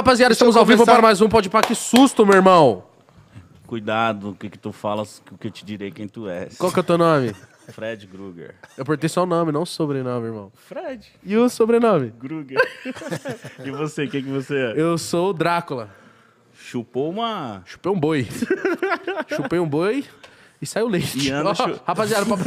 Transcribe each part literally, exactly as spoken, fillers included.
rapaziada, estamos ao vivo para mais um Pode Pá. Que susto, meu irmão. Cuidado, o que que tu falas, o que eu te direi quem tu és. Qual que é o teu nome? Fred Krueger. Eu perguntei só o nome, não o sobrenome, irmão. Fred E o sobrenome? Krueger. E você, quem que você é? Eu sou o Drácula. Chupou uma... Chupei um boi. Chupei um boi e saiu leite. E anda Ó, chu- rapaziada, papo...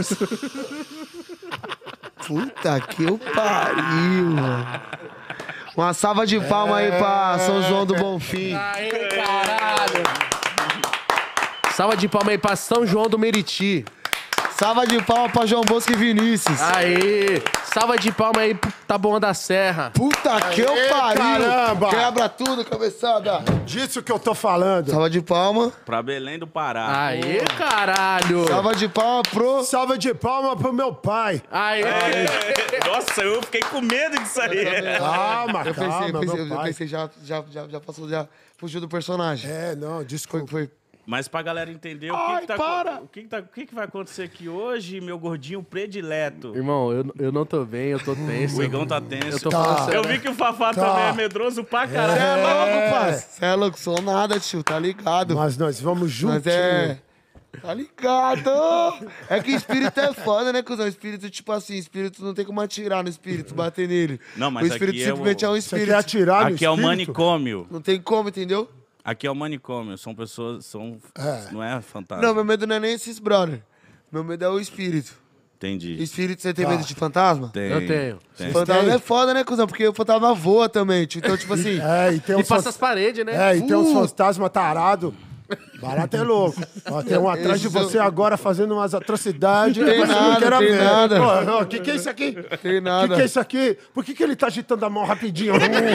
Puta que o pariu, mano. Uma salva de palmas aí pra São João do Bonfim. Aê, caralho. Salva de palma aí pra São João do Meriti. Salva de palmas pra João Bosco e Vinícius. Aê. Salva de palma aí pro Taboão da Serra. Puta que o pariu. caramba. Quebra tudo, cabeçada. Disso que eu tô falando. Salva de palma. Pra Belém do Pará. Aê, caralho. Salva de palma pro... Salva de palma pro meu pai. Aê. Nossa, eu fiquei com medo disso aí. Calma, Eu pensei, calma, eu pensei, meu eu pai. pensei já, já, já, já passou, já fugiu do personagem. É, não, Foi, desculpa. foi... Mas pra galera entender o que, Ai, que, tá, para. o que, que, tá, o que, que vai acontecer aqui hoje, meu gordinho predileto. Irmão, eu, eu não tô bem, eu tô tenso. O Igão tá tenso. Eu tô Tá. falando sério. Eu vi que o Fafá Tá. também é medroso pra Cê caralho. é louco, parça. Cê é louco, sou nada, tio, tá ligado? Mas nós vamos juntos. Mas é... Tá ligado? É que espírito é foda, né, cuzão? Espírito, tipo assim, espírito não tem como atirar no espírito, bater nele. Não, mas o espírito aqui é simplesmente o- é, um Você espírito. quer atirar no Aqui é o espírito? manicômio. Não tem como, entendeu? Aqui é o manicômio. São pessoas. São, É. Não é fantasma. Não, meu medo não é nem esses brother. Meu medo é o espírito. Entendi. Espírito, você tem Tá. medo de fantasma? Tem, Eu tenho. tem. Fantasma tem? é foda, né, cuzão? Porque o fantasma voa também, tio. Então, tipo assim... É, e tem E uns passa fan- as paredes, né? É, e tem uns Uh. fantasmas tarados. Barato é louco. Ó, tem um atrás de Esses você eu- agora fazendo umas atrocidades. Tem depois você não nada, quer tem ver. nada. O que, que é isso aqui? Tem O nada. que, que é isso aqui? Por que, que ele tá agitando a mão rapidinho?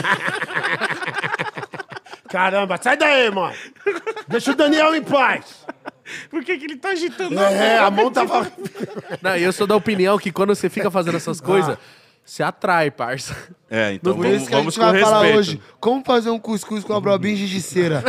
Caramba, sai daí, mano. Deixa o Daniel em paz. Por que, que ele tá agitando? É, a mão tava... Não, e eu sou da opinião que quando você fica fazendo essas coisas, você atrai, parça. É, então Por vamos, isso que a vamos gente com vai falar respeito. hoje. Como fazer um cuscuz com a brobinha de cera?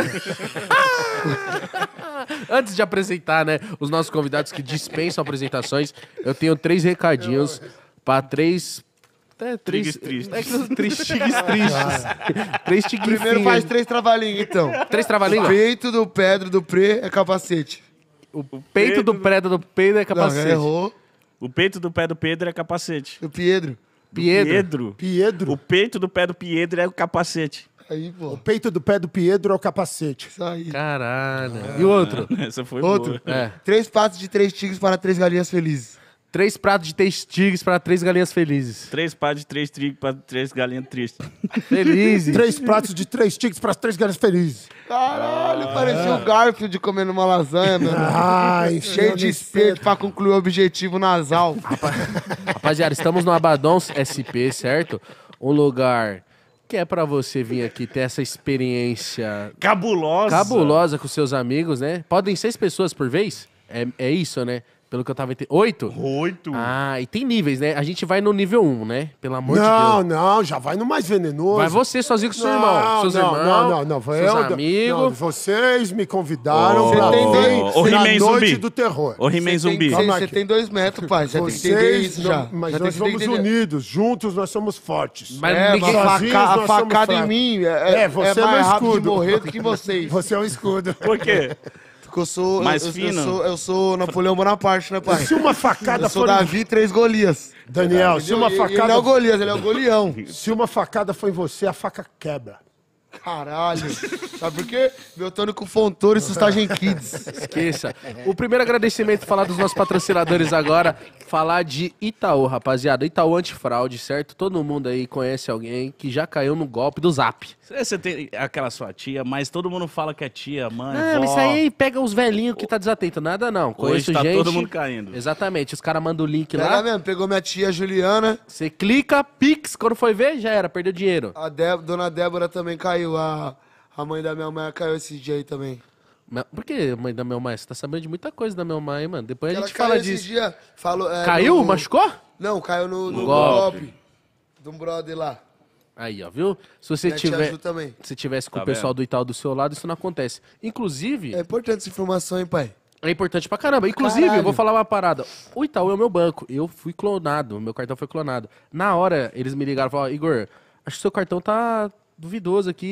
Antes de apresentar, né, os nossos convidados que dispensam apresentações, eu tenho três recadinhos pra três... É, três... Trigues tristes. É que três tigues tristes. Três tiguinhos. Primeiro faz três trava-língua, então. Três O trava-língua? peito do Pedro do Pre é capacete. O peito do prédio do peido é Não, capacete. errou. O peito do pé do Pedro é capacete. O Pedro. Piedro. Pedro. Piedro. O peito do pé do Pedro é o capacete. Aí, pô. O peito do pé do Piedro é o capacete. Isso aí. Caralho. E o outro? Essa foi Outro. boa. É. Três patos de três tigres para três galinhas felizes. Três pratos de três tigres para três galinhas felizes. Três pás de três trigos pra três galinhas tristes. Felizes. Três pratos de três tigres para as três galinhas felizes. Caralho, parecia o Garfield comendo uma lasanha, meu irmão. Ai, Cheio de sede pra concluir o objetivo nasal. Rapaziada, estamos no Abadons S P, certo? Um lugar que é pra você vir aqui ter essa experiência Cabulosa. cabulosa com seus amigos, né? Podem seis pessoas por vez? É, é isso, né? Pelo que eu tava entendendo. Oito? Oito. Ah, e tem níveis, né? A gente vai no nível um, né? Pelo amor de Não, Deus. não, já vai no mais venenoso. Vai você sozinho com seu não, irmão. Seus não, irmãos, não, não, não, foi seus eu, amigos. não, vocês me convidaram Ô, pra tem vir dois- ô, na He-Man noite zumbi. do terror. Ô, He-Man Você zumbi. tem- Calma Você aqui. tem dois metros, pai. Já tem que entender Vocês, isso não- já. mas Já tem nós que somos entender. unidos, juntos nós somos fortes. Mas É, ninguém... mas a, Sozinhos faca- a nós somos facada em fracos. mim é, É, você é mais meu rápido de escudo. morrer do que vocês. Você é um escudo. Por quê? Porque eu sou, Mais eu, eu, fino? eu sou, eu sou Napoleão Bonaparte, né, pai? Se uma facada Eu sou for... Davi e três Golias. Daniel, se uma Ele- Ele facada... não é o Golias, ele é o Golião. Se uma facada for em você, a faca quebra. Caralho. Sabe por quê? Meu tônico Fontoura e Sustagem Kids. Esqueça. O primeiro agradecimento, falar dos nossos patrocinadores agora, falar de Itaú, rapaziada. Itaú Antifraude, certo? Todo mundo aí conhece alguém que já caiu no golpe do Zap. Você tem aquela sua tia, mas todo mundo fala que é tia, mãe, Ah, vó. mas isso aí pega os velhinhos que tá desatento. Nada não. Conheço Hoje tá gente... todo mundo caindo. Exatamente. Os caras mandam o link Pega lá. mesmo, pegou minha tia Juliana, Você clica, Pix, quando foi ver, já era, perdeu dinheiro. a Dé- dona Débora também caiu, a, a mãe da minha mãe caiu esse dia aí também. Mas por que, mãe da minha mãe? Você tá sabendo de muita coisa da minha mãe, mano. Depois a Ela gente caiu fala esse disso. dia, falou, é, Caiu? no- Machucou? Não, caiu no, no, golpe. golpe. De um brother lá. Aí, ó, viu? Se você Minha tia tiver... Ju também. Se tivesse com Tá o pessoal vendo? do Itaú do seu lado, isso não acontece. Inclusive, É importante essa informação, hein, pai? é importante pra caramba. Inclusive, Caralho. eu vou falar uma parada. O Itaú é o meu banco. Eu fui clonado. Meu cartão foi clonado. Na hora, eles me ligaram e falaram, Igor, acho que seu cartão tá duvidoso aqui. Eu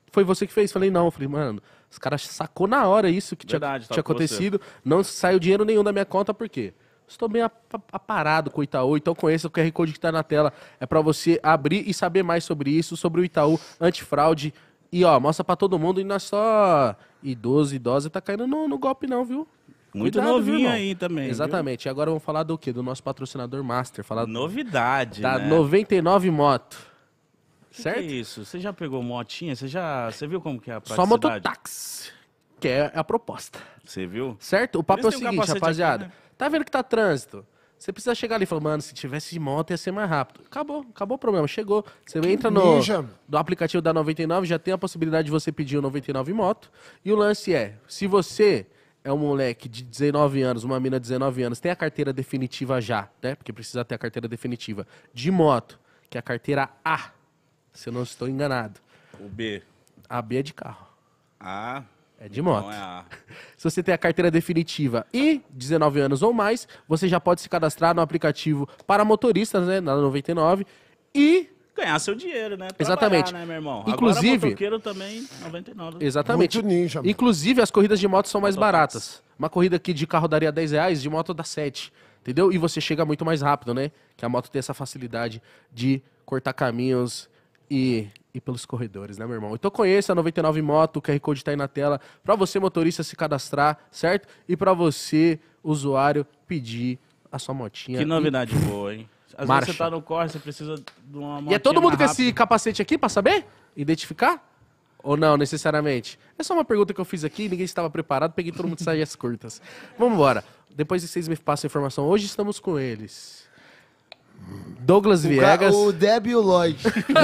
foi você que fez? Falei, não. Falei, mano, os caras sacou na hora isso que Verdade, tinha, tava tinha com acontecido. Não saiu dinheiro nenhum da minha conta, por quê? Estou bem ap- aparado com o Itaú, então conheça o Q R Code que tá na tela. É pra você abrir e saber mais sobre isso, sobre o Itaú antifraude. E ó, mostra pra todo mundo, e não é só idoso, idosa, tá caindo no, no golpe não, viu? Muito Cuidado, viu, novinho irmão? aí também. Exatamente. E agora vamos falar do quê? Do nosso patrocinador Master. Falar Viu? Novidade, da né? noventa e nove Moto. Que Certo? que é isso? Você já pegou motinha? Você já... Você viu como que é a Só praticidade? mototáxi, que é a proposta. Você viu? Certo? O papo é o Eles têm um seguinte, capacete rapaziada. aqui, né? Tá vendo que tá trânsito? Você precisa chegar ali e falar, mano, se tivesse de moto ia ser mais rápido. Acabou, acabou o problema. Chegou. Você entra no, ninja. no aplicativo da noventa e nove, já tem a possibilidade de você pedir o noventa e nove Moto. E o lance é, se você é um moleque de dezenove anos, uma mina de dezenove anos, tem a carteira definitiva já, né? Porque precisa ter a carteira definitiva de moto, que é a carteira A, se eu não estou enganado. O B. A B é de carro, A. é de moto. Não é A. Se você tem a carteira definitiva e dezenove anos ou mais, você já pode se cadastrar no aplicativo para motoristas, né, na noventa e nove, e... Ganhar seu dinheiro, né? Trabalhar, Exatamente. né, meu irmão? Inclusive- Agora, motoqueiro também, noventa e nove. Exatamente. Muito ninja, mano. Inclusive, as corridas de moto são mais Mototáxi. baratas. Uma corrida aqui de carro daria dez reais, de moto dá sete. Entendeu? E você chega muito mais rápido, né? Que a moto tem essa facilidade de cortar caminhos e ir pelos corredores, né, meu irmão? Então conheça a noventa e nove Moto, o Q R Code tá aí na tela, pra você, motorista, se cadastrar, certo? E pra você, usuário, pedir a sua motinha. Que E- novidade boa, hein? Às Marcha. vezes você tá no corre, você precisa de uma E é todo mundo com mais esse rápida. capacete aqui pra saber? Identificar? Ou não, necessariamente? É só uma pergunta que eu fiz aqui, ninguém estava preparado, peguei todo mundo de saias curtas. Vamos embora. Depois de vocês me passam a informação, hoje estamos com eles. Douglas O, ca- Viegas, o Deb e o Lloyd.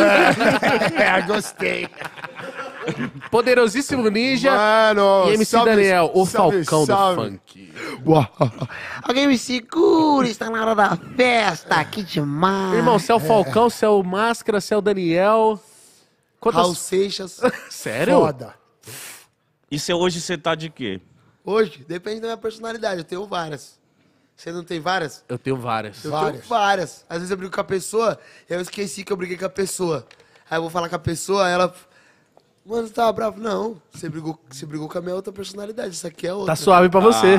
É, gostei. Poderosíssimo Ninja Mano, e M C salve, Daniel, o salve, Falcão salve. do funk. Alguém me segura, está na hora da festa, que demais. Irmão, você é o Falcão, você é o Máscara, você é o Daniel. Raul Quantas... Seixas. Sério? Foda. E se hoje você tá de quê? Hoje, depende da minha personalidade. Eu tenho várias. Você não tem várias? Eu tenho várias. Eu Várias. tenho várias. Às vezes eu brigo com a pessoa, eu esqueci que eu briguei com a pessoa. Aí eu vou falar com a pessoa, ela... Mano, você tava bravo? Não. Você brigou, você brigou com a minha outra personalidade. Isso aqui é outra. Tá suave pra você.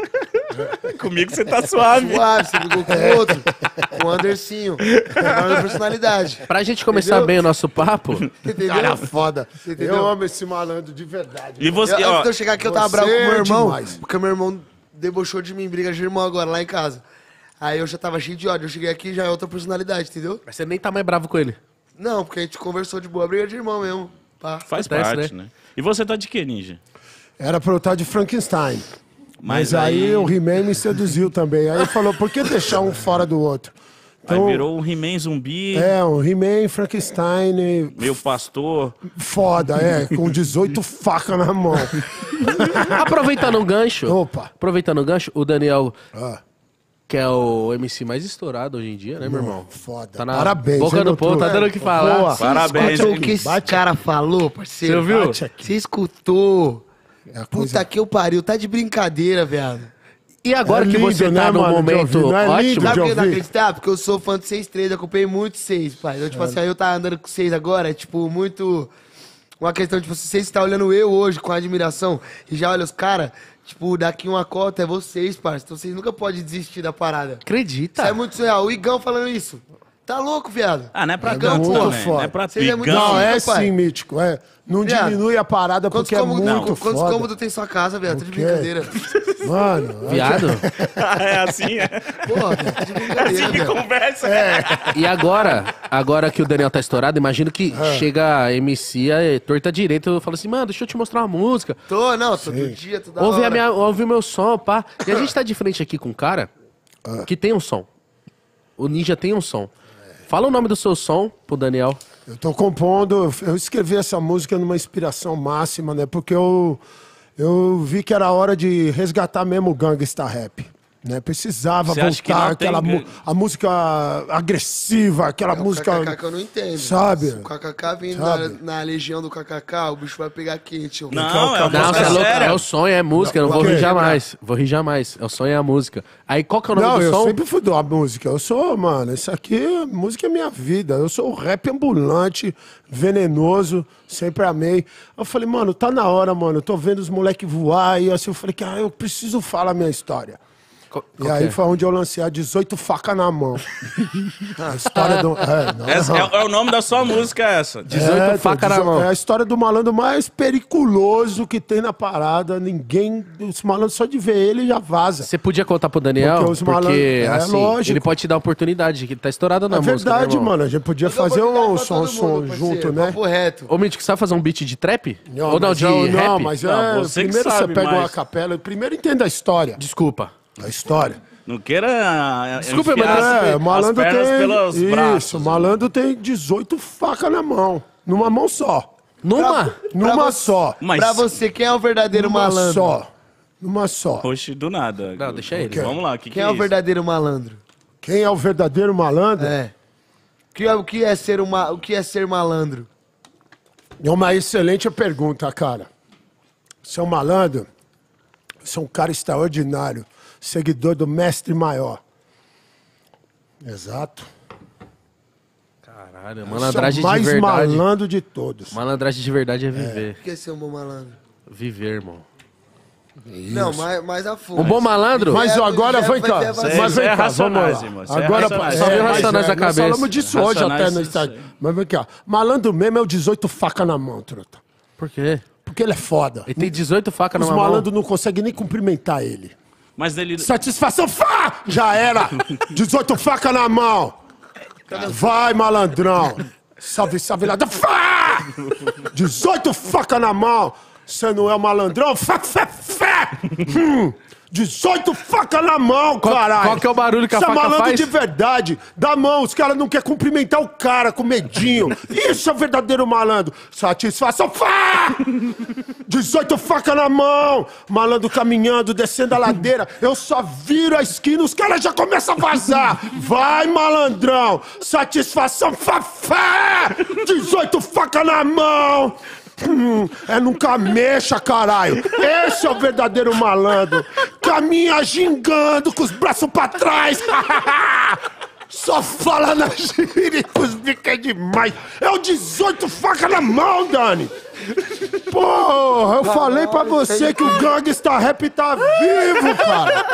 Comigo você tá suave. Suave, você brigou com o outro. Com o Andercinho. Com a minha personalidade. Pra gente começar Entendeu? bem o nosso papo, Entendeu? Cara, foda. Entendeu? Eu amo esse malandro de verdade. E você, Eu, ó, antes de eu chegar aqui, eu tava você bravo com o meu é irmão. demais. Porque meu irmão debochou de mim, briga de irmão agora, lá em casa. Aí eu já tava cheio de ódio. Eu cheguei aqui já é outra personalidade, entendeu? você nem tá mais bravo com ele. Não, porque a gente conversou de boa, briga de irmão mesmo. Pá. faz acontece, parte, né? E você tá de quê, Ninja? Era pra eu estar de Frankenstein. Mas, Mas aí, aí- o He-Man me seduziu também. Aí ele falou, por que deixar um fora do outro? Aí virou um He-Man zumbi, É, um He-Man, Frankenstein, meu pastor. foda, é, com dezoito facas na mão. Aproveitando o gancho. Opa. Aproveitando o gancho, o Daniel, Ah, que é o M C mais estourado hoje em dia, né, meu irmão? foda. Tá na Parabéns. boca hein, do povo, doutor? tá dando o que falar. Boa. Parabéns. Escutou o hein? que esse Bate cara falou, parceiro? Você ouviu? Bate aqui. Você escutou? É a Puta coisa- que eu pariu, tá de brincadeira, viado. E agora É que lindo, você né, tá no mano, de momento ouvir, não é lindo? ótimo, Sabe de por que eu não ouvir. acreditar? Porque eu sou fã de seis três, eu acompanhei muito seis, pai. Então, tipo assim, aí eu tava andando com seis agora, é tipo, muito... Uma questão, tipo, se vocês estão olhando eu hoje com admiração e já olha os caras, tipo, daqui uma cota é vocês, parça. Então vocês nunca podem desistir da parada. acredita? Isso é muito surreal. O Igão falando isso. Tá louco, viado? Ah, não é pra É tanto muito também. Não foda. é pra Vocês é muito pigão. Não, é Não, pai. sim, mítico. É. Não Viado, diminui a parada Quantos, porque é cômodos, muito quantos foda. cômodos tem sua casa, viado? Tá de quê? brincadeira. Mano, Viado? é assim, é. Porra, viado, tá de brincadeira, viado. Conversa. E agora, agora que o Daniel tá estourado, imagino que chega a M C, a torta direita, eu falo assim, mano, deixa eu te mostrar uma música. Tô, não, todo dia, toda Ouve, hora. a minha, ouve o meu som, pá. E a gente tá de frente aqui com um cara que tem um som. O Ninja tem um som. Fala o nome do seu som pro Daniel. eu tô compondo, eu escrevi essa música numa inspiração máxima, né? Porque eu, eu vi que era hora de resgatar mesmo o gangsta rap. Né? Precisava Você acha que voltar não tem aquela mu- ganho? a música agressiva, aquela É o música. K K K que eu não entendo. Sabe? Se o K K K vindo na, Sabe? na legião do K K K, o bicho vai pegar quente. ó. Não, é Não, uma você música é louco. séria. É o sonho, é música. Eu não Não, vou rir ok. jamais. Vou rir jamais. É o sonho, é a música. Aí qual que é o nome Não, do eu som? sempre fui da música. Eu sou, mano, isso aqui, música é minha vida. Eu sou o rap ambulante, venenoso, sempre amei. Eu falei, mano, tá na hora, mano. Eu tô vendo os moleques voar. E assim, eu falei, cara, eu preciso falar a minha história. Qual- E qual aí que é? foi onde eu lancei a dezoito faca na mão. A história do. É, não, Essa é, é o nome da sua música, essa. dezoito É, faca na dezo- mão. É a história do malandro mais periculoso que tem na parada. Ninguém. Os malandros, só de ver ele, já vaza. Você podia contar pro Daniel? Porque Porque, os malandros- é, assim, lógico. ele pode te dar oportunidade, que ele tá estourado na É música. né, verdade, irmão? mano. A gente podia Eu dou fazer oportunidade um pra som, todo som mundo, parceiro, junto, né? Papo reto. Ô, Mítico, sabe fazer um beat de trap? Não, Ou não, mas de eu- rap? Não, mas Não, é, você que primeiro você sabe pega uma mais. capela, primeiro entenda a história. Desculpa. A história. Não queira Desculpa, enfiar mas as, É, o malandro as pernas tem. pelos Isso, braços. o malandro tem dezoito facas na mão. Numa mão só. Numa? Numa você- só. Mas, Pra você, quem é o verdadeiro Numa malandro? só. Numa só. Oxe, do nada. Não, deixa ele. Vamos lá, o que, que Quem é é o isso? verdadeiro malandro? Quem é o verdadeiro malandro? É. Que é- O que é ser uma, o que é ser malandro? É uma excelente pergunta, cara. Você é um malandro? Você é um cara extraordinário. Seguidor do mestre maior. Exato. Caralho, Você é malandragem o mais de verdade. malandro de todos. Malandragem de verdade é viver. O que é ser um bom malandro? Viver, irmão. Não, mais, mais a fundo. Um bom malandro? Mas É, agora já vem foi cá. até Mas vazio. vem Isso é cá, vamos Racionais, lá. irmão, isso é Agora, Racionais. Só vem mas Racionais na nós cabeça. falamos disso hoje Racionais, até no isso Instagram. aí. Mas vem cá. Malandro mesmo é o dezoito faca na mão, truta. Por quê? Porque ele é foda. Ele tem dezoito facas Os numa mão. malandros não conseguem nem cumprimentar ele. Mas ele... Satisfação, fá! Já era! dezoito faca na mão! Vai, malandrão! Salve, salve, ladrão! Fá! dezoito faca na mão! Você não é malandrão? Fé, fé, fé! Hum. dezoito faca na mão, Qual- caralho! qual que é o barulho que a Você é faca malandro faz? de verdade! Dá mão, os caras não querem cumprimentar o cara com medinho! Isso é verdadeiro malandro! Satisfação, fá! dezoito faca na mão! Malandro caminhando, descendo a ladeira. Eu só viro a esquina, os caras já começam a vazar. Vai, malandrão! Satisfação, fafá! dezoito faca na mão! Hum, é nunca mexa, caralho! Esse é o verdadeiro malandro! Caminha gingando com os braços pra trás! Só fala na gíria com os bicos é demais! É o dezoito faca na mão, Dani! Porra, eu falei pra você que o Gangsta Rap tá vivo, cara!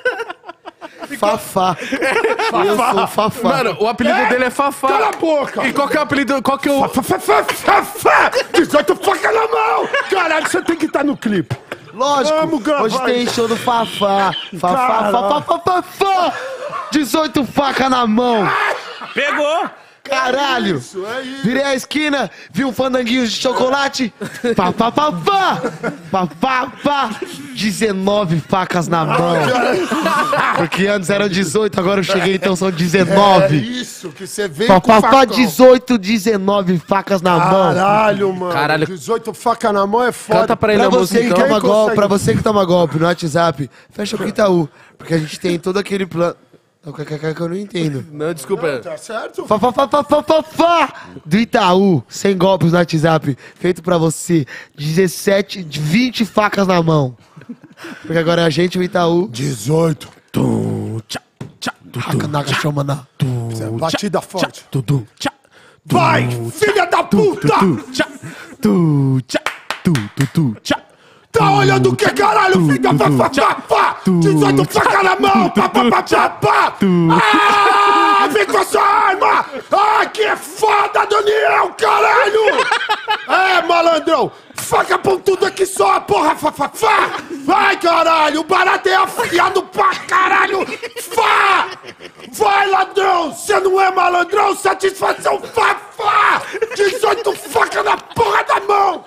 Fafá. Eu sou Fafá. Mano, o apelido dele é Fafá. Cala a boca! E qual que é o apelido? Qual que é o... Fá, fá, fá, fá, fá! dezoito faca na mão! Caralho, você tem que estar no clipe. Lógico, Vamos gravar hoje tem isso. show do Fafá. Fafá, Caralho. Fafá, Fafá, Fafá. dezoito faca na mão. Pegou! Caralho. Isso, é isso. Virei a esquina, vi um fandanguinho de chocolate. Pá, pá, pá, pá. Pá, pá, pá. dezenove facas na mão. Porque antes eram dezoito, agora eu cheguei, então são É dezenove. isso, que você veio Pá, com pá, pá, facão. dezoito, dezenove facas na mão. Caralho, mano. Caralho. dezoito faca na mão é foda. Canta pra ele Pra a música, você, que então. toma Quem golpe, consegue? pra você que toma golpe no WhatsApp, fecha o Itaú. Porque a gente tem todo aquele plano. É o K K K que eu não entendo. Não, desculpa. Tá certo? Fá, fá, fá, fá, fá, fá, fá. Do Itaú, sem golpes no WhatsApp, feito pra você. dezessete, vinte facas na mão. Porque agora é a gente, o Itaú. dezoito. Tum, tchá, tchá, tu, tu, Hakanaga Shomana. Batida forte. tu, tu, tchá, tu, Vai, tchá, filha da puta! tu, tchá, tu, tchá, tu, tu, tu, tchá. Tá olhando o que, caralho, filha da pá, pá, pá! dezoito faca na mão! Pá, pá, pá, pá, pá! Ah, vem com essa arma! Ah, que foda, Daniel, caralho! É, malandrão! Faca pontuda aqui só, porra! Fá, fá, fá! Vai, caralho! O barato é afiado pra caralho! Fá! Vai, ladrão! Você não é malandrão? Satisfação, fá, fá! dezoito faca na porra da mão!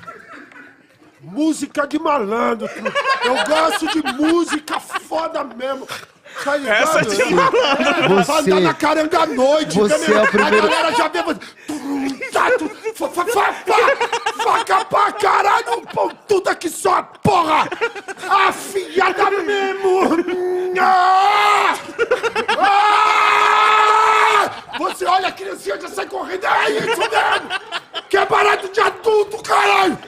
Música de malandro, truta. Eu gosto de música foda mesmo. Tá ligado? Essa é de malandro. Você- Andar na caranga à noite. Você entendeu? é o primeiro- A galera já vê você. Tum, tá, tum, fa, fa, fa, fa, faca pra caralho. Pontuda que só, porra. Afiada mesmo. Ah! Ah! Você olha a criancinha já sai correndo. É isso mesmo! Que é barato de adulto, caralho!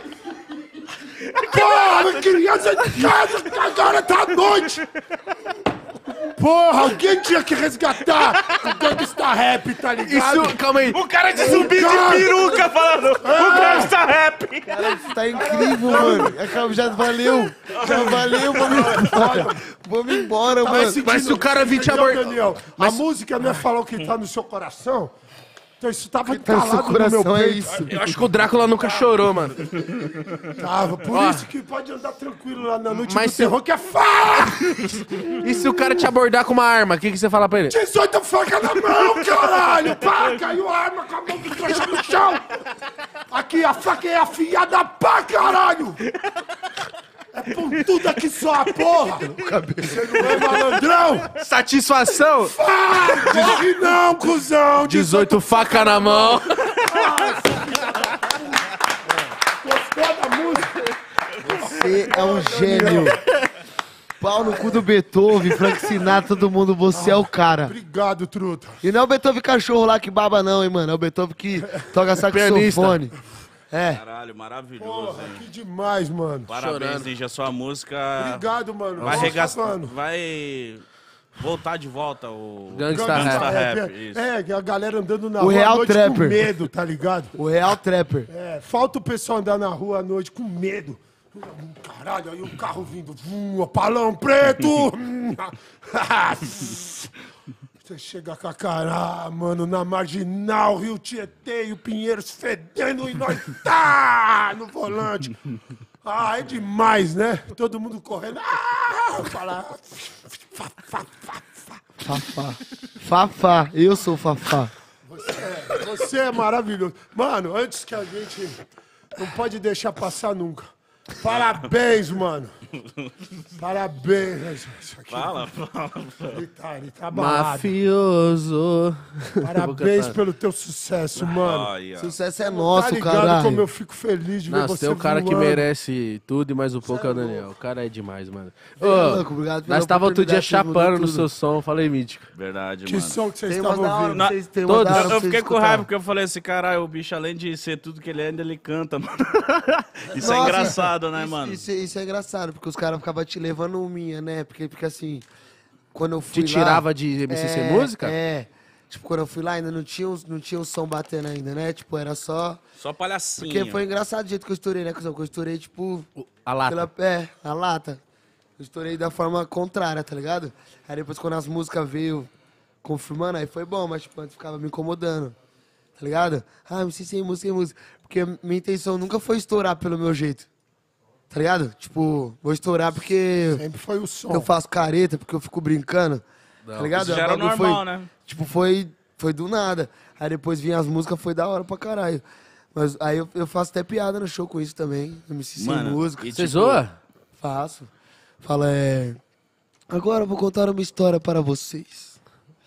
Porra, criança de casa, agora tá à noite! Porra, alguém tinha que resgatar o Gangsta Rap, tá ligado? Isso, calma aí. O cara de zumbi Cara. de peruca falando. O Gangsta Rap. Cara, isso tá incrível, mano. É, já valeu. Já valeu, vamos embora. Vamos embora, Tá mano. sentindo- Mas se o cara vir te Entendeu, abordar- Daniel? A música não é falar o que tá no seu coração? Então isso tava Tá no seu entalado no meu coração, é peito. isso. Eu acho que o Drácula nunca chorou, mano. Tava, por Ó. isso que pode andar tranquilo lá na noite Mas do se eu- terror, que é fala! E se o cara te abordar com uma arma, o que, que você fala pra ele? dezoito facas na mão, caralho! Pá, caiu a arma com a mão do trouxa no chão! Aqui, a faca é afiada, pá, caralho! É pontuda que só a porra! Você não é malandrão? Satisfação! Ah, diz que não, cuzão! dezoito faca na mão. Gostou da música? Você é um gênio. Pau no cu do Beethoven, Frank Sinatra, todo mundo, você é o cara. Obrigado, truta. E não é o Beethoven cachorro lá que baba não, hein, mano. É o Beethoven que toca saxofone. É. Caralho, maravilhoso, Porra, hein? que demais, mano. Parabéns, chorando. Ninja. Sua música Obrigado, mano. vai Nossa, arregaçar. mano. Vai voltar de volta o Gangsta Gangsta Rap. Rap. É, isso. é, que a galera andando na O rua real à noite com trapper. medo, tá ligado? O real trapper. É, falta o pessoal andar na rua à noite com medo. Caralho, aí o carro vindo. Vum, palão preto! Você chega com a cara, ah, mano, na Marginal, Rio Tietê e o Pinheiros fedendo e nós tá no volante. Ah, é demais, né? Todo mundo correndo. Ah, fala. Fá, fá, fá, fá. Fafá. Fafá. Eu sou Fafá. Você é, você é maravilhoso. Mano, antes que a gente não pode deixar passar nunca. Parabéns, mano. Parabéns. Isso aqui, Fala, fala. Ele tá, ele tá abalado. Mafioso. Parabéns pelo teu sucesso, mano. Aí, ó. Sucesso é Tá nosso, ligado como caralho. eu fico feliz de ver Não, você você é o cara que voando. merece tudo e mais um pouco é o Daniel. O cara é demais, mano. Ô, louco, obrigado pela nós tava outro dia oportunidade, vocês mudou chapando no tudo. seu som. Falei, Mítico. Verdade, Que mano. som que vocês Tem umas estavam da hora, ouvindo? vocês tem umas Todos. da hora Eu, pra eu vocês fiquei com escutarem. raiva porque eu falei assim, caralho, o bicho, além de ser tudo que ele é, ainda ele canta, mano. Isso é Nossa, engraçado, né, isso- mano? Isso, isso é engraçado, porque os caras ficavam te levando minha, né? Porque, porque assim, quando eu fui Te lá... tirava de M C sem é, música? É. Tipo, quando eu fui lá, ainda não tinha, os- não tinha o som batendo ainda, né? Tipo, era só... Só palhacinho. Porque foi engraçado o jeito que eu estourei, né, cuzão? Que eu estourei, tipo... A lata. Pela, é, a lata. Eu estourei da forma contrária, tá ligado? Aí depois, quando as músicas veio confirmando, aí foi bom, mas, tipo, antes ficava me incomodando. Tá ligado? Ah, me sem música, sem música. Porque minha intenção nunca foi estourar pelo meu jeito. Tá ligado? Tipo, vou estourar porque Sempre foi o som. eu faço careta, porque eu fico brincando. Tá ligado? Isso já era O bagulho normal, foi, né? Tipo, foi, foi do nada. Aí depois vinha as músicas, foi da hora pra caralho. Mas aí eu, eu faço até piada no show com isso também. M C sem Mano, música. e Você tipo, zoa? Faço. Fala, é... Agora eu vou contar uma história para vocês.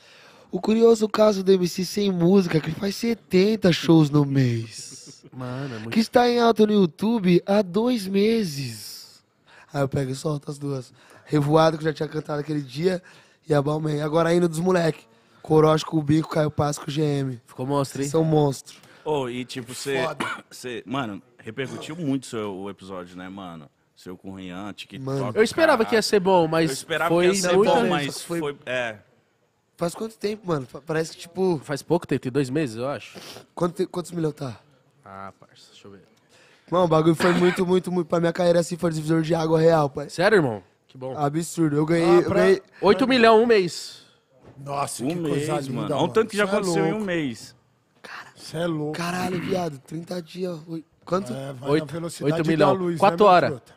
O curioso caso do M C sem música, que faz setenta shows no mês. Mano, é muito... Que está em alta no YouTube há dois meses. Aí eu pego e solto as duas. Revoado, que eu já tinha cantado aquele dia, e a Balmain. Agora a Hino dos moleque. Coroche, Cubico, Caio Páscoa, G M. Ficou monstro, hein? Vocês são monstros. Ô, e tipo, você. você- Mano, repercutiu muito seu, o episódio, né, mano? Seu com o Rian, TikTok. Mano. Eu esperava que ia ser bom, mas Eu esperava foi que ia ser muito... bom, mesmo, mas foi- foi. É. Faz quanto tempo, mano? Pa- Parece que, tipo... Faz pouco tempo, tem dois meses, eu acho. Quanto te- quantos milhões tá? Ah, parça, deixa eu ver. Mano, o bagulho foi muito, muito, muito... Pra minha carreira, assim, foi divisor de água real, pai. Sério, irmão? Que bom. Absurdo. Eu ganhei... Ah, eu pra- ganhei... oito milhões, um mês. Nossa, Um que mês, coisa linda, mano. Olha o tanto que já Cê é aconteceu em um louco. mês. Você é louco. Caralho, viado. trinta dias. oi- Quanto? É, vai Oito- na velocidade oito da milhão. luz, Quatro né, meu horas. truta?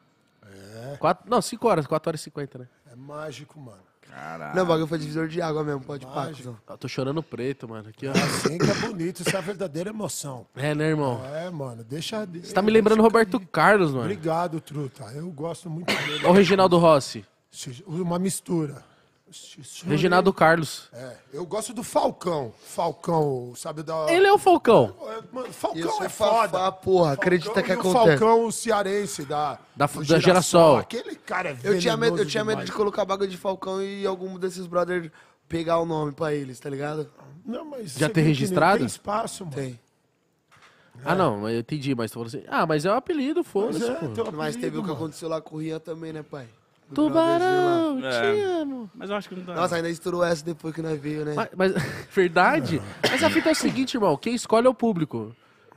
Quatro, não, cinco horas, quatro horas e cinquenta, né? É mágico, mano. Caralho. Não, o bagulho foi divisor de água mesmo. Pode pá, Mágico. cuzão. Eu tô chorando preto, mano. Aqui, ó. Assim que é bonito, isso é a verdadeira emoção. É, né, irmão? É, mano, deixa... Você tá me lembrando Roberto Carlos, mano. Obrigado, truta. Eu gosto muito dele. Olha o Reginaldo Rossi. Uma mistura. Reginaldo Carlos. É, eu gosto do Falcão. Falcão, sabe da... Ele é o Falcão. Mano, Falcão Isso é é foda. Fafá, porra. Acredita Falcão que e o acontece. Falcão, o cearense da... Da- do da Girassol. Aquele cara é Eu tinha, medo, eu venenoso tinha medo de demais. colocar bagulho de Falcão e algum desses brothers pegar o nome pra eles, tá ligado? Não, mas Já você tem vê que registrado? Tem espaço, mano. Tem. Ah, não, mas eu entendi, mas tu falou assim. Ah, mas é o apelido, Mas, foda-se, é, pô. tem um Mas apelido, teve o que mano. aconteceu lá com o Rian também, né, pai? Do Tubarão, brotherzinho te É. amo. Mas eu acho que não dá. lá. Nossa, ainda estourou essa depois que nós veio, né? Mas, mas- verdade? Mas a fita é o seguinte, irmão. Quem escolhe é o público.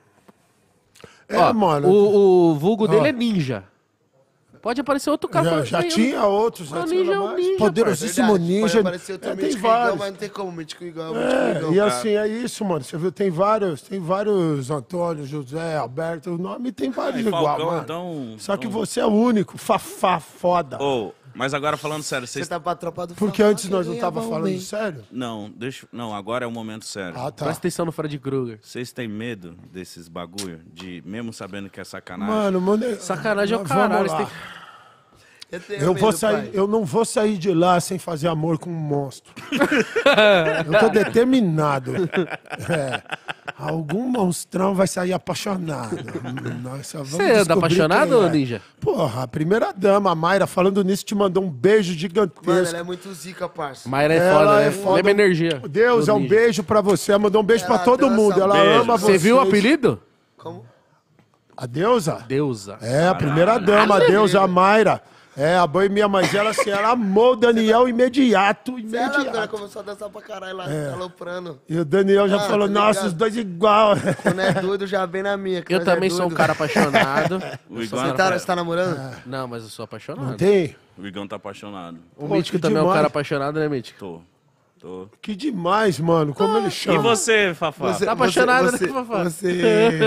É, Ó, mano. O, o vulgo dele Ó. é ninja. Pode aparecer outro cara. Já, falando, já "Ei, eu- tinha outros. Já Mas tinha ninja é um mais. ninja, Poderosíssimo Verdade, Ninja. Pode aparecer outro É, tem mítico igual, vários. mas não tem como, mítico igual, mítico É, igual. e assim, é isso, mano. Você viu, tem vários, tem vários Antônio, José, Alberto, o nome tem vários E igual, Falcão, mano. então... Só que então- você é o único, fafá foda. Ô, mas agora falando sério, Você vocês... tá pra tropa do Porque Fafá, antes nós não quem tava ganhava um falando bem. sério. Não, deixa... Não, agora é o momento sério. Ah, tá. Presta atenção no Fred Krueger. Vocês têm medo desses bagulho? De, mesmo sabendo que é sacanagem? Mano, mano. Sacanagem é o vamos caralho. lá. Você tem... Eu, tenho Eu, vou medo, sair, pai. eu não vou sair de lá sem fazer amor com um monstro. Eu tô determinado. É. Algum monstrão vai sair apaixonado. Nós só vamos Você anda descobrir apaixonado, quem é. Ninja? Porra, a primeira dama, a Mayra, falando nisso, te mandou um beijo gigantesco. Mano, ela é muito zica, parça. Mayra é Ela foda, né? é foda. Lembra energia. Deus, do é um Ninja. beijo pra você. Ela mandou um beijo Ela pra todo dança, mundo. Ela beijo. ama Você vocês. viu o apelido? Como? A deusa? Deusa. É, a primeira dama, a deusa, a Mayra. É, a boemia, mas ela assim, ela amou o Daniel imediato, Ela, ela imediato. começou a dançar pra caralho lá, aloprando. E o Daniel já Ah, falou, tá nossa, ligado? os dois igual. Quando é doido, já vem na minha. que Eu nós é também sou um doido. cara apaixonado. O Eu sou Igor, um Você cara- tá, você tá namorando? Não, mas eu sou apaixonado. Não tem? o Igão tá apaixonado. O Pô, Mítico que também é um demais. cara apaixonado, né, Mítico? Tô. Tô. Que demais, mano. Como ele chama? E você, Fafá? Você- Tá apaixonado, você, né, Fafá? Você...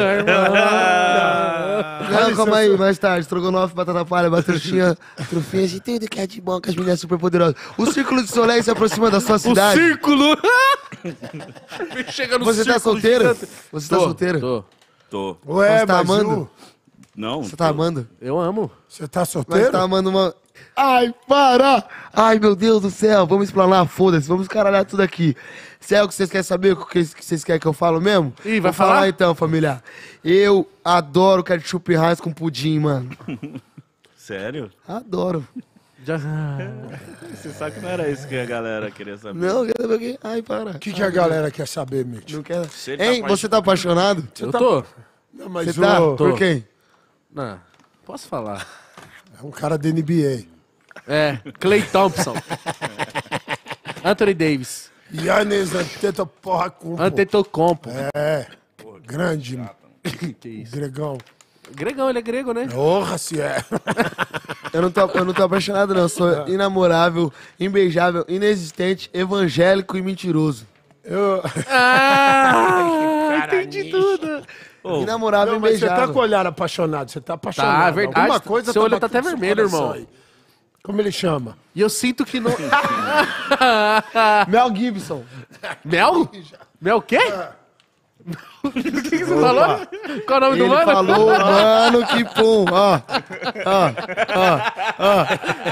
Ah, Não, calma aí, mais tarde. Estrogonofe, batata palha, batutinha, trufinha de tudo que é de bom com as meninas super poderosas. O Círculo de Soleil se aproxima da sua cidade. Círculo! Chega no Você tá círculo solteiro? gigante. Você tá Tô, solteiro? Tô. Tô. Ué, Você tá mas amando? o- Não, Você tá tô. amando? Eu amo. Você tá Mas solteiro? tá amando uma... Ai, para! Ai, meu Deus do céu, vamos explanar, foda-se, vamos caralhar tudo aqui. Se é o que vocês querem saber, o que que vocês querem que eu falo mesmo? Ih, vai Vou falar falar? então, família. Eu adoro ketchup Heinz com pudim, mano. Sério? Adoro. Já... Você sabe que não era isso que a galera queria saber. Não, quer saber o quê? Ai, para. O que, que a galera quer saber, Mitch? Não quer... Você tá Hein, você tá apaixonado? Eu tô. Não, mas Você tá? o- Tô. Por quem? Não, posso falar. é um cara da N B É, Clay Thompson. Anthony Davis. A. Yannis Antetokounmpo. Antetokounmpo. É, grande, Que isso. gregão. Gregão, ele é grego, né? Porra, se é. Eu não, tô, eu não tô apaixonado, não. Eu sou inamorável, imbeijável, inexistente, evangélico e mentiroso. Eu... Ah, entendi tudo. Ô, Inamorável e Não, mas você imbeijável. tá com o olhar apaixonado, você tá apaixonado. Tá, verdade. Alguma coisa Seu olho batendo tá até no seu vermelho, coração irmão. aí. Como ele chama? E eu sinto que não... Mel Gibson. Mel? Mel o quê? O que, que você falou? Qual é o nome do Ele mano? falou, mano, que pum. Ó, ó, ó,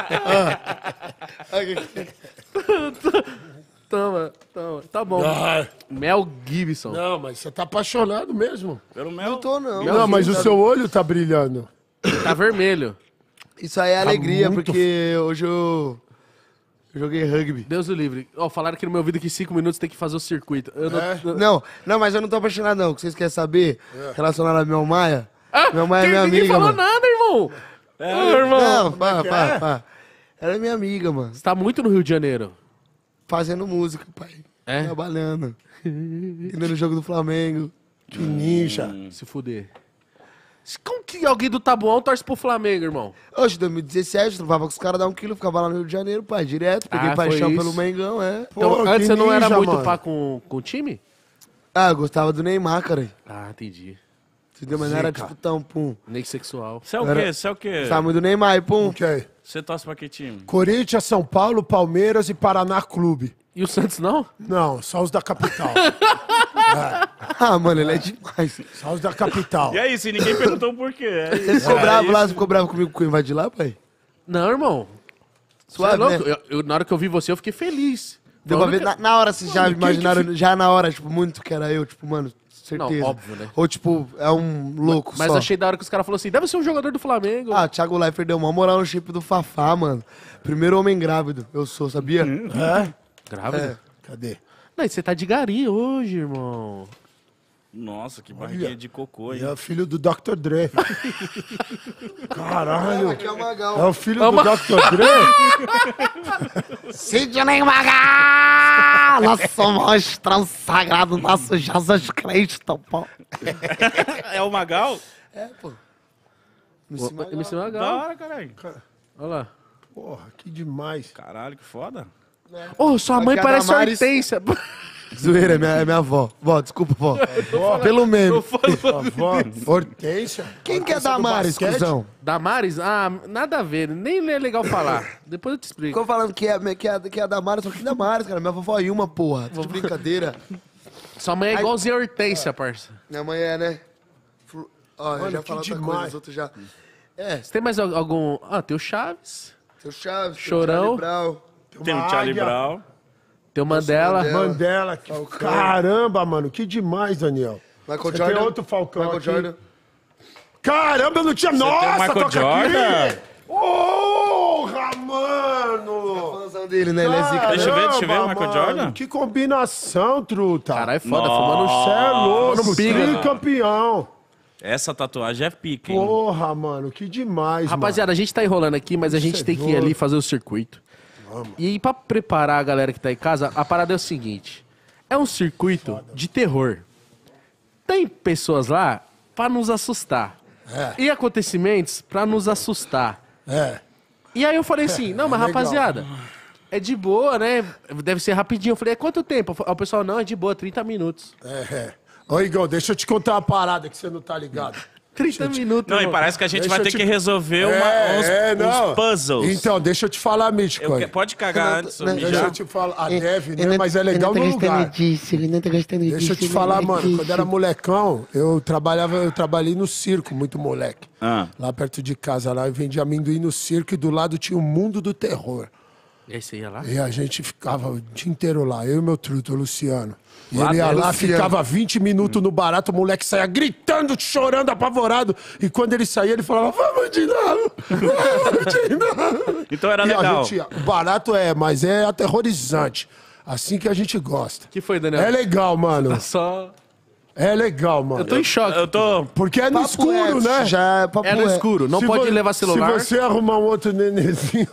ó, ó. Toma, toma. Tá bom. Ah, Mel Gibson. não, mas você tá apaixonado mesmo. pelo mel. Não tô, não. Não, mas o seu olho tá brilhando. Tá vermelho. Isso aí é alegria, muito porque hoje eu, eu joguei rugby. Deus o livre. Ó, falaram aqui no meu ouvido que cinco minutos tem que fazer o circuito. Eu não... É? eu- Não, não, mas eu não tô apaixonado, não. O que vocês querem saber relacionado a Mel Maia? Ah, Mel Maia é quem- minha ninguém amiga, falou mano. nada, irmão. Ô, irmão. Não, pá, que pá, é? pá. Ela é minha amiga, mano. Você tá muito no Rio de Janeiro. Fazendo música, pai. É? Trabalhando. Indo no jogo do Flamengo. Que ninja. Se fuder. Como que alguém do Tabuão torce pro Flamengo, irmão? Hoje, em dois mil e dezessete, eu trovava com os caras dar um quilo, ficava lá no Rio de Janeiro, pai, direto. Peguei Ah, foi paixão isso. pelo Mengão, é. Então, Pô, antes que você não era ninja, muito mano. pá com, com o time? Ah, eu gostava do Neymar, cara. Ah, entendi. Entendeu? Mas não era Zica. tipo tão, pum. Nem sexual. Você é o Era- quê? Você é o quê? Gostava muito do Neymar, e pum. Ok. Você torce pra que time? Corinthians, São Paulo, Palmeiras e Paraná Clube. E o Santos não? Não, só os da capital. Ah, mano, ele é demais. Só os da capital. E aí, se ninguém perguntou por quê? É Você isso. ficou É bravo isso. lá, você ficou bravo comigo com invadir lá, pai? Não, irmão. Suave, Você é louco? né? Eu- eu- na hora que eu vi você, eu fiquei feliz. Deu Foi pra a ver, única- na, na hora vocês já Mano, quem imaginaram, que já na hora, tipo, muito que era eu, tipo, mano, certeza. Não, óbvio, né? Ou, tipo, é um louco Mas só. achei da hora que os caras falaram assim, deve ser um jogador do Flamengo. Ah, Thiago Leifert deu uma moral no shape do Fafá, mano. Primeiro homem grávido, eu sou, sabia? É? Grávido? É. Cadê? Não, e você tá de gari hoje, irmão. Nossa, que barriguinha Olha. de cocô, hein? É o filho do doutor Dre. Caralho. Aqui é o Magal. É o filho do doutor Dre? Sidney Magal! Nosso monstrão sagrado, nosso Jesus Cristo, pô. É o Magal? É, pô. O- M C Da Magal. hora, caralho. Olha lá. Porra, que demais. Caralho, que foda. Ô, sua mãe Aqui é a parece Damares. Hortência. Zoeira, é minha, é minha avó. Vó, desculpa, vó. Pelo meme. Avó, Hortência. Quem que é Hortência do Damares, basquete? cuzão? Damares? Ah, nada a ver. Nem é legal falar. Depois eu te explico. Ficou falando que é, que é, que é a Damares, só que Damares, cara. Minha vovó é uma, porra. Tá de brincadeira. Sua mãe é igualzinha a Hortência, parça. Minha mãe é, né? Flu- Ó, eu Mano, já que falei outra demais. coisa, os outros já. É, Você tem mais al- algum... Ah, tem o Chaves. seu Chaves, seu Chorão. Charlie Brown. Tem uma o Charlie águia. Brown. Tem o Mandela. Mandela. Mandela. Que... Falcão. Caramba, mano, que demais, Daniel. Michael Você Jordan. tem outro Falcão Michael aqui. Jordan. Caramba, eu não tinha... tem o Nossa, Michael toca Jordan? aqui! Porra, mano! Fãzão dele, né? Ele é zica, Deixa eu né? ver, deixa eu ver o Caramba, Michael mano, Jordan. Que combinação, truta. Caralho, é foda. Nossa. Fumando Você é louco, Mano, pica. tricampeão. Essa tatuagem é pica, hein? Porra, mano, que demais, Rapaziada, a gente tá enrolando aqui, mas a gente Cê tem que ir doido. ali fazer o circuito. E pra preparar a galera que tá em casa, a parada é o seguinte. É um circuito de terror. Tem pessoas lá pra nos assustar. É. E acontecimentos pra nos assustar. mano. É. E aí eu falei assim, não, mas legal. rapaziada, é de boa, né? Deve ser rapidinho. Eu falei, é quanto tempo? O pessoal, não, é de boa, trinta minutos. É, é. Ô, Igor, deixa eu te contar uma parada que você não tá ligado. trinta minutos. Não, e irmão. parece que a gente Deixa vai eu ter te- que resolver uma- É, uns, é, uns não. puzzles. Então, deixa eu te falar, Mítico. Eu aí. que- pode cagar antes, Não, Deixa mijar. eu te falar. A Eu- deve, eu né? Mas é legal eu no não tô gostando lugar. disso, eu não tô gostando disso. Deixa eu te não falar, tô mano. disso. Quando era molecão, eu trabalhava, eu trabalhei no circo, muito moleque. Ah. Lá perto de casa, lá eu vendia amendoim no circo e do lado tinha o mundo do terror. E aí você ia lá? E a gente ficava o dia inteiro lá, eu e meu truto, o Luciano. E Lá ele ia dentro, lá, Luciano. ficava vinte minutos no barato, o moleque saía gritando, chorando, apavorado. E quando ele saía, ele falava, vamos de novo, vamos de novo. Então era E a legal. gente ia- o barato é, mas é aterrorizante. Assim que a gente gosta. que foi, Daniel? É legal, mano. Só... É legal, mano. Eu tô em choque. Eu tô... Porque é no Papo escuro, reto, né? Já é papo É no reto. escuro, não Se pode vo- levar celular. Se você arrumar um outro nenenzinho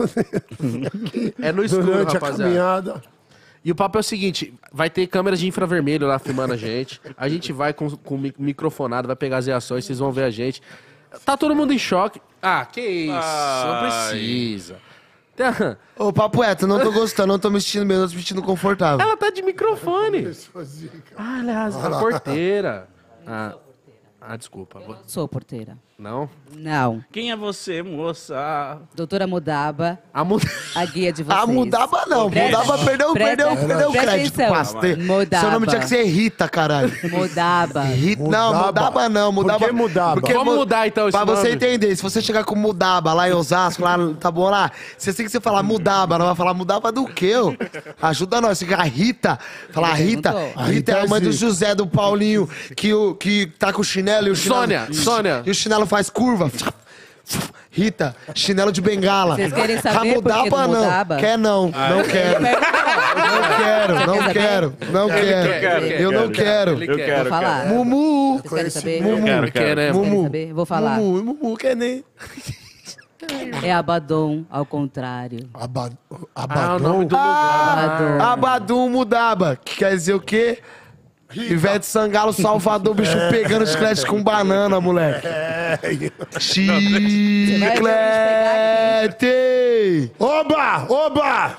É no escuro, durante a rapaziada. caminhada. E o papo é o seguinte, vai ter câmeras de infravermelho lá filmando a gente. A gente vai com, com mi- microfonado, vai pegar as reações, vocês vão ver a gente. Tá todo mundo em choque. Ah, que isso, não Ai. precisa. Tá- Ô, papo reto, não tô gostando, não tô me sentindo bem, não tô me sentindo confortável. Ela tá de microfone. Ah, aliás, a porteira. Ah, ah, desculpa. Vou- Sou porteira. Não? Não. Quem é você, moça? Doutora Mudaba, A mu... a guia de vocês. Ah, mudava não, Presta- mudava, perdeu, presta- perdeu, perdeu o presta crédito, atenção. pastor. Mudaba. Seu nome tinha que ser Rita, caralho. Mudaba. Rita, não, Mudaba. mudava não, Por mudava. que mudava? porque Vamos mu- mudar, então, esse Pra você nome. entender, se você chegar com mudaba lá em Osasco, lá, no- tá bom lá, você tem que você falar mudaba, não vai falar mudaba do quê, ô? Ajuda nós, fica a Rita, falar a Rita, perguntou. a Rita é a mãe do existe. José, do Paulinho, que, o, que tá com o chinelo e o chinelo... Sônia, Sônia. E o chinelo faz curva. Rita, chinelo de bengala. Vocês querem saber Ah, por que mudaba, do não. mudaba? Quer não, não quero. Não quero, não Quer quero, não quero. quero, Eu não quero. Ele Eu quer. quero, Vou falar. quero. Mumu. Vocês querem saber? Mumu. Quero, Ele quer, né? Vocês querem Mumu. saber? Vou falar. Mumu, Mumu, quer nem. É Abaddon, ao contrário. Aba- Ah, o nome Abadão. do lugar. Abaddon. Abadum Mudaba, que quer dizer o quê? Ivete Sangalo, Salvador, bicho pegando chiclete com banana, moleque. Chiclete! Oba! Oba!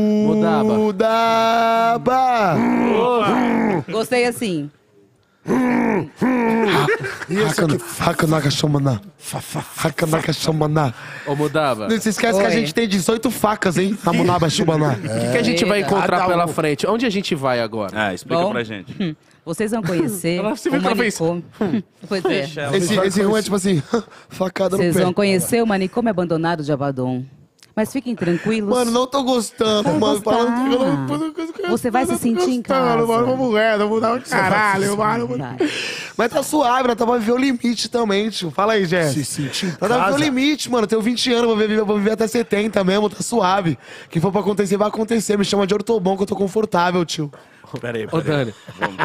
Mudaba! Gostei assim. Hakanaka Shomana. Hakanaka Shomana. Ô, Mudaba, Não se esquece que a Oi. gente tem dezoito facas, hein? Ramunaba Shumana. o que, que a gente vai Eita. encontrar Cada pela um. frente? Onde a gente vai agora? Ah, explica Bom. pra gente. Vocês vão conhecer Ela se o viu que ela fez. manicômio. Pois é. Deixa ela. Esse, esse rum é tipo assim, facada no Vocês pé. vão conhecer o manicômio abandonado de Abaddon. Mas fiquem tranquilos. Mano, não tô gostando, Vai mano. gostar. Falando que Você vai se sentir em casa. Mano, vamos ver, vamos dar um caralho, mano. Vai. Mas tá suave, nós tamo a viver o limite também, tio. Fala aí, Jess. Se sentir em Nós tamo a viver casa. o limite, mano. Eu tenho vinte anos, vou viver, vou viver até setenta mesmo, tá suave. O que for pra acontecer, vai acontecer. Me chama de ortobom que eu tô confortável, tio. Pera aí, Ô, pera aí. Dani. Vamos.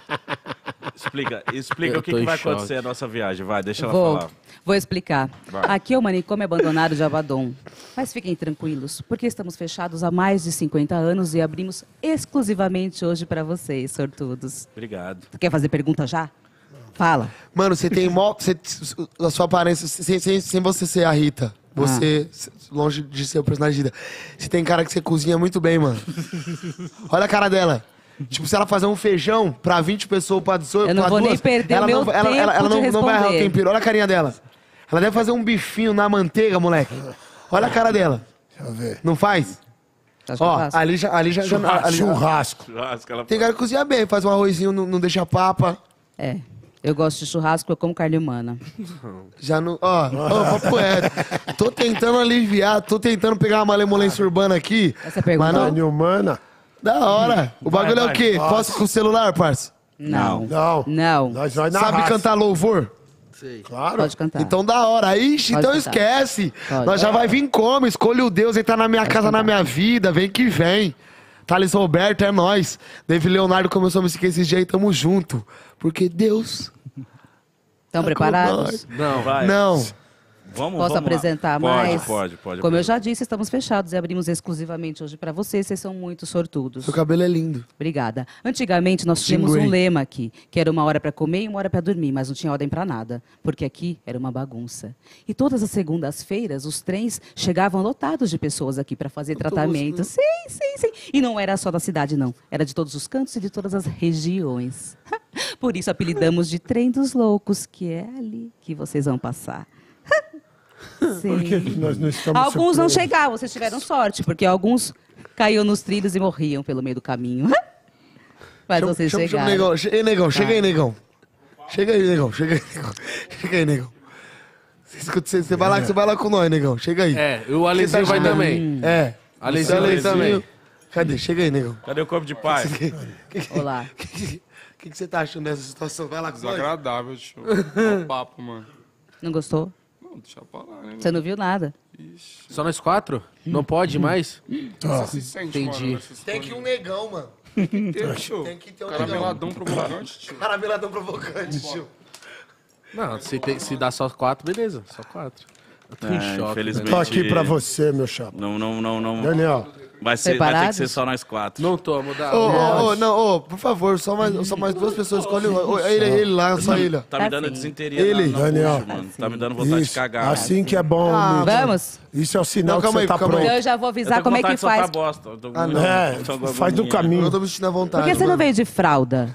Explica, explica Eu o que, tô que em vai choque. acontecer a nossa viagem. Vai, deixa ela Vou, falar. vou explicar. Vai. Aqui é o manicômio abandonado de Abaddon. Mas fiquem tranquilos, porque estamos fechados há mais de cinquenta anos e abrimos exclusivamente hoje para vocês, sortudos. Obrigado. Tu quer fazer pergunta já? Fala. Mano, você tem mó. Você, a sua aparência, sem, sem, sem você ser a Rita, você, longe de ser o personagem da Rita, você tem cara que você cozinha muito bem, mano. Olha a cara dela. Tipo, se ela fazer um feijão pra vinte pessoas, pra dezoito, Eu não pra vou nem duas, perder ela o meu não, ela, ela, ela tempo não, de não vai errar o responder. tempero. Olha a carinha dela. Ela deve fazer um bifinho na manteiga, moleque. Olha a cara dela. Deixa eu ver. Não faz? Acho que eu Ó, faço. ali já... Ali já, já ali já- Churrasco. Churrasco, ela tem cara que cozinha bem, faz um arrozinho, não, não deixa papa. É. Eu gosto de churrasco, eu como carne humana. Já não... Ó, ó, papo reto. Tô tentando aliviar, tô tentando pegar uma malemolência urbana aqui. Essa pergunta? Mas não, Carne humana? da hora. O bagulho é o vai. quê? Posso com o celular, parça? Não. Não. Não. Nós vai na Sabe raça. cantar louvor? Claro. Pode cantar. Então da hora. Ixi, Pode então cantar. esquece. Pode. Nós já vai vir como? Escolha o Deus, entrar na minha casa, na minha vida. Vem que vem. Thales Roberto, é nóis. David Leonardo começou a me seguir esses dias e tamo junto. Porque Deus... Estão preparados? Não. vai. Não. Vamos, Posso vamos lá. apresentar pode, mais? Pode, pode, Como eu pode. já disse, estamos fechados e abrimos exclusivamente hoje para vocês. Vocês são muito sortudos. Seu cabelo é lindo. Obrigada. Antigamente nós Jim tínhamos um Gray. lema aqui, que era uma hora para comer e uma hora para dormir, mas não tinha ordem para nada, porque aqui era uma bagunça. E todas as segundas-feiras os trens chegavam lotados de pessoas aqui para fazer tratamento. Sim, sim, sim. E não era só da cidade, não. Era de todos os cantos e de todas as regiões. Por isso apelidamos de Trem dos Loucos, que é ali que vocês vão passar. Sim. Por que que nós não estamos Alguns não surpresos? chegavam, vocês tiveram sorte, porque alguns caíam nos trilhos e morriam pelo meio do caminho. Mas Chama- vocês chama- chama o chegaram. negão. Che- Ei, negão, chega aí, negão. Chega aí, negão. Chega aí, negão. Chega aí, negão. Você, escuta- você, você vai lá, você vai lá com nós, negão. Chega aí. É, e o Alezinho vai chegando? também. É. Alezinho Você, vai também. Cadê? Chega aí, negão. Cadê o corpo de pai? Olá. O que, que, que você tá achando dessa situação? Vai lá com nós. Desagradável, show. Ó o papo, mano. Não gostou? Não, deixa pra lá, né? Você não viu nada. Só nós quatro? Não pode mais? Você se sente, entendi. mano. nessas Tem que ir coisas. um negão, mano. Tem, show. Tem que ter um negão. Carameladão provocante, tio. Carameladão provocante, tio. Não, se, tem- se dá só quatro, beleza. Só quatro. Eu tô em É, choque. infelizmente. né? Tô aqui pra você, meu chapa. Não, não, não, não. Daniel, Vai, ser, vai ter Preparados? que ser só nós quatro. Não tomo, dá. Ô, ô, ô, não, ô, por favor, só mais, só mais duas pessoas. Escolhe um. Ô, ele, ele lá, só ele. ó. Tá me dando Assim. desinteria Ele. na, na Daniel. bucha, mano. Tá me dando vontade de isso. cagar. Assim que é bom, Ah, Mitch. Vamos? Isso é o sinal Não, que calma você aí, tá calma aí. pronto. Eu já vou Eu tô avisar com como é vontade que de soltar faz. bosta. Eu tô Ah, muito- não. É, tô com faz do agonia. caminho. Eu tô me sentindo à vontade. Por que você não mano. veio de fralda?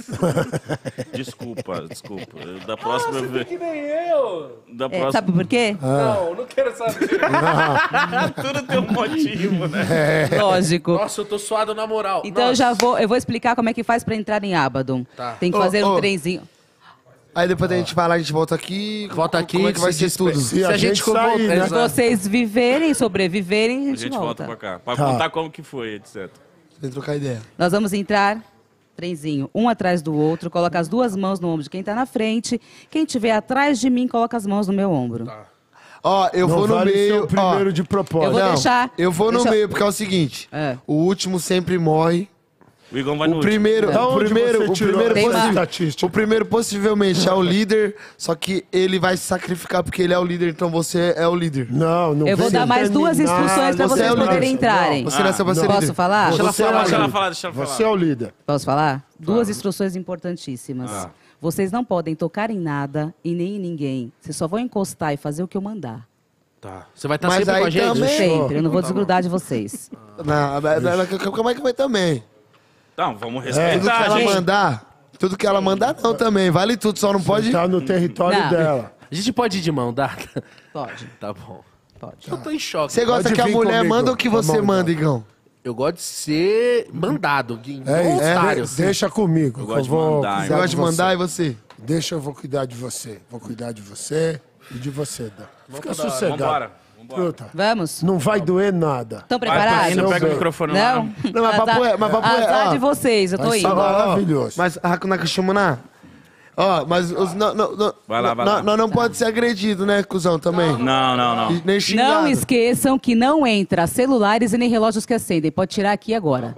Desculpa, desculpa. Eu- Da próxima vez. Que nem eu. Da É, próxima. sabe por quê? Não, não quero saber. Tudo tem um motivo, né? Lógico. Nossa, eu tô suado na moral. Então eu Nossa. já vou, eu vou explicar como é que faz pra entrar em Abaddon. Tá. Tem que Ô, fazer um ô. trenzinho. Aí depois a gente vai lá, a gente volta aqui. Volta aqui, Como é que vai se ser despe- tudo? Se a gente for sair, voltar- né? Se Exato. vocês viverem, sobreviverem, a A gente, gente volta volta. pra cá. Pra Tá. contar como que foi, etcétera. Vem trocar ideia. Nós vamos entrar, trenzinho, um atrás do outro, coloca as duas mãos no ombro de quem tá na frente. Quem tiver atrás de mim, coloca as mãos no meu ombro. Ó, eu Não vou no vale ser meio. o primeiro ó, de propósito. Eu vou não, deixar- Eu vou no deixa- meio, porque é o seguinte: É. o último sempre morre. O Igor vai no O último. primeiro, Da o onde primeiro, você o tirou primeiro, essa possi- estatística? o primeiro possivelmente é o líder, só que ele vai se sacrificar porque ele é o líder, então você é o líder. Não, não Eu vou vem dar mais duas terminar. instruções pra Você vocês é o líder. poderem entrarem. Você nasceu pra ser líder. Posso falar? Deixa ela Você é o falar. Deixa ela líder. falar, deixa ela falar. Você é o líder. Posso falar? Duas instruções importantíssimas. Ah. Vocês não podem tocar em nada e nem em ninguém. Vocês só vão encostar e fazer o que eu mandar. Tá. Você vai estar Mas sempre aí com a gente? também- Sempre. Eu não vou desgrudar de vocês. Não, mas- mas- como é que vai também? Não, vamos Tudo que respeitar, ela gente. mandar, tudo que ela mandar não também, vale tudo, só não pode... Tá no território Não. dela. A gente pode ir de mão dada? Pode, Tá bom. pode. Eu tô em choque. Você gosta Pode que a vir mulher comigo, manda ou que tá você bom, manda, então. Igão? Eu gosto de ser mandado, Gui. É isso. Voluntário. Deixa comigo. Eu que gosto de vou mandar, cuidar Você gosta de mandar e você. você? Deixa eu vou cuidar de você. Vou cuidar de você e de você, Dan. Fica Vambora. sossegado. Truta, Vamos? não vai doer nada. Estão Vai, preparados? ainda pega o microfone lá. Não? Não, mas papo é- mas papo é- Azar ó. de vocês, eu tô Vai ser indo. maravilhoso. Mas, Hakuna Kashimuna, ó, mas os, não, não, não, Vai lá, vai não- lá. Nós não pode ser agredido, né, cuzão, também? Não, não, não. E nem xingado. Não esqueçam que não entra celulares e nem relógios que acendem. Pode tirar aqui agora.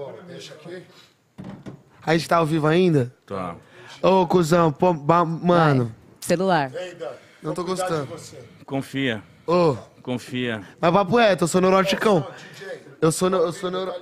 A gente tá ao vivo ainda? Tá. Ô, cuzão, pô, ba- mano, Celular. não tô gostando. Confia, Ô, confia. mas papo reto, eu sou neuroticão. Eu sou, neu- eu sou neuro...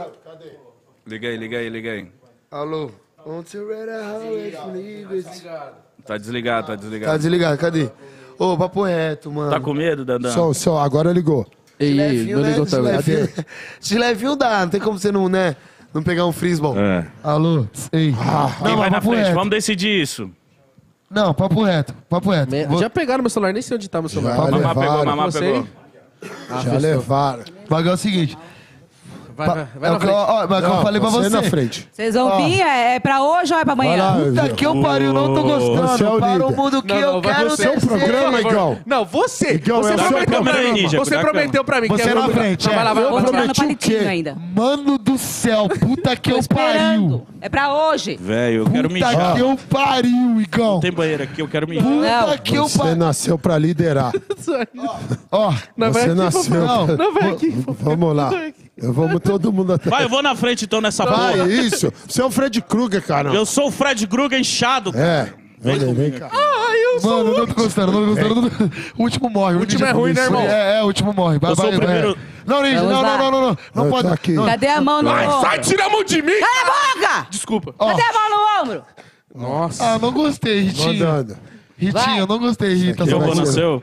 Liga aí, liga aí, liga aí. Alô? Won't you rather how it leave it? Tá desligado, tá Tá desligado. desligado, cadê? Ô, papo reto, mano. Tá com medo, Dandan? Só, só, agora ligou. Ei, Levinho, não né? ligou Se também. levinho, se levinho dá, não tem como você não, né? Não pegar um frisball. É. Alô? Ei. Quem não, vai mas na papo frente? reto. Vamos decidir isso. Não, papo reto, papo reto. Me- Vou- Já pegaram meu celular, nem sei onde tá meu celular. Já Papo- Mamá levaram. pegou, mamá Você pegou. aí? Ah, Já fechou. levaram. O bagulho é o seguinte. Vai, vai, vai é na o que eu, frente. ó, mas é o que eu falei pra você. na frente. Vocês vão vir? É, é pra hoje ou é pra Vai lá, amanhã? Puta Igão. que eu pariu, não tô Você é gostando. o Para o líder. mundo que Não, eu não, vai quero você. Seu descer. programa, Igão. Não, você. Igão, você é o seu prometeu pra programa. mim. Ninja, Você cuidado, prometeu pra mim Você que ia na no- frente, Não, vai é. lá, vai lá. Vou vai lá. tirar no prometi o palitinho quê? ainda. Mano do céu, puta que Tô eu esperando. pariu. É pra hoje. Velho, eu quero Puta mijar. que eu pariu, Igão. Tem banheiro aqui, eu quero mijar. Puta Não. que eu Você pariu. nasceu pra liderar. Ó, Não, vai Você aqui, nasceu fofão. pra... Não, vai aqui. Vamos lá. Eu vamos todo mundo até... Vai, eu vou na frente então nessa Vai, porra. isso. Você é o Fred Krueger, cara. Eu sou o Fred Krueger inchado. É. Vem, vem, vem cá. Mano, eu não tô gostando, não tô gostando. não tô- O último morre. O último é ruim, né, irmão? É, é, o último morre. Vai, Eu sou vai, o primeiro- vai. Não, Ninja, Vamos não, lá. não, não, não, não. Não Eu pode. tô aqui. Não. Cadê a mão no Ai, ombro? sai, tira a mão de mim. Cala a boca! Desculpa. Cadê a mão no ombro? Nossa. Ah, não gostei, Ritinho. Mandando. Ritinho, eu não gostei, Rita. aqui Eu só vou vai no ser. seu.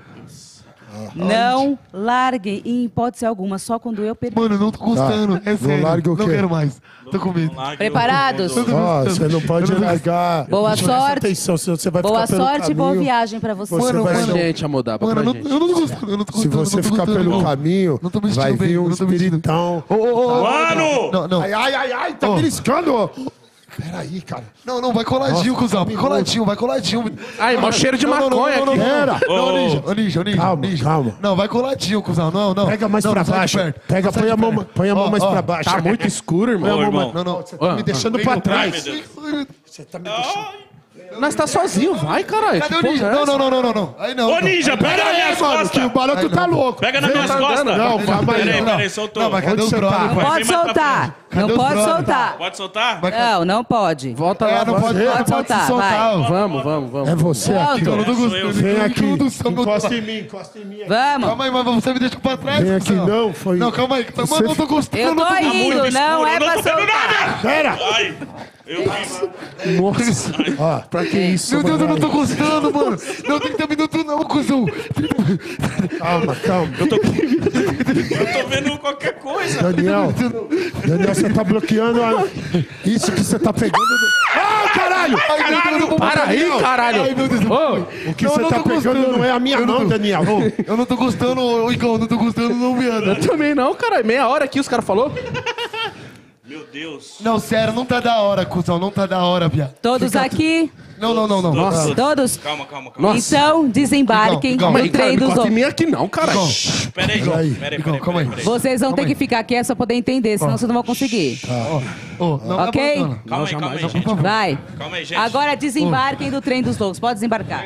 Não larguem em hipótese alguma, só quando eu pergunto. Mano, eu não tô gostando. É sério. larga o Não quê? quero mais. Tô com medo. Preparados? Ó, você não pode largar. Boa Presta sorte. atenção, senão você vai Boa ficar pelo sorte e boa caminho. viagem pra você. Você Mano, vai Pra mano, gente, Amodaba, Mano, pra eu não, gente. eu não tô gostando, eu não tô Se gostando. você eu não tô ficar gostando, pelo não. caminho, Não tô me vai sentindo vir bem, um não tô me sentindo. espiritão. Ô, ô, ô, Mano! Não, não. Ai, ai, ai, ai, tá Ô. beliscando. Peraí, cara. Não, não, vai coladinho, Nossa, cuzão. tá Vai coladinho, vai coladinho. Ai, mó cheiro de Não, não, não, maconha não, não, aqui. não, Pera. Não, Ô. Ninja, ô, Ninja, ô, Ninja. Calma, Ninja. calma. Não, vai coladinho, cuzão. Não, não. Pega mais não, pra não sai de baixo. perto. Pega, Não sai põe de a mão, perto. põe a mão Ó, mais ó, pra baixo. Tá muito escuro, irmão. Ô, irmão. Não, não. Você tá me deixando Vem, pra vem, trás. vem. Você tá me deixando... Nós tá sozinho, vai, caralho. Cadê Que o porra Ninja? é Não, essa? não, não, não, não, não. Aí não. Ô, não. Ninja, pega nas minhas Mano, que o costas. barato tá louco. Pega nas Vem, minhas tá costas. andando. Não, calma aí. Peraí, Não. peraí, soltou. Não, vai, cadê Onde os você tá? brothers? Não vai? pode vem mais pra soltar. Não Cadê os pode brothers? soltar. Pode soltar? Vai, Não, não pode. Volta lá, É, não vai. pode, Pode não pode se soltar, soltar. ó. Vamos, vamos, vamos. É você Pronto. aqui, Eu não ó. tô Sou gostando. eu. Vem Meu aqui. Deus do céu, meu Encosta Deus. em mim, encosta em mim. aqui. Vamos. Calma aí, mas você me deixa pra trás, Vem aqui, cuzão. não, foi... Não, calma aí. Mano, eu não tô gostando. Eu tô não indo, não é eu não pra tô vendo soltar. nada. Pera! Ai, eu vi. Nossa. Ó, Pra que isso, Meu Deus, eu mano? não tô gostando, mano. Não, trinta minutos não, cuzão. calma, calma. Eu tô, eu tô vendo qualquer coisa. Daniel, Daniel, você tá bloqueando a... isso que você tá pegando... No... Ah, caralho! Ai, meu Deus, eu vou Para aí, Daniel. caralho. Ai, meu Deus. Ô, O que Não, você eu não tá tô pegando gostando. não é a minha Eu não mão, tô- Daniel. Eu não tô gostando, ô, Igão, não tô gostando não, viado. eu também não, caralho. Meia hora aqui, os caras falaram. Meu Deus. Não, sério, não tá da hora, cuzão, não tá da hora, viado. Todos aqui? Não, não, não, não. Nossa. Todos? Calma, calma, calma. Nossa. Então, desembarquem Igão, Calma no aí, cara. trem Não dos encosta em outros. mim aqui não, caralho. Peraí, Peraí. peraí, peraí, Igão, peraí, calma aí. peraí. Vocês vão ter Calma aí. que ficar quietos pra poder entender, senão vocês não vão conseguir. Ô, não Ok? abandona. Calma aí, calma aí, gente. Vai. Calma aí, gente. Agora desembarquem do trem dos loucos. Pode desembarcar.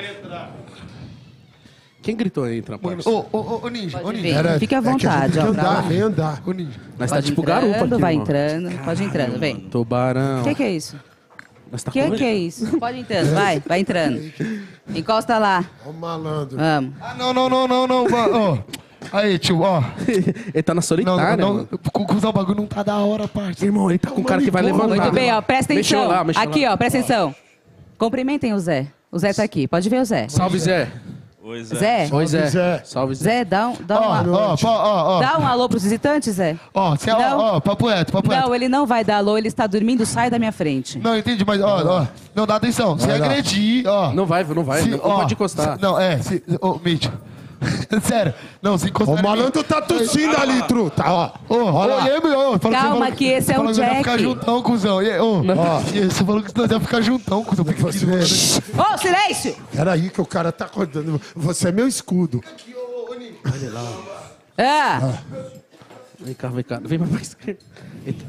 Quem gritou aí, trapaça? Ô, ô, ô, ô, Ninja, ô, Pode Ninja. vir. Fique à é que a gente vontade, tem que ó. pra lá. andar, vem andar. Ô, Ninja. Nós tá Pode tipo entrando, garupa aqui, vai irmão. entrando. Pode entrando, vem. Tubarão. O que, que é isso? Nós tá O que, com- que é isso? Pode entrando, vai, vai entrando. Encosta lá. Ó, malandro. Vamos. Ah, não, não, não, não, não. va- Ó. Aí, tio, ó. Ele tá na Não, solitária, não, mano. não. Cuzão, o bagulho não tá da hora, parça. Irmão, ele tá com um cara que vai levantar. Muito bem, ó. Presta Mexeu atenção. lá, mexeu Aqui, lá. ó, presta atenção. Cumprimentem o Zé. O Zé tá aqui. Pode ver o Zé. Salve, Zé. Oi, Zé. Zé, Oi, Zé. Zé. Salve, Zé. Zé, dá um, dá, Ó, um, ó, ó, ó, ó. dá um alô pros visitantes, Zé. Ó, cê- ó, Não. ó, papo reto, papo reto. Não, ele não vai dar alô, ele está dormindo, sai da minha frente. Não, entendi, mas ó, ó. Não, dá atenção. Se Vai lá. agredir, ó. Não vai, não vai. se- não ó, pode encostar. se- não, é, se. Ô, Mitch. Sério. Não, se encostar. O em mim- malandro tá tossindo ali, truta. Ó, Ô, Olha lá. olha, meu, ó, fala Calma você que esse é falou um que nós ia Jack. ficar juntão, cuzão. E, ô, ó, e você falou que nós ia ficar juntão, cuzão. Fica aqui, mano. Ô, silêncio! Peraí que o cara tá acordando. Você é meu escudo. Ah! Vem cá, vem cá. Vem mais pra esquerda. Eita.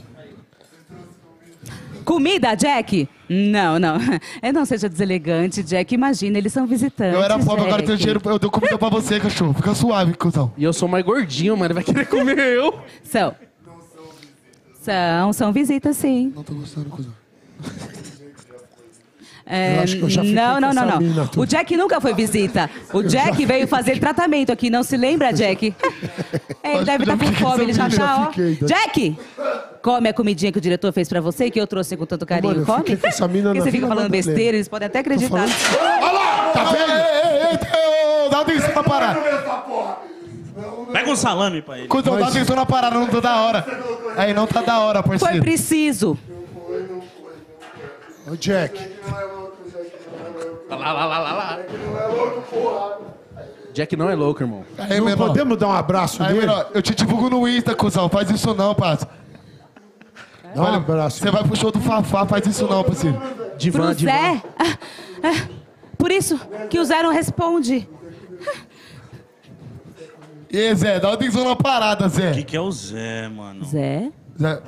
Comida, Jack? Não, não. Eu não seja deselegante, Jack. Imagina, eles são visitantes. Eu era pobre, agora Jack. tenho dinheiro, eu dou comida pra você, cachorro. Fica suave, cuzão. E eu sou mais gordinho, mano. Vai querer comer eu. São. São, são visitas, sim. Não tô gostando, cuzão. É, Eu acho que eu já fiquei não, com não, não, essa não. mina, tu. O Jack nunca foi visita. O Jack veio fazer tratamento aqui, não se lembra, Jack? Ele deve que eu estar já com fiquei com fome, ele já essa mina, tá, já ó. fiquei, tá? Jack! Come a comidinha que o diretor fez pra você, que eu trouxe com tanto carinho. Mano, eu Come. fiquei com essa mina Porque na você fica Vila falando Madalena. besteira, eles podem até acreditar. Olha lá, tá vendo? Ei, ei, ei, ei, dá atenção na parada. Pega um salame pra ele. Cuzão, dá atenção na parada, não tá da hora. Aí, não tá da hora, Foi parceiro. preciso. Ô, Jack. Lá, lá, lá, lá, lá. Jack não é louco, irmão. Aí, Não menor. podemos dar um abraço Aí, nele? menor, eu te divulgo no Insta, cuzão. Faz isso não, parça. Dá um abraço. Você vai pro show do Fafá, faz isso não, parceiro. Divan, Pro divan. Zé. Ah, ah, por isso que o Zé não responde. E aí, Zé, dá atenção na parada, O Zé. que, que é o Zé, mano? Zé? Zé.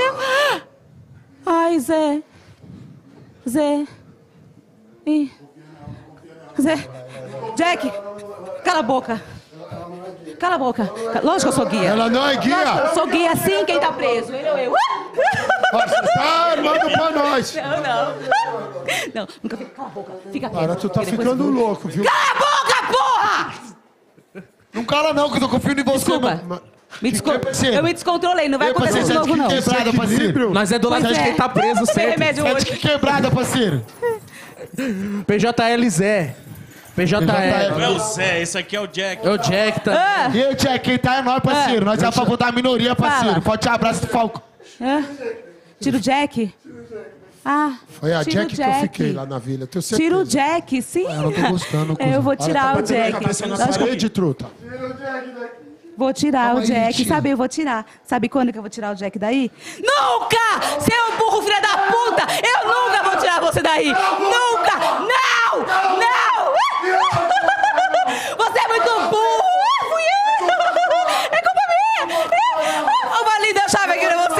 Ai, Zé. Zé. Ih. Zé. Jack, cala a boca. Cala a boca. Lógico que eu sou guia. Ela não é Lógico que eu guia. sou guia, sim, quem tá preso. Ele ou eu. Você tá armando pra nós. Não, não. Não, nunca fica. Cala a boca. Fica quieto. Cara, tu tá porque depois ficando eu vou- louco, viu? Cala a boca, porra! Não cala não, que eu tô confiando em você. Desculpa. mano. Me desculpa. parceiro? Eu me descontrolei, não vai Ei, acontecer de parceiro, novo, não. você é de que quebrada, parceiro? Nós é do lado Pois de é. quem tá preso, Tem certo? remédio Você é de hoje. que quebrada, parceiro? P J L Zé. P J P J L. Não é o Zé, esse aqui é o Jack. É o Jack, tá? Ah, E aí, Jack, quem tá é nós, parceiro. Nós é a favor da minoria, parceiro. Fala. Forte abraço do Falco. ah. Tira o Jack. Ah, Foi a tira o Jack que eu fiquei lá na vila, eu tenho certeza. Tira o Jack, sim. eu não tô gostando, É, eu vou Olha, tá tirar o batendo a Jack. cabeça na Lógico- parede, truta. Vou tirar Calma o aí, Jack. tia. Sabe, eu vou tirar. Sabe quando que eu vou tirar o Jack daí? Nunca! Seu burro, filha da puta! Eu nunca vou tirar você daí! Nunca! Não! Não! Você é muito burro! Ah, fui eu! É culpa minha! É- Ô, Valinda, eu achava que era você!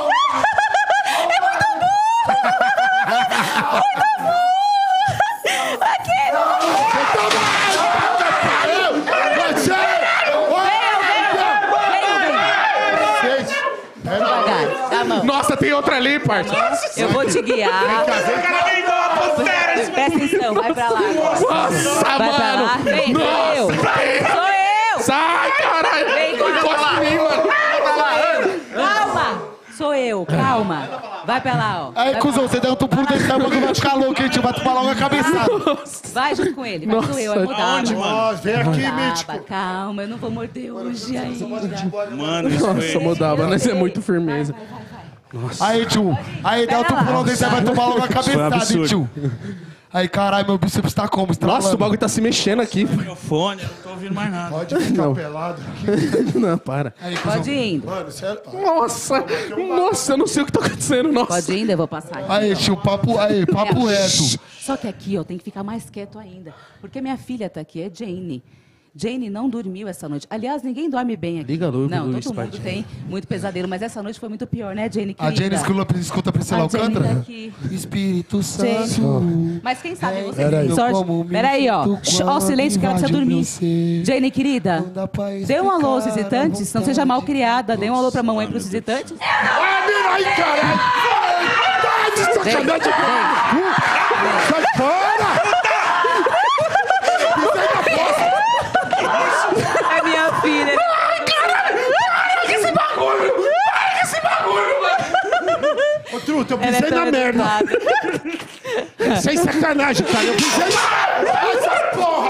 É muito burro! Muito burro! Aqui! Você! Venham, venham! Vocês! Devagar, dá a mão. Nossa, tem outra ali, parça. Eu vou te guiar. Presta atenção, vai pra lá. Nossa, Vai pra lá. mano. Vem, sou eu. Sou eu. Sai, caralho. Vem cá. Encosta em mim, mano. Calma. Sou eu, calma. Vai pra lá, ó. Aí, Vai cuzão, pra você der um tupu desse tamanho que vai ficar louco, hein, tio? Vai tomar logo a cabeçada. lá. Vai junto com ele. Vai, sou eu, é mudar. Aonde, mano? Ó, vem aqui, mítico. Calma, calma, eu não vou morder hoje ainda. Mano, isso Nossa, foi... mudava, nós é muito firmeza. Aí, tio. Aí, dá o Pera lá. tupurão desse, aí vai tomar logo a foi um cabeçada, hein, absurdo. tio? Aí, caralho, meu bíceps tá como? Estralando. Nossa, o bagulho tá se mexendo aqui. Meu fone, eu não tô ouvindo mais nada. Pode ficar Não. pelado aqui. Não, para. Pode ir indo. Mano, sério. Nossa, nossa, eu não sei o que tá acontecendo, nossa. Pode ir indo, eu vou passar aqui. Aí, tio, papo, aí, papo reto. Só que aqui, ó, tem que ficar mais quieto ainda. Porque minha filha tá aqui, é Jane. Jane não dormiu essa noite. Aliás, ninguém dorme bem aqui. Liga a luz, Não, Luiz, todo mundo pai. tem muito pesadelo. Mas essa noite foi muito pior, né, Jane, querida? A Jane escuta, escuta Priscila A Jane tá Alcântara? aqui. Espírito Jane. Santo. Mas quem sabe você Peraí. tem sorte. Como me Peraí, ó. sinto Shh, Ó, o silêncio que ela precisa invade meu dormir. ser. Jane, querida, Não dá pra dê um alô aos explicar visitantes. a Não seja vontade mal criada. Dê um alô pra mamãe e Ai, pros meu Deus. visitantes. Ah, mira aí, caralho! Tá de sacanagem! Sai fora! É minha filha. Ô, truta, eu Ela é pisei tão na merda. educada. Sem sacanagem, cara. Eu pisei na... Essa porra!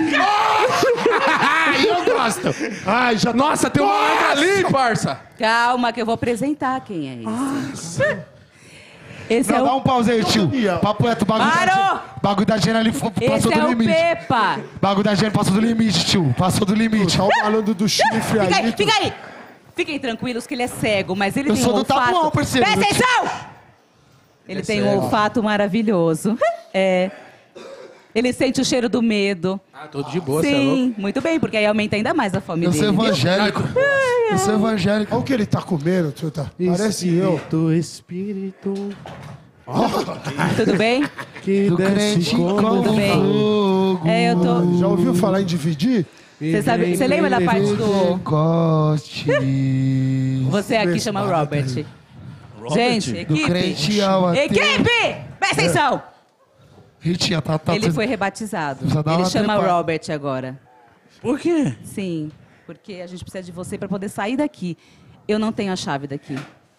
Ai, eu gosto. Ai, já... Nossa, tem uma arma ali, parça. Calma, que eu vou apresentar quem é esse. Esse é Não, dá o, um pause aí, tio. Papo reto, bagulho da Parou! Jane. Bagulho da Jane ali fo- esse passou é do o limite. Pepa. Bagulho da Jane passou do limite, tio. Passou do limite. Tá o falando do chifre Fica aí, aí. fica aí. Fiquem tranquilos que ele é cego, mas ele Eu tem sou um do olfato. Tapuão, parceiro. Presta atenção! Ele tem um olfato maravilhoso. É. Ele sente o cheiro do medo. Ah, tô de boa, você é louco. Sim, muito bem, porque aí aumenta ainda mais a fome Eu dele. sou viu? evangélico. Eu sou evangélico. Olha o que ele tá comendo, truta. Parece eu. Espírito, espírito, Tudo bem? que Do desce crente como Tudo bem. fogo. É, eu tô... Já ouviu falar em dividir? Você sabe, você lembra da parte do... Goste. Você aqui chama Robert. Gente, Do equipe. crente ao ateu. Equipe! Presta atenção! Ritinha, tá, tá. Ele foi rebatizado. Precisa dar Ele uma chama trepada. Robert agora. Por quê? Sim, porque a gente precisa de você para poder sair daqui. Eu não tenho a chave daqui.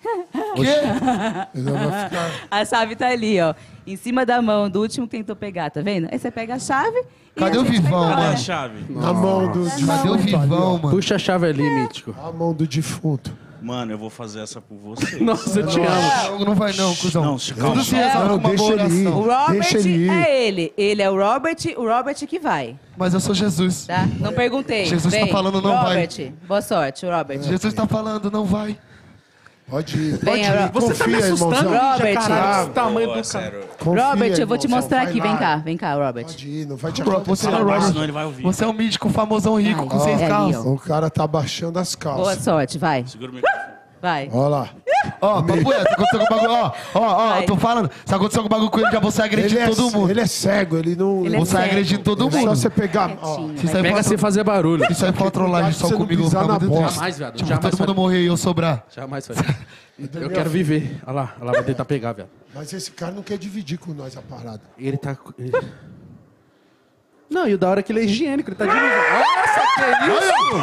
Ele vai ficar... A chave tá ali, ó. Em cima da mão do último que tentou pegar, tá vendo? Aí você pega a chave e Cadê a o gente vai Vivão, embora. Cadê a mano? chave? Na mão do defunto. Cadê o Vivão, ali, mano? Puxa a chave ali, mítico. ó. A mão do defunto. Mano, eu vou fazer essa por você. Nossa, eu te amo. Não, não vai não, cuzão. Não, se calma. Tudo se resolve Não, com uma deixa boa ele ir. oração. O Robert Deixa ele ir. é ele. Ele é o Robert, o Robert que vai, Mas eu sou Jesus. tá? Não perguntei. Jesus tá Vem, falando, não vai. Robert, boa sorte, Robert. Jesus tá falando, não vai. Pode ir. Vem, Pode ir. Ro- Você tá me Confia, assustando, irmãozão. Robert. caralho, esse tamanho Pô, do cara. sério. Confia, Robert, eu vou te irmãozão, mostrar vai aqui. Vem lá. cá, vem cá, Robert. Pode ir, não vai te Bro, acontecer você Fala é mais, Robert. senão ele vai ouvir. Você é um mítico famosão rico com Vai. seis É ali, carros. ó. O cara tá baixando as Boa calças. sorte, vai. Segura o microfone. Vai. Olha lá. Ó, papo reto, aconteceu com o bagulho. Ó, ó, ó, Vai. eu tô falando. Se acontecer algum bagulho com ele, já vou sair agredindo Ele é, todo mundo. ele é cego, ele não... Ele é Vou sair cego. agredindo todo É só mundo. você pegar... Ó, Quietinho, Se vai. sair Pega pra sem fazer barulho. Isso aí pra trolagem Cuidado só pra você não comigo, eu pisar ficava na muito bosta. triste. Jamais, viado. Tipo, Jamais todo mundo faria. morrer e eu sobrar. Jamais fazer. Eu quero viver. Olha lá, ela vai tentar pegar, velho. mas esse cara não quer dividir com nós a parada. Ele tá. ele- Não, e o da hora é que ele é higiênico, ele tá de luva. Nossa, que isso?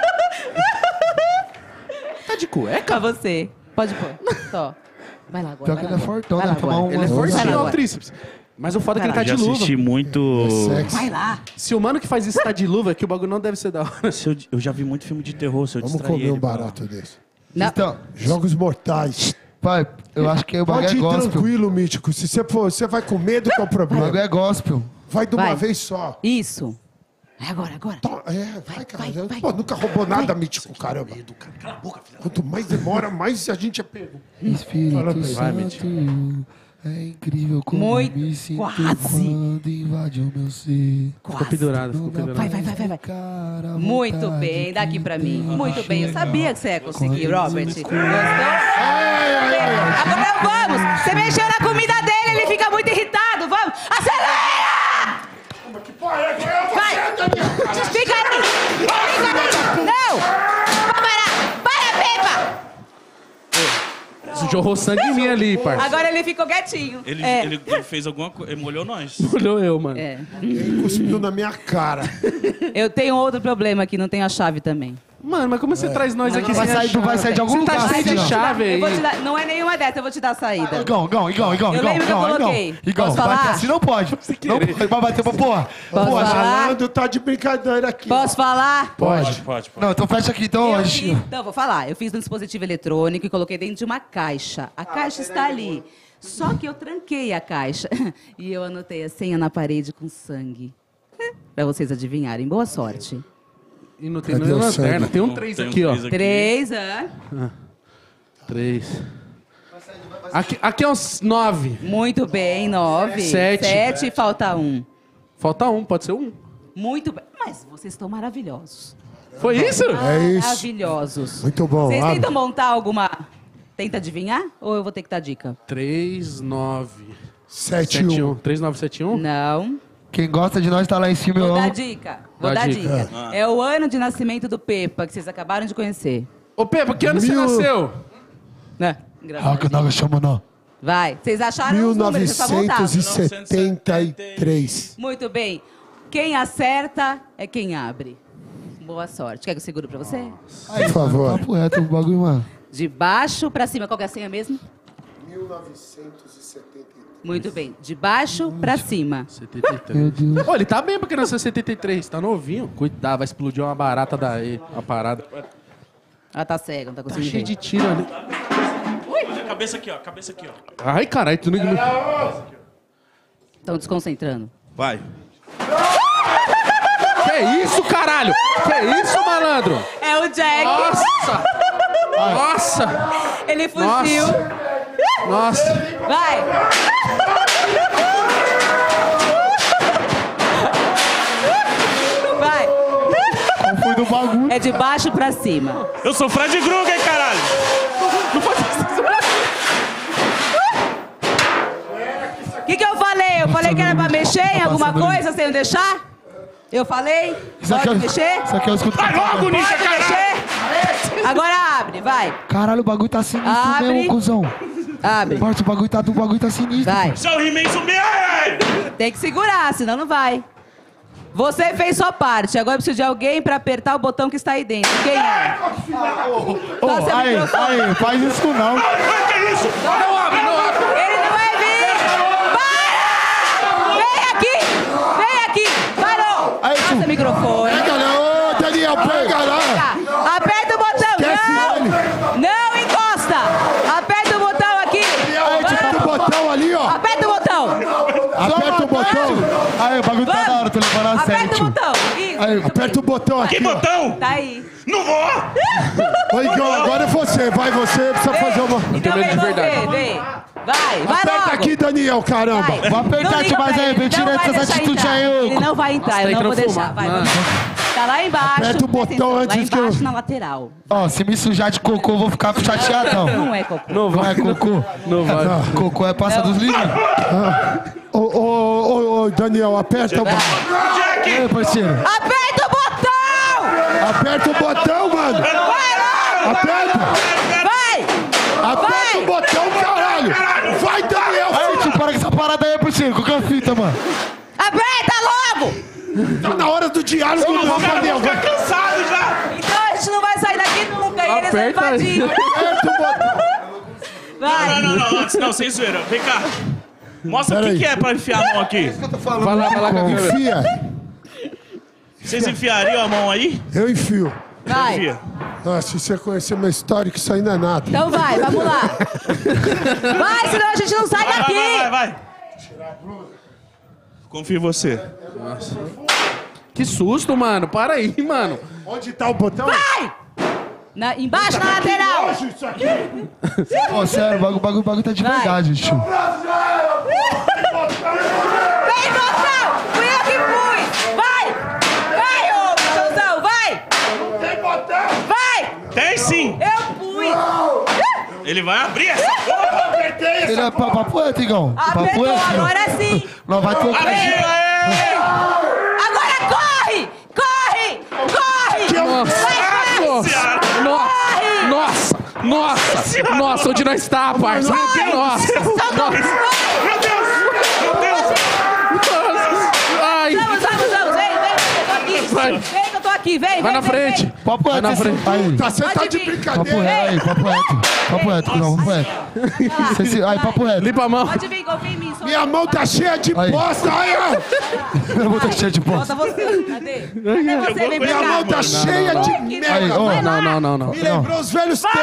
Tá de cueca? Pra você. Pode pôr. Só. Vai lá agora. Pior vai que lá ele é agora. fortão, Vai lá né? Tomar agora. um- Ele é Vai fortinho lá ao agora. tríceps. Mas o foda é que ele tá Vai de Já luva. assisti muito... Sexo. Vai lá. Se o mano que faz isso tá de luva, é que o bagulho não deve ser da hora. Se eu, eu já vi muito filme de terror, se eu Vamos distrair comer um ele, pá. barato desse. Não. Então, Jogos mortais. pai, eu acho que o bagulho Pode é ir gospel. tranquilo, Mítico. Se você for, você vai com medo, qual é o O bagulho problema? é gospel. Vai de uma Vai. vez só. Isso. É agora, agora. Tó- É, vai, cara. vai, vai. Pô, nunca roubou nada, Mítico, caramba. Quanto mais demora, mais a gente é pego. Espírito Fala pra ele. Vai, Santo, é incrível como Muito- me sinto quase. quando invade o meu ser. Ficou pendurado, ficou Não dá pendurado. Vai, vai, vai, vai, vai. Cara, a Muito vontade bem, dá aqui que pra mim. tem. Muito bem, eu sabia que você ia conseguir, Quando Robert. eu Gostou? Agora vamos! Você mexeu na comida dele, ele fica muito irritado. Vamos! Acelera! Vai! Fica ali! Fica ali! Não! Vai parar! Para, Pepa! Jorrou sangue em mim ali, parça. Agora ele ficou quietinho. Ele, É. ele, ele fez alguma coisa, ele molhou nós. Olhou eu, mano. É. Ele cuspiu na minha cara. Eu tenho outro problema aqui, não tenho a chave também. Mano, mas como você traz nós aqui Vai sem a sair, vai chave? sair de algum Você lugar. tá cheio de assim, ó. chave Eu aí. vou te dar, não é nenhuma dessa, eu vou te dar a saída. Igão, Igão, Igão, Igão, Eu Igão, lembro que eu Igão, coloquei. Igão. Igão, Posso bater falar? assim não pode. Não pode, vai bater pra porra. Posso Porra, falar? Malandro tá de brincadeira aqui. Posso falar? Pode, pode, pode. Não, então fecha aqui, então, Eu hoje. fiz, então, vou falar. Eu fiz no dispositivo eletrônico e coloquei dentro de uma caixa. A caixa está ali. Só que eu tranquei a caixa. E eu anotei a senha na parede com sangue. Pra vocês adivinharem. Boa sorte. E não tem Cadê nem o lanterna. sangue? Tem um Não, três tem um aqui, ó. três aqui. Três, hã? Três. Aqui, aqui é uns nove. Muito bem, nove. Sete. Sete, falta um. Falta um, pode ser um. Muito bem. Mas vocês estão maravilhosos. Foi isso? É isso. Maravilhosos. Muito bom. Vocês abre. tentam montar alguma... Tenta adivinhar? Ou eu vou ter que dar dica? Três, nove, Sete, sete, um. um. Três, nove, sete, um? Não. Quem gosta de nós tá lá em cima, eu Vou dar amo. dica. Vou Dá dar dica. dica. É o ano de nascimento do Pepa, que vocês acabaram de conhecer. Ô, Pepa, que ano você Mil- nasceu? Né? Ah, que nós chamamos não. Vai. Vocês acharam os números? É só voltar. mil novecentos e setenta e três. Muito bem. Quem acerta é quem abre. Boa sorte. Quer que eu seguro pra você? Por favor. Papo reto, o bagulho, mano. De baixo pra cima. Qual que é a senha mesmo? mil novecentos e setenta e três. Muito bem. De baixo pra cima. setenta e três. Meu Deus. Ô, ele tá bem porque nasceu em setenta e três. Tá novinho. Cuidado, vai explodir uma barata daí. Uma parada. Ela tá cega, não tá Tá conseguindo cheio ver. de tiro ali. Olha a cabeça aqui, ó. Cabeça aqui, ó. Ai, caralho, tu não... Estão desconcentrando. Vai. Que isso, caralho? Que isso, malandro? É o Jack. Nossa! Nossa! Ele fugiu. Nossa! Vai. É de baixo pra cima. Eu sou Fred Krueger, caralho. Não pode O que, que eu falei? Eu falei que era pra mexer em alguma coisa sem eu deixar? Eu falei? Pode mexer? Isso aqui eu escuto. Vai logo, Nisha, Pode caralho. mexer? Agora abre, vai. Caralho, o bagulho tá sinistro Abre. mesmo, cuzão. Abre. Parça, o bagulho tá, o bagulho tá sinistro. Vai. Seu He-Man sumiu. Tem que segurar, senão não vai. Você fez sua parte. Agora eu preciso de alguém pra apertar o botão que está aí dentro. Quem é? Ô, Passa o aí, microfone. aí, faz isso não. Que é isso? Não abre, não abre. Ele não vai vir! Para! Vem aqui! Vem aqui! Parou! Aí, Passa tu- o microfone. Pega lá, ô Daniel, pega lá. Tá. Aperta o botão! Esquece Não! ele. Não encosta! Aperta o botão aqui! Aí, tipo, o botão ali, ó. Aperta o botão! Aperta o botão. Aí, o bagulho tá Vamos. da hora, tô levando a sério, Aperta o tio. botão! Isso, Aí, muito aperta o bem. botão Que aqui, ó. botão? Tá aí. Não vou. Ô, Igor, agora é você. Vai você, precisa fazer uma... Então medo vem de você, verdade. vem. Vai, vai Aperta logo. aqui, Daniel, caramba. Vai. Vou apertar, Não liga tio, mas pra aí, ele, vem tirar não vai essas deixar atitudes entrar. aí, ô. Ele não vai entrar, Nossa, eu tá não vou entrando deixar. fumar. Vai, Mano. vai. Tá lá embaixo. Aperta o presta botão atenção, antes que Lá eu- embaixo, na lateral. Ó, se me sujar de cocô, eu vou ficar chateadão. Não é cocô. Não Não vai. é cocô? Não vai. Cocô é passa dos limites. Ô, ô, ô, ô, Daniel, aperta o botão. Jack. Aí, parceiro. Aperta o botão! Aperta o botão, mano. Vai logo! Aperta. Vai! Aperta Vai. o botão, caralho. Vai, Daniel. Aí, tio, para com essa parada aí, parceiro. Qual que é a fita, mano? Aperta logo! Tá na hora do diálogo, não, Daniel. Tá cansado já. Então a gente não vai sair daqui nunca e eles vão Aperta aí. invadir. Aperta o botão. Vai! Não, não, não, antes não, sem zoeira. Vem cá. Mostra o Pera que, aí. que é pra enfiar a mão aqui. Vai lá, vai lá com a câmera. Enfia. Vocês enfiariam a mão aí? Eu enfio. Vai! Enfia. Ah, se você conhecer minha história, que isso aí não é nada. Então vai, vamos lá! Vai, senão a gente não sai Vai, vai, vai, daqui! vai. Confio em você. Que susto, mano. Para aí, mano. Onde tá o botão? Vai! Na- embaixo na lateral! Isso aqui. Ó, sério, o bagulho, bagulho, bagulho tá de Vai. verdade, tio. Vem, botão! Fui eu que fui! Vai! Vai, ô bichãozão, vai! Tem botão. Vai! Tem sim. Eu fui! Ele vai abrir essa porra. Apertei Ele essa. é pa- papo reto, Igão. Papo Apertou, reto, tio. agora sim! Nós vai trocar. Abriu, aê. Agora corre! Corre! Corre! Nossa. Vai, vai! Nossa. Nossa. Nossa. Nossa. Nossa, onde nós tá, parça? Nossa. Corre! Meu Deus. Meu Deus. Ai. Vamos, vamos, vamos! Vem, vem, eu tô aqui! Vai. Vem que eu tô aqui, vem! Vai vem, na vem, frente. vem. Papo Vai reto, na esse- frente. aí. Tá, você tá Pode de vir. Papo brincadeira. reto, aí, papo reto. Papo reto, não, papo reto. Cê se- Aí, papo reto. Limpa a mão. Pode vir, confia em mim. sou Minha eu. mão tá cheia de Aí. bosta. Aí, ó. Eu vou ter cheio de bosta. Volta você. Cadê? Cadê você? Vem pra Minha cá. mão tá cheia de Que merda. Aí, ó. Vai lá. Não, não, não, não. Me lembrou os velhos tempos.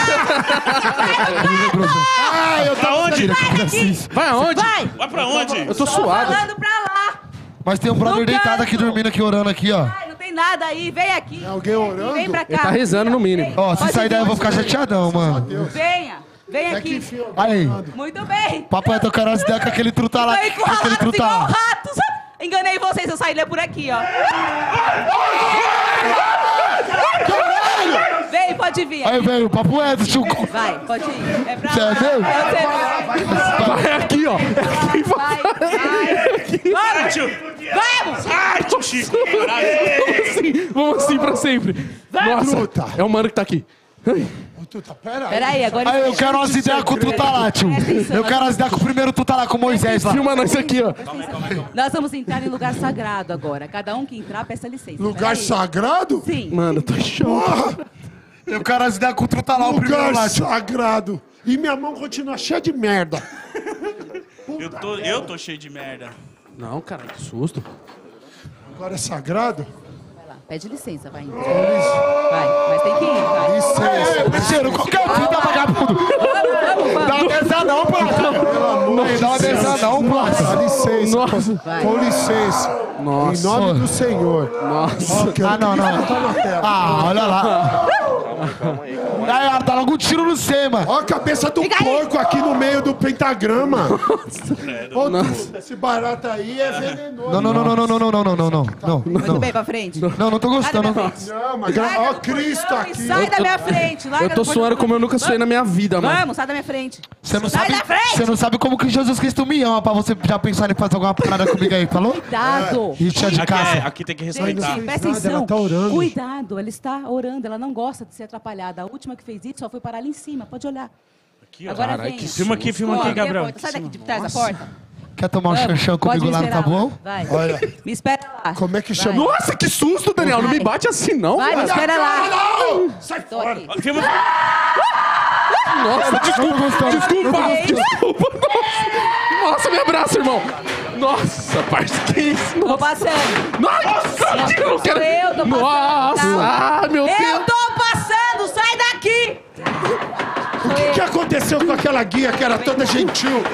Ai, eu Pra tava... onde? Vai daqui. Vai aonde? Vai. Vai pra onde? Eu tô Tô suado. falando pra lá. Mas tem um brother No deitado canto. aqui, dormindo aqui, orando aqui, ó. Ai, não tem nada aí. Vem aqui. Alguém orando? Vem pra cá. Ele tá rezando no mínimo. Ó, se Pode sair vir, daí eu vou pode ficar vir. chateadão, mano. Venha. Vem É que aqui. enfia o Aí, Muito bem. papo reto, eu quero as ideias com aquele truta lá. Tô Com aquele encurralado truta igual lá. ratos. Enganei vocês, eu sairia por aqui, ó. Vem, pode vir. Aí, velho, papo reto, tio. Vai, pode ir. É pra Cê é lá. meu? Você Vai aqui, ó. vai, vai. Ai, Vamos. tio. Vamos. Ai, tio Chico. Caralho. Vamos assim, vamos assim pra sempre. Nossa, Truta. é o mano que tá aqui. Ai. Ô, Tuta, pera aí. Peraí, agora... Aí, eu quero umas ideias com o truta lá, tio. Eu quero as ideias com o primeiro truta lá, com o Moisés lá. Filma nós aqui, ó. Nós vamos entrar em lugar sagrado agora. Cada um que entrar, peça licença. Lugar Peraí. sagrado? Sim. Mano, eu tô em choque. Porra, Eu quero as ideias com o truta lá, o primeiro lugar lá, tio. sagrado. E minha mão continua cheia de merda. Eu tô, eu tô cheio de merda. Não, cara, que susto. Agora é sagrado? Vai lá, pede licença, vai entrar. Vai, mas tem que ir, vai. Licença. Parceiro, qual que é a fita, vagabundo? Vamos, vamos, Dá vamos. uma dessa não, plata. Aí, dá uma dessa não, Dá plata. licença. Nossa. Com, com licença. Nossa. Em nome do Senhor. Nossa. Ó, que eu Ah, não, não. Tá na tela. Ah, olha lá. calma aí, calma aí. Aí, dá logo um tiro no C, mano. Ó a cabeça do porco aqui no meio do pentagrama. Ô, tu, esse barato aí é venenoso. Não, não, não, não, não, não, não, não, não, não, não. Muito bem, pra frente. Não, não tô gostando. Sai da minha frente. Não, mas gra- ó Cristo aqui. Sai da minha frente. larga Eu tô do corpo suando do- como eu nunca suei na minha vida, mano. Vamos, sai da minha frente. Você não Sai sabe, da frente! você não sabe como que Jesus Cristo me ama pra você já pensar em fazer alguma parada comigo aí, falou? Cuidado. Rixa de Aqui, é, caça. aqui tem que Gente, respeitar. presta nada, atenção. ela tá orando. Cuidado, ela está orando. Ela não gosta de ser atrapalhada. A última que fez isso só foi parar ali em cima. Pode olhar. Aqui, ó. Agora Caralho, vem. que Filma aqui, filma Ó, aqui, abre a Gabriel. porta. Sai daqui de trás da porta. Quer tomar um Vamos, chanchão pode comigo me lá no esperar Tabuão? Vai. Olha. Me espera lá. Como é que Vai. chama? Nossa, que susto, Daniel. Não me Vai. bate assim, não, Vai, me velho. espera lá. Não! Sai Tô fora. aqui. Filma. Nossa, desculpa, desculpa, Ei. desculpa. Nossa, nossa, me abraça, irmão. Nossa, parceiro, que isso? Tô Nossa, passando. nossa, eu não quero... Sou eu, tô passando. Nossa, tá? ah, meu Eu Deus. tô passando. Sai daqui. O que, que aconteceu com aquela guia que era toda gentil?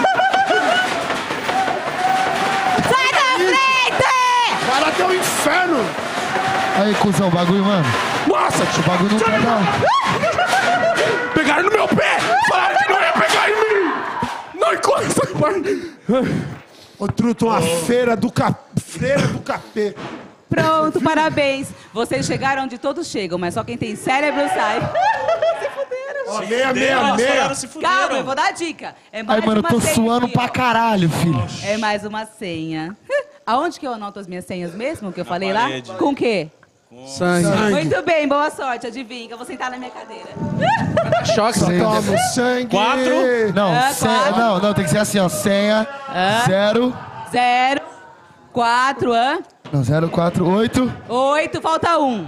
Sai da frente. Barato é um inferno. Aí, cuzão, o bagulho, mano. Nossa, O bagulho não tá não. pegaram no meu pé. Falaram que não ia pegar em mim. Não encosta, pai. Ô, Truto, uma feira do cap... Freira do capeta. Pronto, parabéns. Vocês chegaram onde todos chegam, mas só quem tem cérebro sai. Se fuderam. Ó, meia, meia, meia. Se fuderam. Calma, eu vou dar a dica. É mais Aí, mano, eu uma tô senha suando aqui, pra ó. caralho, filho. É mais uma senha. Aonde que eu anoto as minhas senhas mesmo, que eu falei parede. lá? Com o quê? Sangue. Muito bem, boa sorte. Adivinha que eu vou sentar na minha cadeira. Choque. Toma o sangue. Quatro. Não, Ah, senha, quatro. não, não, tem que ser assim, ó. Senha, zero, Zero, quatro, hã? não, zero, quatro, oito. Oito, falta um.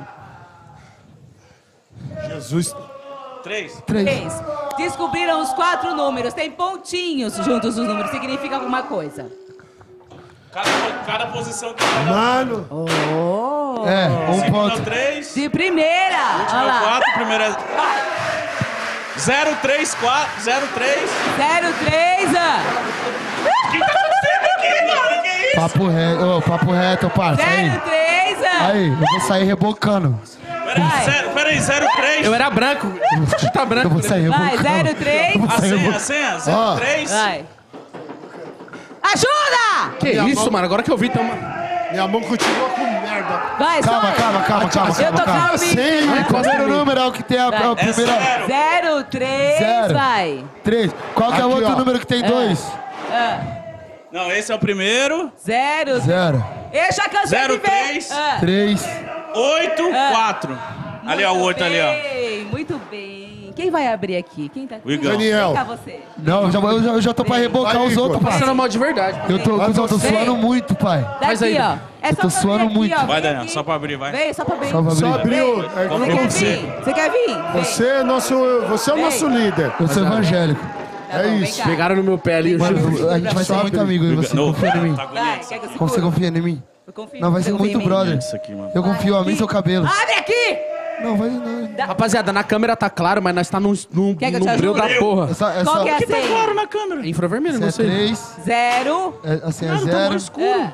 Jesus. Três. Três. Três. Descobriram os quatro números. Tem pontinhos juntos dos números. Significa alguma coisa. Cada, cada posição que vai dar. Mano. É, um Segundo é o ponto. três. De primeira. Último Olha é o lá. quatro. Primeiro é... Zero, três, quatro. Zero, três. Zero, três, hã? O que tá acontecendo aqui, mano? Que isso? Papo reto, ô, papo reto, parça. Aí, Zero, três, hã? aí, eu vou sair rebocando. Peraí, zero, peraí, zero, três. Eu era branco. Tá Eu branco. vou sair Vai, rebocando. zero, três. A senha, a senha, zero, Ó. três. Vai. Ajuda! Que isso, mano? Agora que eu vi, tem uma... Minha mão continua com merda. Vai, Calma, só. calma, calma, calma, Eu calma, tô calma. calma. Senha. O primeiro número é o que tem a, a É primeira... zero. Zero, três, Zero. vai. Três. Qual que é o Aqui, outro ó. número que tem dois? Ah, Não, esse é o primeiro. zero. Zero. Eu já cansei Zero, de ver. três. Ah. Três. Oito, Ah. quatro. Ali, ó, o Muito oito ali, ó. bem, muito bem. Quem vai abrir aqui? Quem tá O Igão. Daniel. Vem cá você. Não, eu já, eu já, eu já tô pra rebocar Vai, os Igor. outros, pai. Passando mal de verdade. Eu tô, eu tô Vem. suando muito, pai. Daqui, Faz aí, ó. É Eu só tô pra suando abrir aqui, muito. ó. Vai, Vem Daniel, aqui. só pra abrir, vai. Vem, só pra abrir. Só pra Só abrir. abriu. Vem. É, Você quer vir? Você quer vir? Vem. Você é nosso, você é o Vem. nosso líder. Eu sou evangélico. Tá é bom, vem isso. cá. Pegaram no meu pé ali. Mano, eu- a gente vai ser Só muito abrir. amigo e você Não, confia em mim. tá Vai, bonito. quer que eu Como você segure? confia em mim? Eu confio. Não, vai Você ser confia muito em mim? brother. Isso aqui, mano. Eu confio a mim e seu cabelo. Abre aqui! Não, vai não. Rapaziada, na câmera tá claro, mas nós tá num, num, Quer que eu te num breu ajude? da porra. É só, é Qual só, que é a Tá senha? claro na câmera. Infravermelho, é não sei. três, Zero. é, assim é Cara, tá zero. mais escuro. É.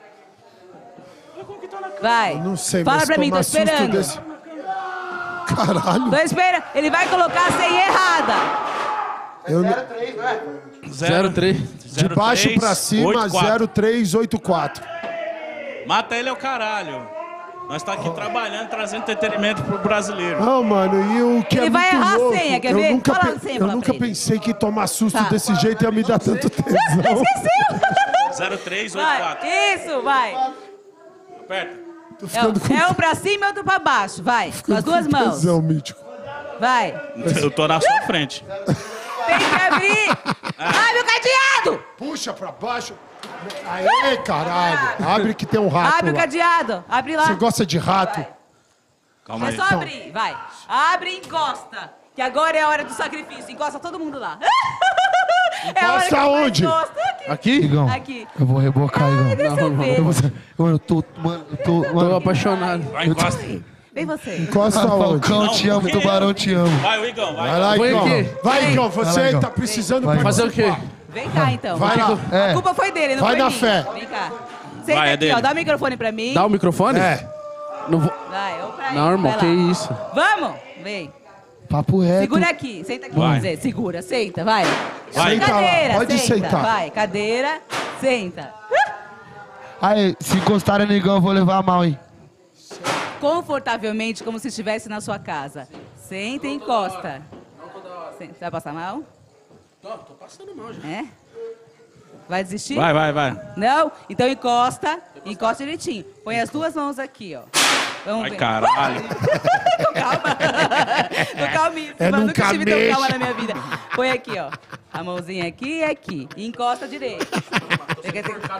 Vai. Não sei, Fala mas pra mim, tô tomar susto esperando. desse- Caralho. Tô esperando. Ele vai colocar a senha errada. Eu, não- Zero, três. de baixo três, pra cima, oito, quatro. zero três oito quatro. Mata ele é o caralho. Nós tá aqui trabalhando, trazendo entretenimento pro brasileiro. Não, mano, e o que Ele é vai muito errar a louco, senha, quer eu ver? nunca, Fala pe- a senha, eu fala nunca pra ele. pensei que tomar susto Tá. desse jeito ia me dar tanto tesão. Zero, três, oito, Vai. quatro. Isso, vai. Aperta. Tô É, ficando com é um pra cima e outro pra baixo. Vai. Com as duas mãos. tesão, mítico. Vai. Eu tô na sua frente. Tem que abrir. Abre o cadeado. Puxa pra baixo. Aê, caralho. Abre que tem um rato Abre o lá. cadeado. Abre lá. Você gosta de rato? Vai. Calma É aí. só abrir. Vai. Abre e encosta. Que agora é a hora do sacrifício. Encosta todo mundo lá. É a hora que Encosta mais onde? gosta. Aqui. Aqui? Igão, Aqui. eu vou rebocar, Ai, Igão. deixa eu ver. Eu, vou, mano, eu tô, mano, eu tô, Tô mano. apaixonado. Vai, encosta. Vem você. Encosta onde? Falcão, Não, te amo, porque- tubarão, te amo. Vai, o Igão, vai. Vai lá, Põe Igão. aqui. Vai, Vem. Igão. Você Vai lá, Igão. tá precisando Vai. Fazer o quê? Vem cá, então. Vai lá. É. A culpa foi dele, não Vai foi na minha. fé. Vem cá. Senta Vai, é aqui, dele. ó. Dá o microfone pra mim. Dá o microfone? É. Não vou... Vai, ou pra Não, ele, irmão, vai que lá. isso. Vamos, vem. Papo reto. Segura aqui, senta aqui, Vai. quer dizer, segura, senta, vai. Vai. Senta lá, Cadeira, pode senta, sentar. vai, cadeira, senta. Aí, se encostarem no Igão, eu vou levar mal, hein? Confortavelmente, como se estivesse na sua casa. Senta e encosta. Senta. Vai passar mal? Tô, tô passando mal já. É? Vai desistir? Vai, vai, vai. Não? Então encosta, encosta direitinho. Põe as duas mãos aqui, ó. Vamos Ai, ver. caralho. Com calma. Tô calminho. É Mas nunca nunca tive tão mexa. calma na minha vida. Põe aqui, ó. A mãozinha aqui e aqui. E encosta direito. Você quer ter...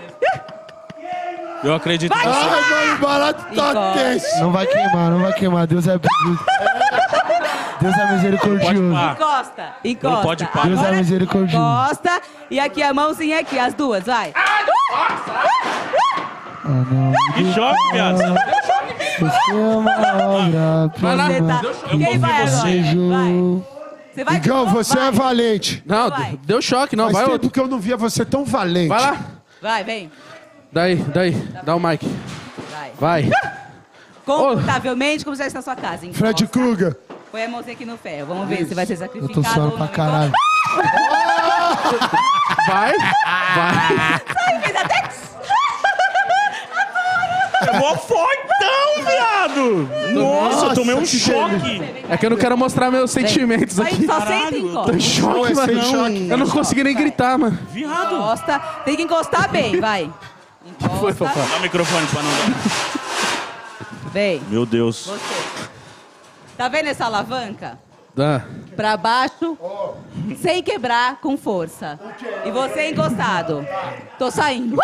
Eu acredito em você. Ai, mano, o barato tá Encosta. tenso. Não vai queimar, não vai queimar. Deus é... Deus é misericordioso. Pá. Encosta, encosta. Não pode parar. Deus é Agora, misericordioso. encosta. E aqui a mãozinha aqui, as duas, vai. Que choque, viado. Você é uma obra Vai lá. Você tá... Quem vai você. agora? Vai. Você vai Igão, você vai. é valente. Não, Vai. deu choque, não. Faz Vai tempo outro. que eu não via você tão valente. Vai lá. Vai, vem. Daí, daí. Dá o mic. Vai. Vai. Confortavelmente, como se estivesse na sua casa. Encosta. Fred Krueger. Põe a mãozinha aqui no ferro. Vamos ver se vai ser Eu sacrificado tô suando ou pra não. caralho. Vai. Vai. Ai, fez até... É mó fortão, viado. Nossa, eu tomei um que choque. É que eu não quero mostrar meus sentimentos Aí aqui. só senta e Caralho, Tô encosta. em choque, Não, é sem mano. choque. Eu não consegui nem gritar, mano. Viado. Encosta. Tem que encostar bem, vai. Foi, Encosta. Fafá. Dá o microfone pra não dar. Vem. Meu Deus. Você. Tá vendo essa alavanca? Dá. Pra baixo, sem quebrar, com força. E você encostado. Tô saindo.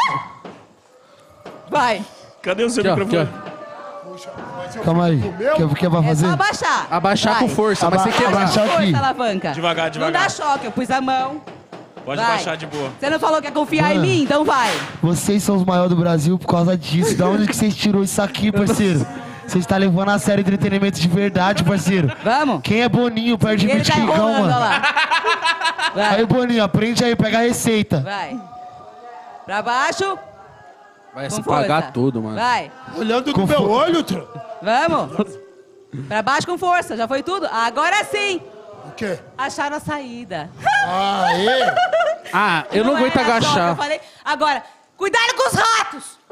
Vai. Cadê o seu Aqui, ó, aqui, microfone? ó. Calma aí. Quer, quer pra É fazer? só abaixar. Abaixar Vai. com força, mas sem Aba- quebrar. abaixar Força, aqui. alavanca. Devagar, devagar. Não dá choque, eu pus a mão. Pode Vai. baixar de boa. Você não falou que ia confiar em Mano. mim? Então vai. Vocês são os maiores do Brasil por causa disso. Da onde que vocês tirou isso aqui, parceiro? Vocês estão levando a sério entretenimento de verdade, parceiro. Vamos. Quem é Boninho perto de Ele vinte tá quigão, enrolando, olha mano? lá. Vai. Aí, Boninho, aprende aí, pega a receita. Vai. Pra baixo, Vai com se força. pagar tudo, mano. Vai. Olhando no meu olho, tro... Vamos. Pra baixo com força. Já foi tudo? Agora sim. O quê? Acharam a saída. Aê! Ah, eu não aguento era choque, agachar. Eu falei. Agora, cuidado com os ratos.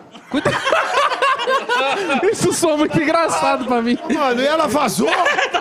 Isso soa muito engraçado pra mim. Mano, e ela vazou?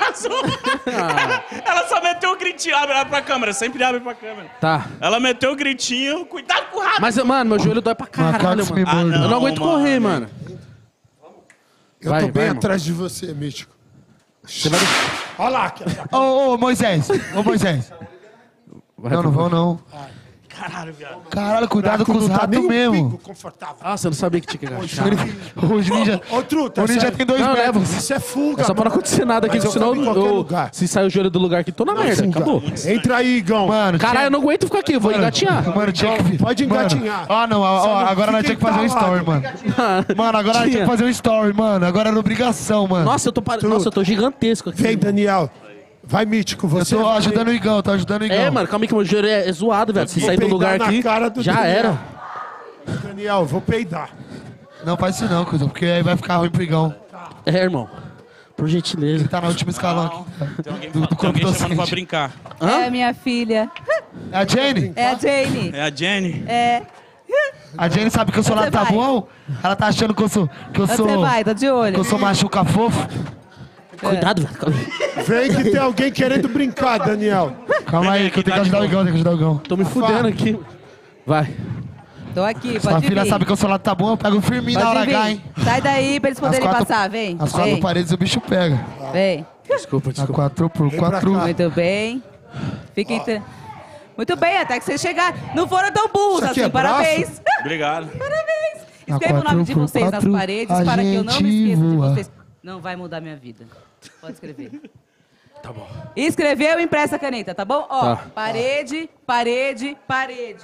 Ela só meteu o gritinho. Abre, abre pra câmera. Sempre abre pra câmera. Tá. Ela meteu o gritinho. Cuidado com o rato. Mas, mano, meu joelho dói pra caralho, Macacos me mano. mordam. Eu não aguento mano. correr, mano. Eu Vai, tô bem vai, irmão. atrás de você, Mítico. Você vai... Olha lá. que- Ô, ô, Moisés. Ô, Moisés. vai Não, não vão, não. Caralho, viado. Caralho, cuidado com Não os tá ratos nem um mesmo. pingo confortável. Ah, você não sabia que tinha que agachar. O ninja, Ô, truta, o ninja sério. tem dois Não, metros. leva. Isso é fuga. É só pra não mano. acontecer nada aqui, Mas eu senão tava em qualquer eu- lugar. se sair o joelho do lugar aqui, tô na merda. Fuga. Acabou. Entra aí, Igão. Mano, Caralho, eu tinha- não aguento ficar aqui, eu vou engatinhar. Mano, tinha que... Pode Mano, engatinhar. Ah, não, ó, Só ó, não agora nós fica tinha que fazer um story, entalado. mano. Mano, agora nós tinha que fazer um story, mano. Agora era obrigação, mano. Nossa, eu tô par... Nossa, eu tô gigantesco aqui. Vem, Daniel. Vai, Mítico. Eu Você tô vai- ajudando o Igão, tô ajudando o Igão. É, mano, calma aí que meu joelho é, é zoado, velho. Se Vou sair do peidar lugar na aqui, cara do já Daniel. era. Daniel, vou peidar. Não faz isso não, cuzão, porque aí vai ficar ruim pro Igão. É, irmão. Por gentileza. Ele tá no último escalão aqui. Tem alguém, Do- do tem alguém corpo chamando pra docente. brincar. É minha filha. É a Jenny? É a Jane. É a Jenny. É. A Jenny sabe que eu sou lá Você do Tabuão? Ela tá achando que eu sou... Que eu Você sou... vai, tá de Que olho. eu sou machuca fofo. Cuidado, velho. calma aí. Vem que tem alguém querendo brincar, Daniel. Calma aí, que eu tenho que ajudar o Igão, tenho que ajudar o Igão. Tô me fudendo aqui. Vai. Tô aqui, Sua pode filha vir. sabe que eu sou lá do Tabuão, eu pego firminho na hora Pode H, hein? vir. Sai daí pra eles poderem quatro- passar, vem. As quatro Vem, paredes o bicho pega. vem. Desculpa, A desculpa. quatro por pra quatro. cá. Muito bem. Fiquem... tra- Muito bem, até que vocês chegaram. Não foram tão burros Isso aqui assim, é braço? parabéns. Obrigado. Parabéns. Na Escreva o nome de quatro por vocês nas quatro, paredes a para que eu não me gente esqueça de voa. vocês. Não vai mudar minha vida. Pode escrever. Tá bom. Escreveu e empresta a caneta, tá bom? Ó, Tá. parede, parede, parede.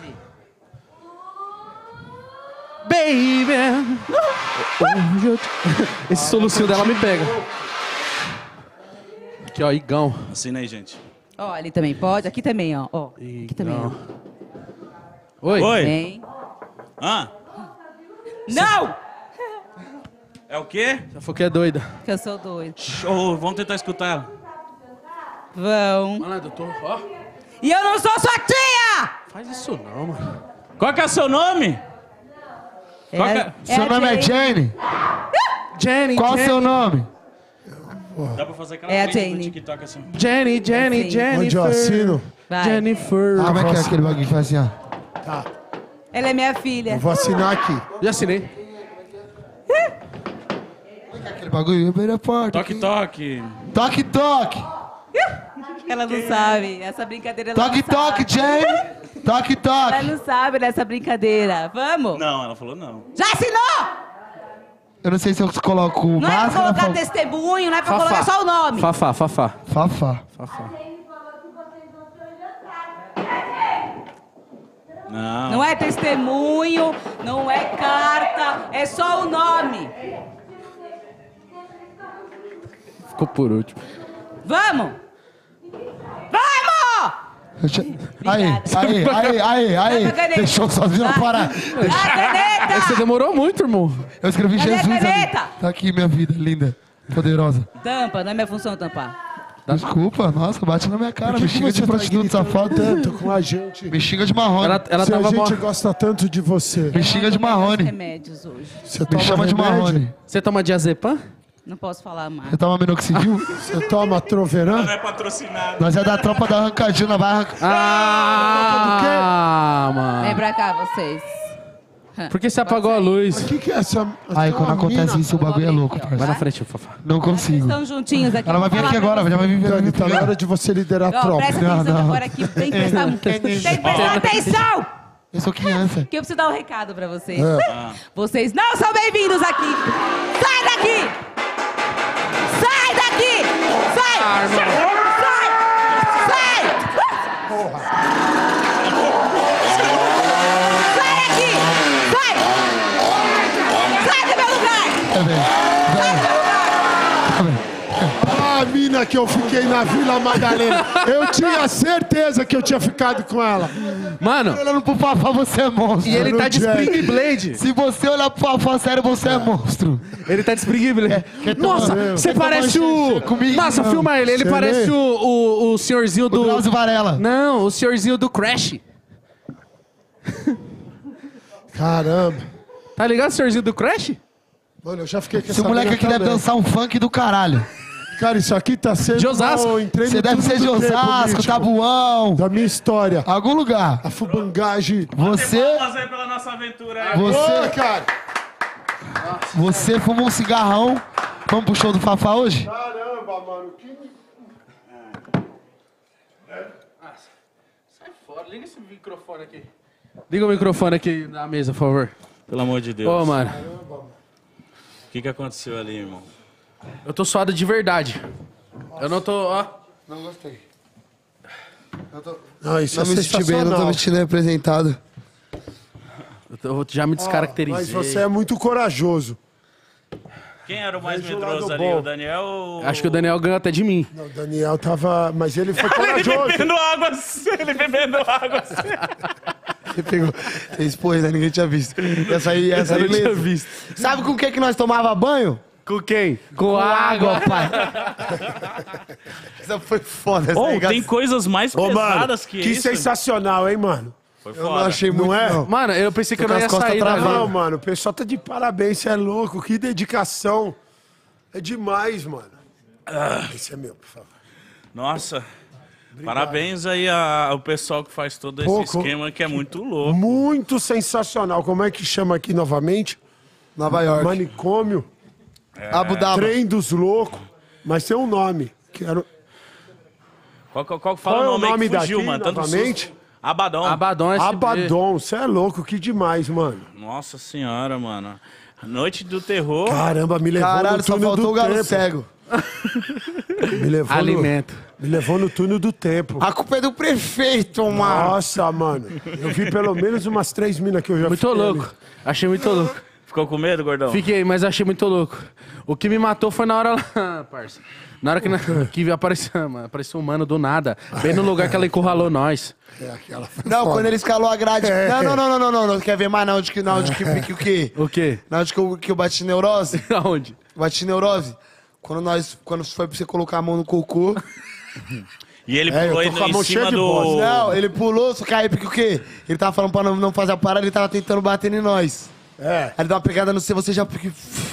Baby. Hoje eu te- Esse solucinho dela me pega. Aqui, ó, Igão. Assina aí, gente. Ó, ali também pode. Aqui também, ó. Ó, aqui também, ó. Oi. Oi. Vem. Ah, Não! É o quê? Já falou que é doida. Que eu sou doida. Show, vamos tentar escutar ela. Vão. Malandro, eu tô... Ó. E eu não sou sua tia! Faz isso não, mano. Qual que é o seu nome? Qual que é? Seu nome é Jane? Jenny, Qual o Jenny. seu nome? Dá pra fazer aquela É a print do Jane. TikTok assim. Jenny, Jenny, Sim. Jennifer. Onde eu assino? Vai. Jennifer. Como é que é aquele bagulho que faz assim, ó? Tá, Ela é minha filha. eu vou assinar aqui. Já assinei. Aquele bagulho, abrir a porta. Toque, toque. Toque, toque. Ela não sabe. Essa brincadeira ela Toque, não sabe. toque, Jane. Toque, Ela toque. não sabe dessa brincadeira. Vamos? Não, ela falou não. Já assinou? Eu não sei se eu coloco Não é pra máscara. colocar fa- testemunho, não é pra Fafá. colocar só o nome. Fafá, Fafá. Fafá. Fafá. Não. Não é testemunho, não é carta, é só o nome. Ficou por último. Vamos! Vamos! Eu tinha- Aí, aí, aí, aí, aí. Dá pra caneta. Deixou sozinho na Vai. parada. A caneta! Você demorou muito, irmão. Eu escrevi Cadê a Jesus ali. caneta? Tá aqui, minha vida, linda, poderosa. Tampa, não é minha função tampar. Desculpa, nossa, bate na minha cara. Por Me que xinga você de tá prostituto gritando safado. tanto com a gente? Me xinga de marrone. Ela, ela Se a tava... gente mo- gosta tanto de você. Me xinga de marrone. Remédios hoje. Você Me toma chama de remédio? marrone. Você toma diazepam? Não posso falar mais. Você toma minoxidil? Você toma troverã? Não é patrocinado. Nós é da tropa da arrancadinha, nós vai arrancar. Ah, mano. Vem pra cá, vocês. Por que você apagou a luz? O que, que é essa? Aí tem quando uma acontece mina- isso, o bagulho é louco, Vai na parceiro. frente, Fafá. Não consigo. Estão juntinhos aqui. Ela vai vir Vou aqui falar pra agora, já vai vir ver. Dani, tá na hora de você liderar a Ó, tropa. presta atenção Não, não. agora aqui. Tem que prestar, tem que prestar atenção! Eu sou criança. Que eu preciso dar um recado pra vocês. É. Vocês não são bem-vindos aqui! Sai daqui! Sai daqui! Sai! Sai! Sai! Sai daqui! Sai! Sai do meu lugar! É, velho. Sai do meu lugar! Ah, a mina que eu fiquei na Vila Madalena. Eu tinha certeza que eu tinha ficado com ela. Mano, Olhando pro Fafá, você é monstro. e ele no tá de Jack. Spring Blade. Se você olhar pro Fafá sério, você é monstro. Ele tá de Spring Blade. quer tomar- Nossa, Quer você tomar parece um o... xixi comigo? Nossa, Não. filma ele. Ele Você parece vê? o, o, o senhorzinho O do... Drauzio Varela. Não, o senhorzinho do Crash. Caramba. Tá ligado o senhorzinho do Crash? Mano, eu já fiquei com Esse essa moleque mina aqui deve também. dançar um funk do caralho. Cara, isso aqui tá sendo... De Osasco. Eu entrei Você no deve túnel ser de do tempo, Osasco, bicho. Tabuão. Da minha história. Algum lugar. A fubangagem. Você, Palmas aí pela nossa aventura. aí. Ô, você, cara. você fumou um cigarrão. Vamos pro show do Fafá hoje? Caramba, mano. Que... Sai fora, liga esse microfone aqui. Liga o microfone aqui na mesa, por favor. Pelo amor de Deus. Ô, mano. O que, que aconteceu ali, irmão? Eu tô suado de verdade. Eu não tô, ó... Não gostei. Não, isso Não é me senti bem, não tô sensacional. me sentindo representado. Eu tô- já me descaracterizei. Mas você é muito corajoso. Quem era o mais Vejo o medroso lado ali? bom. O Daniel ou... Acho que o Daniel ganhou até de mim. Não, o Daniel tava... Mas ele foi corajoso. Bebendo água, ele bebendo água. Você pegou. Você expôs, né? Ninguém tinha visto. Essa aí, essa aí Eu não tinha mesmo. visto. Sabe com o que que nós tomava banho? Com quem? Com, Com água. água, pai. Essa foi foda. Essa Ou aí, tem coisas mais Ô, mano, pesadas que, que isso. sensacional, hein, mano? Foi Eu não foda. achei muito, Não é? não. Mano, eu pensei que Tô eu não com ia as costas sair da travadas. Não, van. mano, o pessoal tá de parabéns, você é louco. Que dedicação. É demais, mano. Ah, esse é meu, por favor. Nossa. Parabéns aí a- ao pessoal que faz todo esse Pouco. esquema que é muito louco. Muito sensacional. Como é que chama aqui novamente? Nova York. Manicômio. Abu Dhabi. Trem dos loucos. Mas tem um nome. Que era... Qual, qual, qual, fala Qual é o o nome aí nome que fugiu, daqui, mano? Tanto novamente? susto. Abadão. Abadon S B. Abaddon. Você é louco, que demais, mano. Nossa senhora, mano. Noite do terror. Caramba, me levou Caralho, no só túnel faltou do o galo tempo. cego. Me levou Alimento. No, me levou no túnel do tempo. A culpa é do prefeito, mano. Nossa, mano. Eu vi pelo menos umas três minas que eu já Muito fiquei louco. ali. Achei muito louco. Ficou com medo, gordão? Fiquei, mas achei muito louco. O que me matou foi na hora lá, parça. Na hora que, na, que apareceu, mano, apareceu um mano do nada, bem no lugar que ela encurralou nós. É, aquela foi Não, foda. quando ele escalou a grade. É. Não, não, não, não, não, não, não. Quer ver mais na onde que, na onde que, que o quê? O quê? Na onde que eu, que eu bati neurose? Aonde? Bati neurose. Quando nós, quando foi pra você colocar a mão no cocô. E ele É, eu pulou tô em, com a mão em cheia cima de do... bosta. Não, ele pulou, só que aí porque o quê? Ele tava falando pra não, não fazer a parada, ele tava tentando bater em nós. É. Aí ele deu uma pegada no C, você já... Aí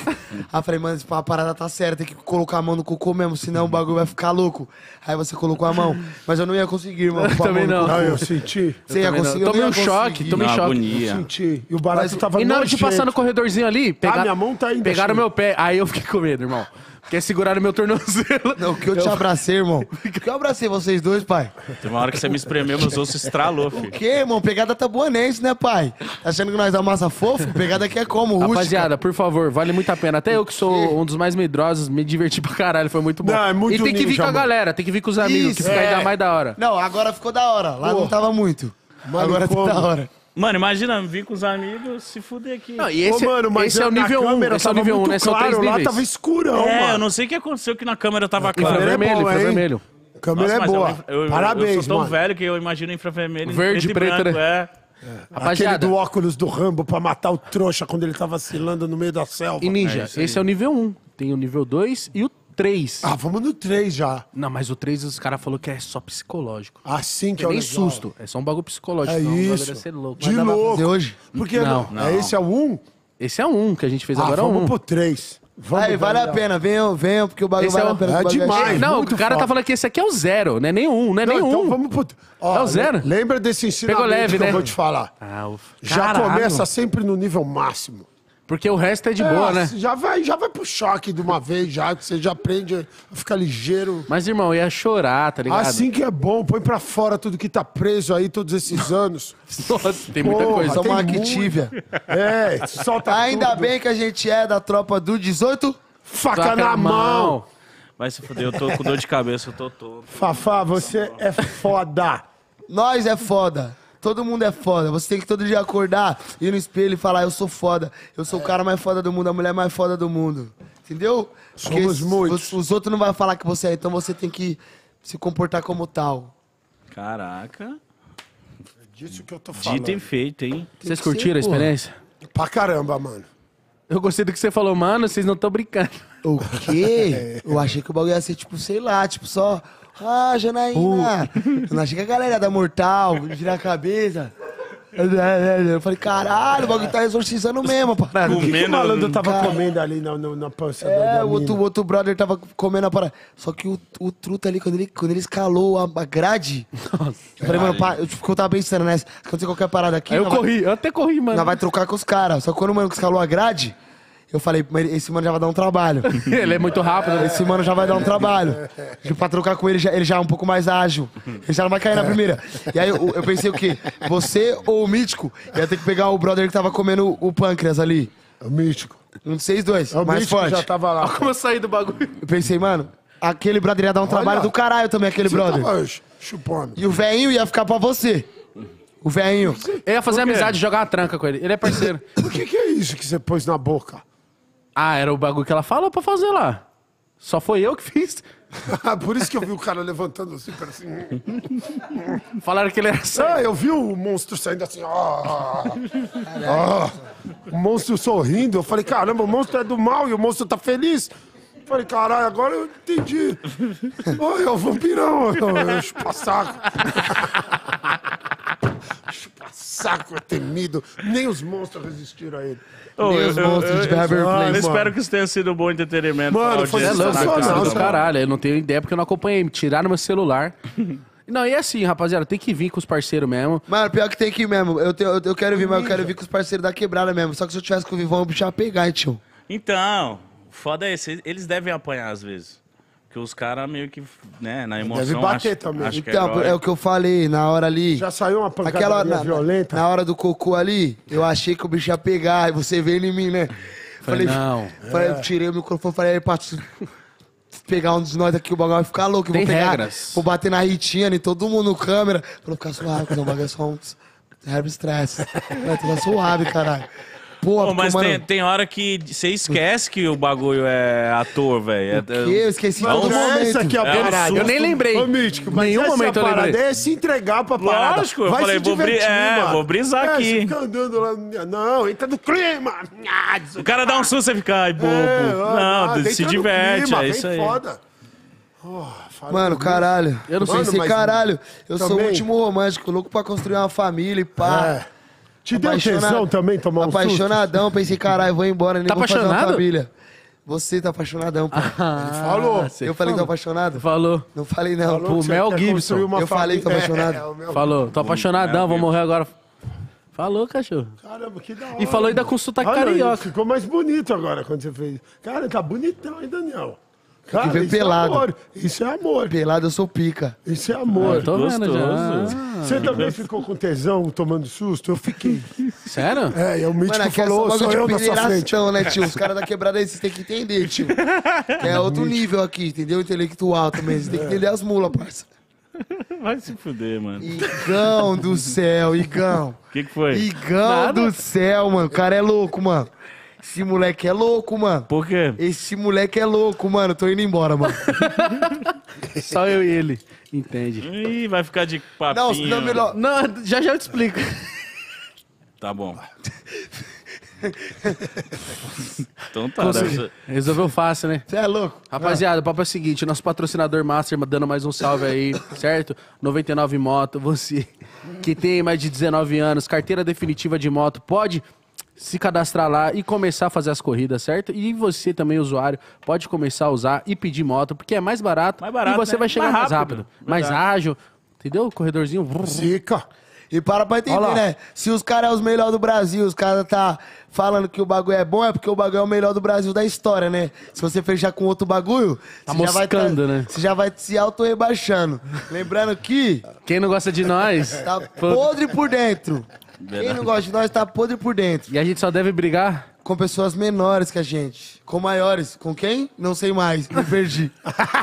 eu falei, mano, a parada tá certa, tem que colocar a mão no cocô mesmo, senão o bagulho vai ficar louco. Aí você colocou a mão, mas eu não ia conseguir, irmão. pôr a Também mão no não. cocô. Não, eu senti. Você ia Também não. conseguir? eu Tomei não um ia choque, conseguir. tomei Na choque. agonia. Senti. E o barato Mas- tava E na hora de nojento. passar no corredorzinho ali, pegaram, minha mão tá ainda pegaram cheia. meu pé, aí eu fiquei com medo, irmão. Porque seguraram meu tornozelo. Não, que eu te abracei, irmão. Que eu abracei vocês dois, pai. Teve uma hora que você me espremeu, meus ossos estralou, filho. Que, irmão? Pegada tabuanense, né, pai? Tá achando que nós dá massa fofo? Pegada aqui é como? Rústica. Rapaziada, por favor, vale muito a pena. Até eu que sou um dos mais medrosos, me diverti pra caralho, foi muito bom. Não, é muito e tem que vir ninja, com a mano. galera, tem que vir com os amigos, que Isso, fica é. ainda mais da hora. Não, agora ficou da hora. Lá não tava muito. Mano, agora tá como? da hora. Mano, imagina, vir com os amigos, se fuder aqui. Não, e esse, Ô, mano, mas esse é o na nível um, câmera esse é o tava nível um, muito né? São três claro, lá níveis. tava escurão, é, mano. eu não sei o que aconteceu que na câmera tava claro. Câmera é Infravermelho, boa, hein? infravermelho. Câmera Nossa, é mas boa. eu- eu- Parabéns, Eu sou tão mano. velho que eu imagino infravermelho em Verde, preto e preto, branco, né? é. Aquele Rapaziada, do óculos do Rambo pra matar o trouxa quando ele tá vacilando no meio da selva. e ninja, É isso aí. esse é o nível um. Tem o nível dois e o três. Ah, vamos no três já. Não, mas o três os caras falaram que é só psicológico. Assim que Não é é o nem legal. susto, é só um bagulho psicológico. É não, o bagulho isso. deve ser louco. De Mas dá pra louco. fazer hoje? Porque Não, não, É, esse é o um? Esse é um que a gente fez Ah, agora, é vamos um. pro três. Vamos, Aí, vale a Daniel. pena. Venham, venham, porque o bagulho Esse é vale o- a pena. É o bagulho demais. cheio. Não, muito o cara foda. tá falando que esse aqui é o zero, não é nem um, não é Não, nem então um. vamos pro... Ó, É o zero. Lembra desse ensinamento leve, que né? eu vou te falar. Ah, o... Já Caralho. começa sempre no nível máximo. Porque o resto é de boa, É, né? Já vai, já vai pro choque de uma vez, já, que você já aprende a ficar ligeiro. Mas, irmão, ia chorar, tá ligado? Assim que é bom, põe pra fora tudo que tá preso aí todos esses anos. Nossa, tem muita Porra, coisa. Só tem uma muito. Activia. É, solta Ainda tudo. bem que a gente é da tropa do dezoito. Faca Taca na mão. Vai se fuder, eu tô com dor de cabeça, eu tô todo. Fafá, você é foda. Nós é foda. Todo mundo é foda. Você tem que todo dia acordar, ir no espelho e falar, eu sou foda. Eu sou o cara mais foda do mundo, a mulher mais foda do mundo. Entendeu? Porque Somos os- muitos. Os, os outros não vão falar que você é, então você tem que se comportar como tal. Caraca. Disso que eu tô falando. Dito e feito, hein? Vocês que curtiram a ser, porra. experiência? Pra caramba, mano. Eu gostei do que você falou, mano, vocês não estão brincando. O quê? Eu achei que o bagulho ia ser, tipo, sei lá, tipo, só... Ah, Janaína. Eu não achei que a galera ia dar mortal, girar a cabeça. Eu falei, caralho, o bagulho tá exorcizando mesmo a parada. O que, que o Comendo- malandro tava Cara. comendo ali na, na, na pança da- É, da o outro, o mina? outro brother tava comendo a parada. Só que o, o truta ali, quando ele, quando ele escalou a, a grade... eu falei, mano, pá, eu, tipo, eu tava pensando, né? Se acontecer qualquer parada aqui... Aí eu nós vai- corri, eu até corri, mano. Nós vai trocar com os caras. Só que quando o mano escalou a grade, eu falei, mas esse mano já vai dar um trabalho. Ele é muito rápido, né? Esse mano já vai dar um trabalho. Tipo, pra trocar com ele, já, ele já é um pouco mais ágil. Ele já não vai cair na primeira. E aí eu, eu pensei o quê? Você ou o Mítico ia ter que pegar o brother que tava comendo o, o pâncreas ali. É o mítico. Um de vocês dois, É o mais mítico que forte. já tava lá. Olha como eu saí do bagulho. Eu pensei, mano, aquele brother ia dar um trabalho do caralho também, aquele Você brother. tava chupando. E o velhinho ia ficar pra você. O velhinho. Eu ia fazer Por quê? amizade, jogar uma tranca com ele. Ele é parceiro. O que, que é isso que você pôs na boca? Ah, era o bagulho que ela falou pra fazer lá. Só foi eu que fiz. Por isso que eu vi o cara levantando assim, para assim. Falaram que ele era assim. Ah, eu vi o monstro saindo assim. Ah, ah, o monstro sorrindo. Eu falei, caramba, o monstro é do mal e o monstro tá feliz. Eu falei, caralho, agora eu entendi. Oh, é o vampirão. Eu chupa saco. Chupa saco é temido. Nem os monstros resistiram a ele. Ô, Nem os monstros de Beverly eu Place, espero mano. que isso tenha sido um bom entretenimento. Mano, pra foi audiência da sensacional, casa. do cara. caralho, eu não tenho ideia porque eu não acompanhei. Me tiraram meu celular. Não, e assim, rapaziada, tem que vir com os parceiros mesmo. Mano, pior que tem que ir mesmo. Eu, tenho, eu, eu quero vir, mas eu quero vir com os parceiros da quebrada mesmo. Só que se eu tivesse com o Vivão, o bicho ia pegar, hein, tio. Então, o foda é esse. Eles devem apanhar às vezes. Porque os caras meio que, né, na emoção... Deve bater acho- também. acho que Então, herói. é o que eu falei na hora ali. Já saiu uma pancada Aquela na, violenta? na hora do cocô ali, eu achei que o bicho ia pegar, e você veio em mim, né? Falei, não. Falei, eu tirei o microfone, falei, aí, Pato, se pegar um dos nós aqui, o bagulho vai ficar louco. Eu Tem vou pegar, regras. vou bater na Ritinha, e todo mundo no câmera. Falou, ficar suave, porque o bagulho é só um herb stress. Vai ficar suave, caralho. porra. Pô, mas porque, tem, mano, tem hora que você esquece que o bagulho é ator, velho. É, que eu esqueci Mas todo é momento. essa aqui a É um parada. susto. Eu nem lembrei. Ô, Mítico, mas Nenhum essa momento é a eu parada, lembrei. é se entregar pra parada. Lógico, eu Vai falei, se vou bri- divertir, é, mano. vou brisar É, aqui. Você fica andando lá. Não, entra no clima. Ah, O cara dá um susto, você fica, ai, bobo. É, Não, ah, se entra no diverte, clima, é vem isso aí. Foda. Oh, fala Mano, comigo. caralho. Eu não sei. Mano, pensei, mas- caralho, eu sou o também- último romântico, louco pra construir uma família e pá. É. Te deu Apaixona- tesão também tomar um susto? Apaixonadão, pensei, caralho, vou embora, nem Tá vou fazer uma apaixonado? família. Você tá apaixonadão, pô. Falou. você Eu falei que tô falou. apaixonado? Falou. Não falei não. Falou Pô, que você Mel quer Gibson. construir uma Eu falei que tô família. apaixonado. É, o Mel- Falou. Tô apaixonadão, vou morrer agora. Falou, cachorro. Caramba, que da hora. E falou ainda com sotaque Olha, carioca. ficou mais bonito agora quando você fez. Cara, tá bonitão, hein, Daniel? Cara, veio isso pelado. é amor. Isso é amor. Pelado, eu sou pica. Isso é amor. Eu tô vendo já. Gostoso. Você também ficou com tesão tomando susto? Eu fiquei. Sério? É, e o Mítico Mano, aqui é falou, só sou eu bagulho na de sua frente. peneiração, né, tio? Os caras da quebrada aí, vocês têm que entender, tio. É outro nível aqui, entendeu? Intelectual também. Vocês têm que entender as mulas, parça. Vai se fuder, mano. O Igão do céu, Igão. que, que foi? Igão do céu, mano. O cara é louco, mano. Esse moleque é louco, mano. Por quê? Esse moleque é louco, mano. Tô indo embora, mano. Só eu e ele. Entende? Ih, vai ficar de Não, papinho. não, melhor. Não, já já eu te explico. Tá bom. Então tá, deve ser- Resolveu fácil, né? Você é louco? Rapaziada, o papo é o seguinte, nosso patrocinador Master dando mais um salve aí, certo? noventa e nove Moto, você que tem mais de dezenove anos, carteira definitiva de moto, pode se cadastrar lá e começar a fazer as corridas, certo? E você também, usuário, pode começar a usar e pedir moto, porque é mais barato, Mais barato, e você né? vai chegar Mais mais rápido, rápido. mais Verdade. ágil, entendeu? Corredorzinho. vrr, Zica. E para pra Olha entender, lá. né? Se os caras é os melhores do Brasil, os caras tá falando que o bagulho é bom, é porque o bagulho é o melhor do Brasil da história, né? Se você fechar com outro bagulho, Tá você já vai tá- moscando, né? Você já vai se auto-rebaixando. Lembrando que Quem não gosta de nós, tá podre por dentro. Quem não gosta de nós tá podre por dentro. e a gente só deve brigar. Com pessoas menores que a gente. Com maiores. Com quem? Não sei mais. Me perdi.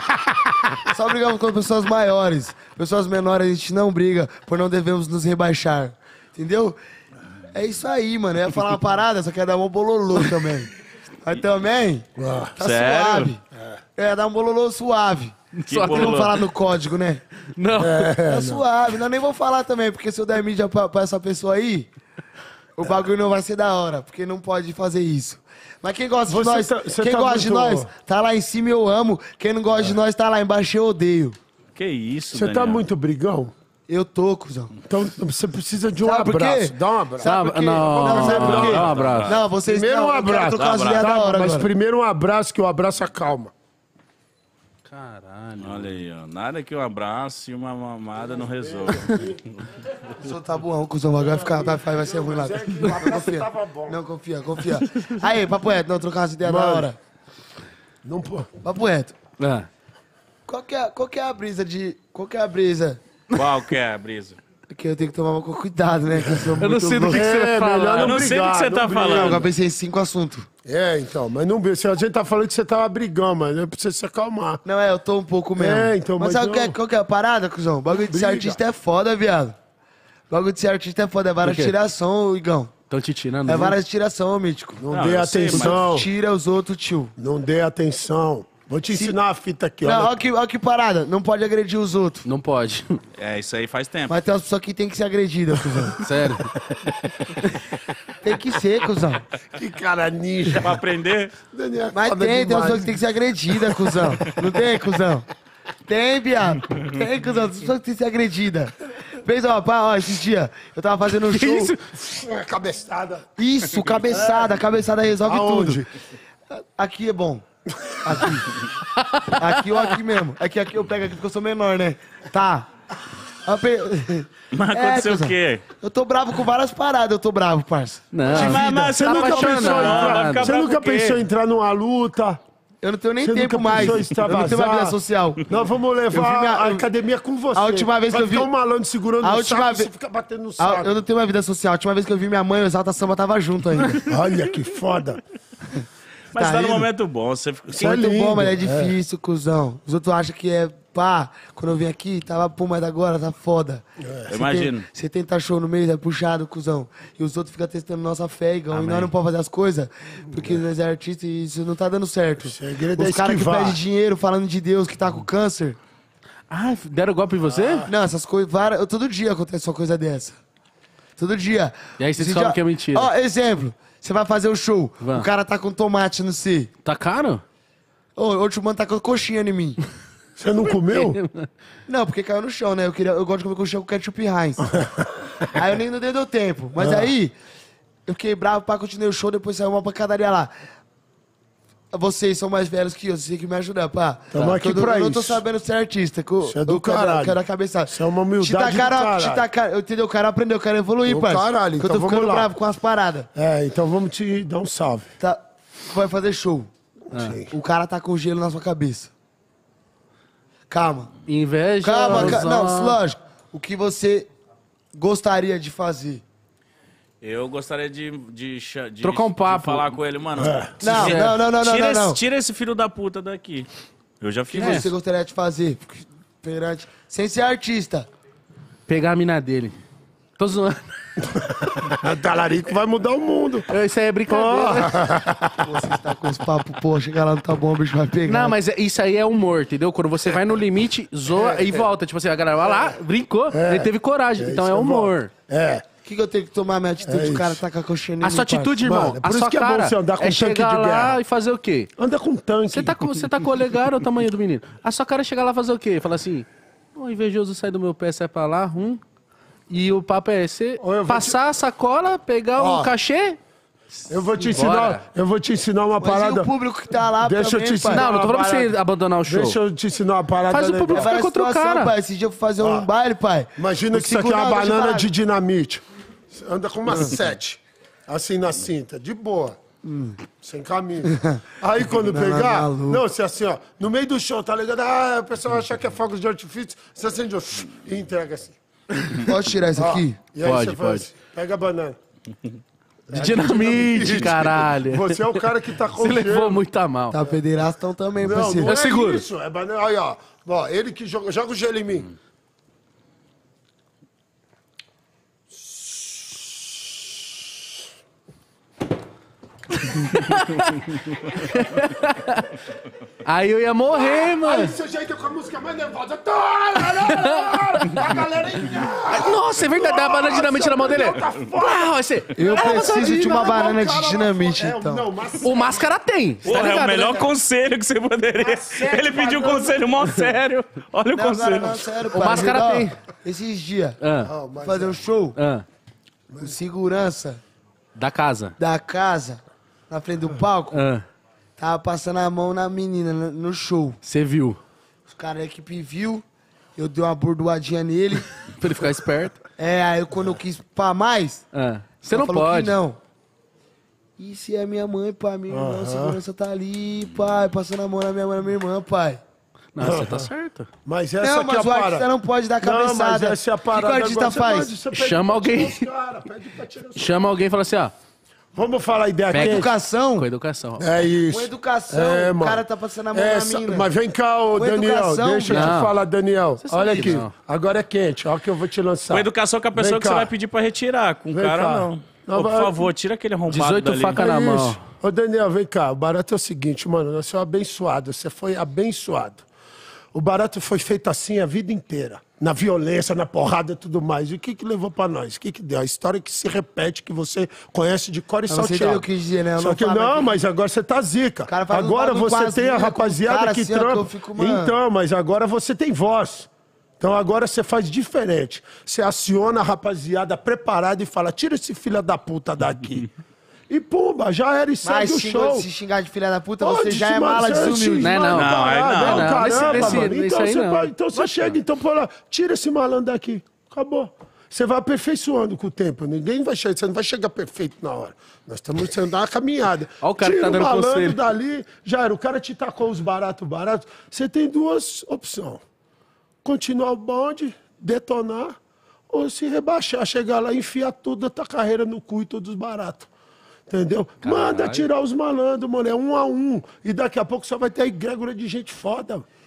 Só brigamos com pessoas maiores. Pessoas menores a gente não briga, por não devemos nos rebaixar. Entendeu? É isso aí, mano. Eu ia falar uma parada, só que ia dar um bololô também. Mas também, tá Sério? suave. É, ia dar um bololô suave. Que Só que não bololô? vou falar no código, né? Não. Tá suave. Não, nem vou falar também, porque se eu der mídia pra, pra essa pessoa aí, o bagulho não vai ser da hora, porque não pode fazer isso. Mas quem gosta Você de nós, tá- você quem tá gosta de muito- nós, tá lá em cima eu amo. Quem não gosta de nós, tá lá embaixo eu odeio. Que isso, Você tá Daniel? muito brigão? Eu tô, cuzão. Então você precisa de um Sabe por quê? abraço. Dá um abraço. Sabe por quê? Não, Não, sabe por quê? dá um abraço. Não, vocês Primeiro não, um eu quero abraço. trocar umas Dá um ideias da hora Mas agora. primeiro um abraço, que o abraço acalma. Caralho. Olha aí, ó. Nada que um abraço e uma mamada não resolva. O senhor tá burrão, cuzão. Vai ficar, vai, vai, vai ser ruim lá. Não confia. Não confia, confia. Aí, papo reto, não trocar umas ideias da Mano. hora. Não pô. Papo reto. Ah, Qual que, é, qual que é a brisa de... Qual que é a brisa? Qual que é a brisa? Porque eu tenho que tomar com cuidado, né? Que eu sou eu não muito sei do que, que louco. você vai É, falar. melhor Eu não sei do que você brigar, tá não brigar. Não, falando. eu pensei em cinco assuntos. É, então, mas não se a gente tá falando que você tava brigando, mas não precisa se acalmar. Não, é, eu tô um pouco mesmo. É, então, mas mas sabe não. qual que é, qual que é a parada, cuzão? O bagulho de ser Briga. artista é foda, viado. O bagulho de ser artista é foda, é várias Por quê? tiração, Igão. Tão te tirando. É viu? várias tiração, mítico. Não, Não, dê eu sei, atenção. Tira os outros, tio. Não dê atenção. Vou te ensinar a fita aqui, Não, olha. olha que, olha que parada. Não pode agredir os outros. Não pode. É, isso aí faz tempo. Mas tem umas pessoas que tem que ser agredidas, cuzão. Sério. Tem que ser, cuzão. Que cara ninja. Pra aprender, Daniel, Mas foda tem, tem umas demais. pessoas que tem que ser agredida, cuzão. Não tem, cuzão? Tem, viado. Tem, cuzão. Tem pessoas que tem que ser agredida. Fez, ó, pá, ó, esses dias, eu tava fazendo um show. Isso? É, cabeçada. Isso, cabeçada. Cabeçada resolve Aonde? tudo. Aqui é bom. Aqui. Aqui ou aqui mesmo. Aqui, aqui eu pego aqui porque eu sou menor, né? Tá. Ape- mas É, aconteceu cuzão. o quê? Eu tô bravo com várias paradas, eu tô bravo, parça. Não. Mas, mas você Tá nunca pensou, apaixonado. não, vai ficar Você bravo nunca com o quê? pensou em entrar numa luta? Eu não tenho nem Você tempo nunca mais. pensou em Eu não tenho extravasar? uma vida social. Nós vamos levar Eu vi minha- a eu- academia com você. A última vez Vai que eu vi- ficar um malandro segurando A o última saco, vez- você fica batendo no Ah, saco. eu não tenho uma vida social. A última vez que eu vi minha mãe, o Exalta Samba tava junto ainda. Olha que foda. Mas Tá tá, no rindo? momento bom. Você fica... Isso é Muito lindo. bom, mas é difícil, cuzão. Os outros acham que é pá, quando eu vim aqui, tava, pô, mas agora tá foda. Eu imagino. Você tenta show no meio, é puxado, cuzão. E os outros ficam testando nossa fé, igual. E nós não podemos fazer as coisas, porque nós é artista e isso não tá dando certo. Segredo é Os caras que esquivar. pedem dinheiro falando de Deus, que tá com câncer. Ah, deram golpe em você? Não, essas coisas, várias, todo dia acontece uma coisa dessa. Todo dia. E aí você Esse descobre dia- que é mentira. Ó, exemplo, você vai fazer o show, Vamos. o cara tá com tomate no C. Tá caro? Ô, o outro mano tá com coxinha em mim. Você não comeu? Não, porque caiu no chão, né? Eu, queria, eu gosto de comer coxinha com ketchup Heinz. Aí eu nem não dei deu tempo. Mas aí, eu fiquei bravo, pá, continuei o show, depois saiu uma pancadaria lá. Vocês são mais velhos que eu, vocês têm que me ajudar, pá. Tamo aqui eu, não- pra eu não tô isso. sabendo ser artista. Que eu, Isso é do eu quero- caralho. Eu quero a cabeça. Isso é uma humildade te tacaram, do caralho. te tacaram, entendeu? O cara aprendeu, o cara evoluiu, Do pai. caralho, eu então tô vamos ficando lá. bravo com as paradas. É, então vamos te dar um salve. Tá, vai fazer show. Sim. O cara tá com gelo na sua cabeça. Calma. Inveja. Calma, ca... não, razão. lógico. O que você gostaria de fazer? Eu gostaria de, de, cha- de- Trocar um papo. de falar com ele, mano. É. Não, tira- não, não, não, não, tira, não, esse, não. tira esse filho da puta daqui. Eu já O fiz que isso. você gostaria de fazer? Perante... Sem ser artista. Pegar a mina dele. Tô zoando. O talarico vai mudar o mundo. Isso aí é brincadeira. Você está com os papos, pô, chega lá, não tá bom, o bicho vai pegar. Não, mas é- isso aí é humor, entendeu? Quando você vai no limite, zoa e volta. Tipo assim, a galera vai lá, brincou, ele teve coragem. então isso é que eu humor. volto. É. O que, que eu tenho que tomar minha atitude? É o cara isso. tá com a coxinha em A mim, sua atitude, parça? irmão, Mano, por a isso sua que é bom cara você andar com é um tanque chegar de lá guerra. e fazer o quê? Anda com tanque. Você tá, com- você tá colegar o tamanho do menino. A sua cara é chegar lá e fazer o quê? Falar assim, o invejoso sai do meu pé, sai pra lá, hum. E o papo é você Ou eu vou passar a sacola, pegar Ó, o cachê. Eu vou te Bora. ensinar, eu vou te ensinar uma Mas e parada. o público que tá lá Deixa eu também, te ensinar. pai? Não, não tô falando pra parada. você abandonar o show. Deixa eu te ensinar uma parada Faz o legal. público É várias fica contra o situação, cara. pai. Esse dia eu fui fazer um baile, pai. Imagina O que isso aqui é uma segurança, deixa eu banana falar. de dinamite. Você anda com uma sete, assim na cinta, de boa. Sem camisa. Aí quando pegar, maluco. não, você assim, ó, no meio do show, tá ligado? Ah, o pessoal acha que é fogo de artifício, você acende ó, e entrega assim. Posso tirar isso Ó, aqui? e aí Pode, você faz, pode. pega a banana. De dinamite, caralho. Você é o cara que tá com Você gelo. levou muito a mal. Tá pederastão também, Não, parceiro. não é Eu seguro. isso, é banana. Aí, ó, ó, ele que joga, joga o gelo em mim. Aí eu ia morrer, Aí mano. você já entra com a música mais nervosa. A galera Nossa, é verdade, dá a banana de dinamite na mão dele. Tá foda. Ah, vai ser. Eu Ah, preciso de uma vai- banana Cara, de dinamite, é, então. Não, mas O Máscara tem. Tá Porra, é ligado, o melhor né? conselho que você poderia. Ele pediu um conselho mó sério. Olha o Não, conselho. agora não, sério, O pai. Máscara Ó, tem. Esses dias, Ah, fui fazer um show, ah. o segurança Da casa. da casa, na frente do palco, Ah. tava passando a mão na menina no- no show. Você viu. Os caras da equipe viu, eu dei uma bordoadinha nele. Pra ele ficar esperto. É, aí quando eu quis pá mais, Ah. Você ela não falou pode. que não. E se é minha mãe, pai? Minha irmã, a segurança tá ali, pai, passando a mão na minha mãe, na minha irmã, pai. Não, você tá certo. Mas essa Não, aqui é mas a o artista parada. não pode dar Não, mas cabeçada. essa é a O que, que parada. o artista Agora você faz? pode- você pede Chama pra alguém. tirar os cara, pede pra tirar os Chama alguém e fala assim, ó. Vamos falar a ideia Pega quente? Educação. Com educação. É isso. Com educação, É, o mano. cara tá passando a mão Essa- na mina. mas vem cá, ô Com Daniel. educação, Deixa eu não. te falar, Daniel. sabe Olha que aqui. não. Agora é quente. Olha o que eu vou te lançar. Com educação com a pessoa Vem que você cá. vai pedir pra retirar. Com o Vem cara, cá. não. Não, Ô, por vai- favor, tira aquele arrombado dezoito dali. faca na É mão. isso. Ô, Daniel, vem cá. O barato é o seguinte, mano. Você é um abençoado. Você foi abençoado. O barato foi feito assim a vida inteira. Na violência, na porrada e tudo mais. E o que que levou pra nós? O que que deu? A história que se repete, que você conhece de cor e Mas você salteado. entendeu o que eu quis dizer, né? Eu Só não que falo não, aqui. mas agora você tá zica. cara faz uns Agora bagulho com você as tem a minas, com os rapaziada cara que assim, ó, que eu trampa. fico, mano. Então, mas agora você tem voz. Então agora você faz diferente. Você aciona a rapaziada preparada e fala, tira esse filho da puta daqui. E pumba, já era e segue Mas o xingou- show. se xingar de filha da puta, Pode, você já é mano, mala você desumilde. Não é não. Não, aí não. Não, Não, nesse- caramba, nesse- mano. nesse Então aí você, não. vai- então você chega, então, pô, lá, tira esse malandro daqui. Acabou. Você vai aperfeiçoando com o tempo. Ninguém vai chegar, você não vai chegar perfeito na hora. Nós estamos sendo uma caminhada. Olha o cara que Tira tá dando o malandro conselho. dali, já era. O cara te tacou os baratos baratos. Você tem duas opções. Continuar o bonde, detonar, ou se rebaixar, chegar lá e enfiar toda a tua carreira no cu e todos os baratos. Entendeu? Manda tirar os malandros, mano. É um a um. E daqui a pouco só vai ter a egrégora de gente foda.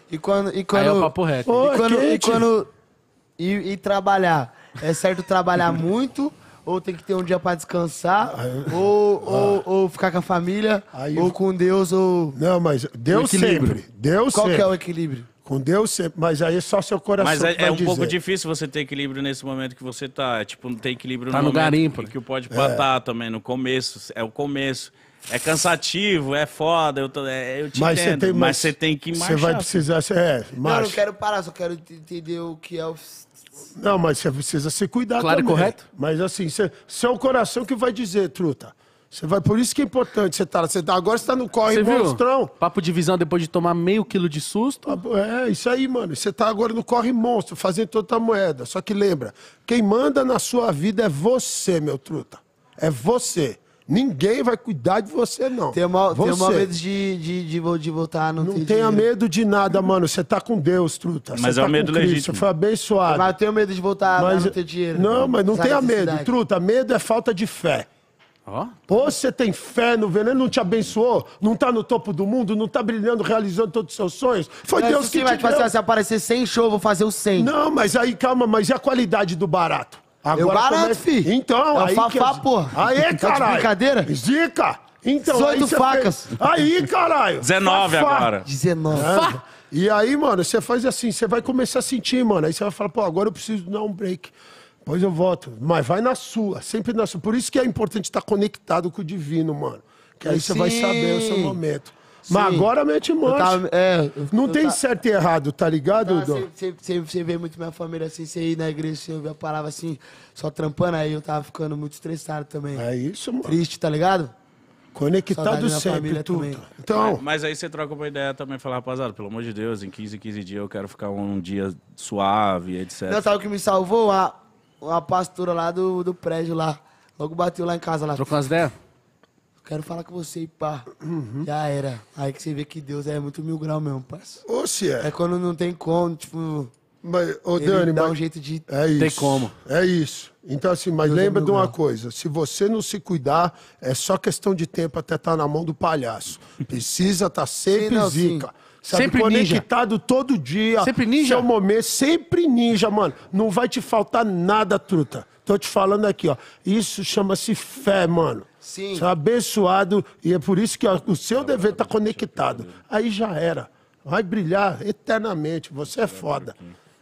E quando... E quando Aí é o papo reto. Ô, e quando... E, quente. quando e, e trabalhar, é certo trabalhar muito... Ou tem que ter um dia pra descansar, ou, ou, ou ficar com a família, Aí ou eu- com Deus, ou... Não, mas Deus equilíbrio. sempre. Deus Qual sempre. que é o equilíbrio? Com Deus sempre. Mas aí é só seu coração Mas é, que vai é um dizer. pouco difícil você ter equilíbrio nesse momento que você tá. É, tipo, não tem equilíbrio Tá no no momento garimpo, que, né? que o pode patar também, no começo. É o começo. É cansativo, é foda, eu, tô, é, eu te Mas você entendo. tem, mas você tem que marchar. Você vai precisar ser. É, Não, eu marcha. não quero parar, só quero ent- entender o que é o... Não, mas você precisa se cuidar Claro e também. correto? Mas assim, você, seu coração que vai dizer, truta. Você vai, por isso que é importante você tá, você tá agora você tá no corre Você viu? monstrão. Papo de visão depois de tomar meio quilo de susto. É, isso aí, mano. Você tá agora no corre monstro, fazendo toda a moeda. Só que lembra, quem manda na sua vida é você, meu truta. É você. Ninguém vai cuidar de você, não. Tenho mal, tenho você. mal medo de, de, de, vo- de voltar, não, Não ter tenha dinheiro. medo de nada, mano. Você tá com Deus, truta. Mas Você é um tá medo com Cristo. legítimo. Você foi abençoado. Mas eu tenho medo de voltar a não ter dinheiro. Não, mas não Essa tenha medo, necessidade. truta. Medo é falta de fé. Ó. Ou você tem fé no veneno, não te abençoou, não tá no topo do mundo, não tá brilhando, realizando todos os seus sonhos. Foi Não, Deus isso que sim, te mas, tipo deu. assim, se aparecer cem show, eu vou fazer os cem. Não, mas aí, calma, mas e a qualidade do barato? Eu garanto, como é- fi. Então, É o aí Fafá, que... porra. Aí, Tá de caralho. brincadeira? Zica. Então, dezoito aí você facas. fez- Aí, caralho. dezenove Fafá. agora. dezenove. É. E aí, mano, você faz assim, você vai começar a sentir, mano. Aí você vai falar, pô, agora eu preciso dar um break. Pois eu volto. Mas vai na sua, sempre na sua. Por isso que é importante estar conectado com o divino, mano. Que aí você vai Sim. saber o seu momento. Mas Sim. agora mete Eu mancha. tava- é, eu- Não eu tem ta- certo e errado, tá ligado, Ah, Dom? Você, você, você, você vê muito minha família assim, você ir na igreja, você ouvir a palavra assim, só trampando, aí eu tava ficando muito estressado também. É isso, mano. Triste, tá ligado? Saudade Conectado da sempre, família tudo. também. Então, Mas aí você troca uma ideia também, falar, rapaziada, pelo amor de Deus, em quinze, quinze dias eu quero ficar um dia suave, etcétera. Não, sabe o que me salvou? A, uma pastora lá do, do prédio lá. Logo bateu lá em casa lá. Trocou umas ideias? Quero falar com você e pá. Uhum. Já era. Aí que você vê que Deus é muito mil grau mesmo, parça. ou se É é. quando não tem como, tipo, Mas, ô, ele Dani, dá mas... um jeito de... É isso. Tem como. É isso. Então, assim, mas Deus é lembra meu de uma grau. coisa: se você não se cuidar, é só questão de tempo até estar na mão do palhaço. Precisa estar sempre Sim, não, zica. sim. Sabe, Sempre ninja. conectado todo dia. Sempre ninja. Seu momento, sempre ninja, mano. Não vai te faltar nada, truta. Tô te falando aqui, ó. Isso chama-se fé, mano. Sim. Você é abençoado e é por isso que ó, o seu dever tá conectado. Aí já era. Vai brilhar eternamente. Você é foda.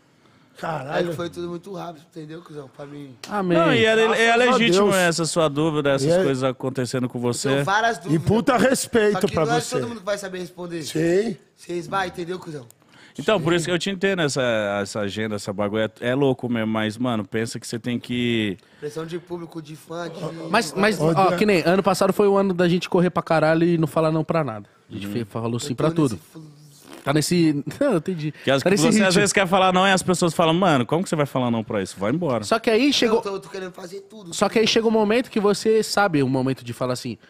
Aí Caralho. foi tudo muito rápido, entendeu, cuzão? Pra mim. Amém. Não, e é, é Graças a legítimo Deus. essa sua dúvida, essas E é- coisas acontecendo com você. Tenho várias E dúvidas. puta respeito Só que pra não é você. todo mundo que vai saber responder. Sim. Vocês vão, entendeu, cuzão? Então, por isso que eu te entendo essa, essa agenda, essa bagulho. É, é louco mesmo, mas, mano, pensa que você tem que... Pressão de público, de fã, de... Mas, mas Ô, ó, Deus. que nem ano passado foi o ano da gente correr pra caralho e não falar não pra nada. A gente fe- falou sim pra Eu tô tudo. nesse- Tá nesse. Não, eu entendi. Que as, Tá nesse você às ritmo. vezes quer falar não e as pessoas falam, mano, como que você vai falar não pra isso? Vai embora. Só que aí chegou. Eu tô, eu tô querendo fazer tudo. Só que aí chega um momento que você sabe o momento de falar assim.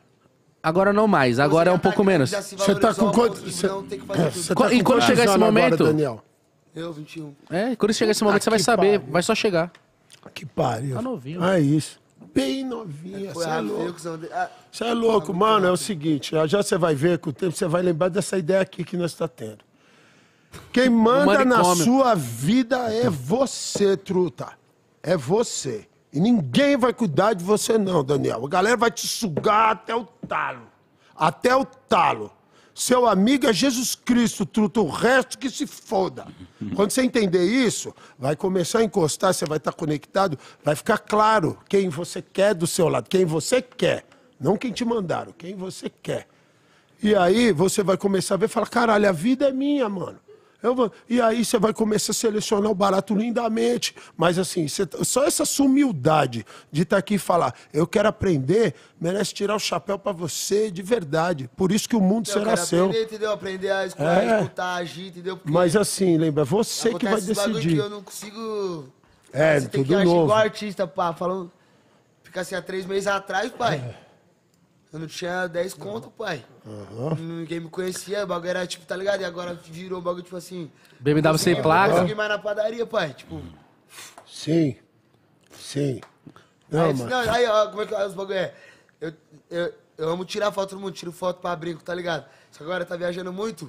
Agora não mais, agora é Você um já tá pouco grande, menos. já se Você tá valorizou com ao quanto- ponto de você- não ter que fazer tudo. Você Qu- tá e com quando quantos chegar esse anos agora, momento- Daniel? Eu, vinte e um. É, quando chegar esse momento, você vai que saber, pariu. vai só chegar. Que pariu. Tá novinho. É isso. Bem novinha. Foi Você é rápido, louco. eu, cuzão. Ah, Você é louco, mano. É o seguinte, já já você vai ver com o tempo, você vai lembrar dessa ideia aqui que nós tá tendo. Quem manda na manicômio. sua vida é você, truta. É você. E ninguém vai cuidar de você, não, Daniel. A galera vai te sugar até o talo. Até o talo. Seu amigo é Jesus Cristo, truta. O resto que se foda. Quando você entender isso, vai começar a encostar, você vai estar conectado, vai ficar claro quem você quer do seu lado. Quem você quer. Não quem te mandaram, quem você quer. E aí você vai começar a ver e falar, caralho, a vida é minha, mano. Eu vou... E aí você vai começar a selecionar o barato lindamente. Mas assim, você... só essa sua humildade de estar aqui e falar, eu quero aprender, merece tirar o chapéu pra você de verdade. Por isso que o mundo eu será quero seu. aprender, entendeu? Aprender a escutar, É. escutar, agir, entendeu? Porque Mas assim, lembra, você que vai acontece esse bagulho decidir. que eu não consigo... É, Você tem tudo que agir novo. igual artista, pá. Falando... Fica assim, há três meses atrás, pai. Eu não tinha dez conto, pai. Ninguém me conhecia, o bagulho era tipo, tá ligado? E agora virou um bagulho tipo assim... B M W sem Eu placa. não consegui mais na padaria, pai. Tipo... Sim. Sim. Não, aí, mas... não, aí, ó, como é que os bagulho é? Eu, eu, eu amo tirar foto do mundo, tiro foto pra brinco, tá ligado? Só que agora tá viajando muito,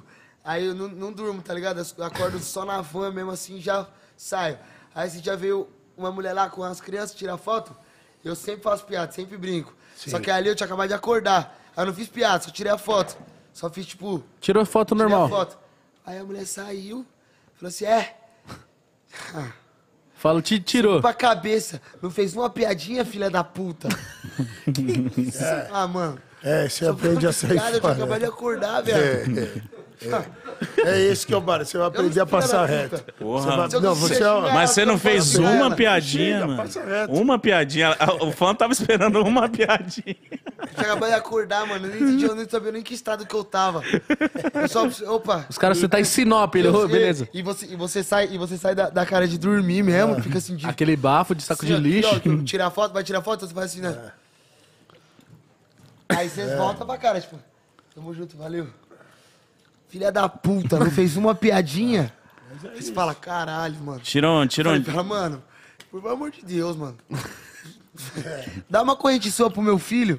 Aí eu não, não durmo, tá ligado? Eu acordo só na van mesmo assim, já saio. Aí se já veio uma mulher lá com as crianças tirar foto, eu sempre faço piada, sempre brinco. Sim. Só que ali eu tinha acabado de acordar. Aí eu não fiz piada, só tirei a foto. Só fiz tipo. Tirou foto tirei normal. a foto. Aí a mulher saiu, falou assim: é. Fala, te tirou. Pra cabeça. Não fez uma piadinha, filha da puta. Que isso? Ah, mano. É, você Só aprende a fiz sair piada, eu tinha fora. acabado de acordar, velho. É, é, é. É esse que é o barato, você vai aprender a passar reto. Porra. Você vai- Se eu Não, você é xingar uma... Mas você não eu fez falo pra uma ela. piadinha, Chega, mano? passa reto. Uma piadinha. O fã tava esperando uma piadinha. Eu tinha acabado de acordar, mano. Eu não entendi, eu não sabia nem que estado que eu tava. Eu só. Opa. Os caras, você tá em Sinop, ele, Eu- ô, beleza. E você, e você sai, e você sai da, da cara de dormir mesmo, fica assim de. Aquele bafo de saco assim, de ó, lixo. aqui, ó, tirar foto, vai tirar foto, você faz assim, né? Aí você volta pra cara, tipo, tamo junto, valeu. Filha da puta, não fez uma piadinha? Aí você fala, caralho, mano. Tirou, tirou. Falei, fala, mano, por amor de Deus, mano. Dá uma corrente sua pro meu filho.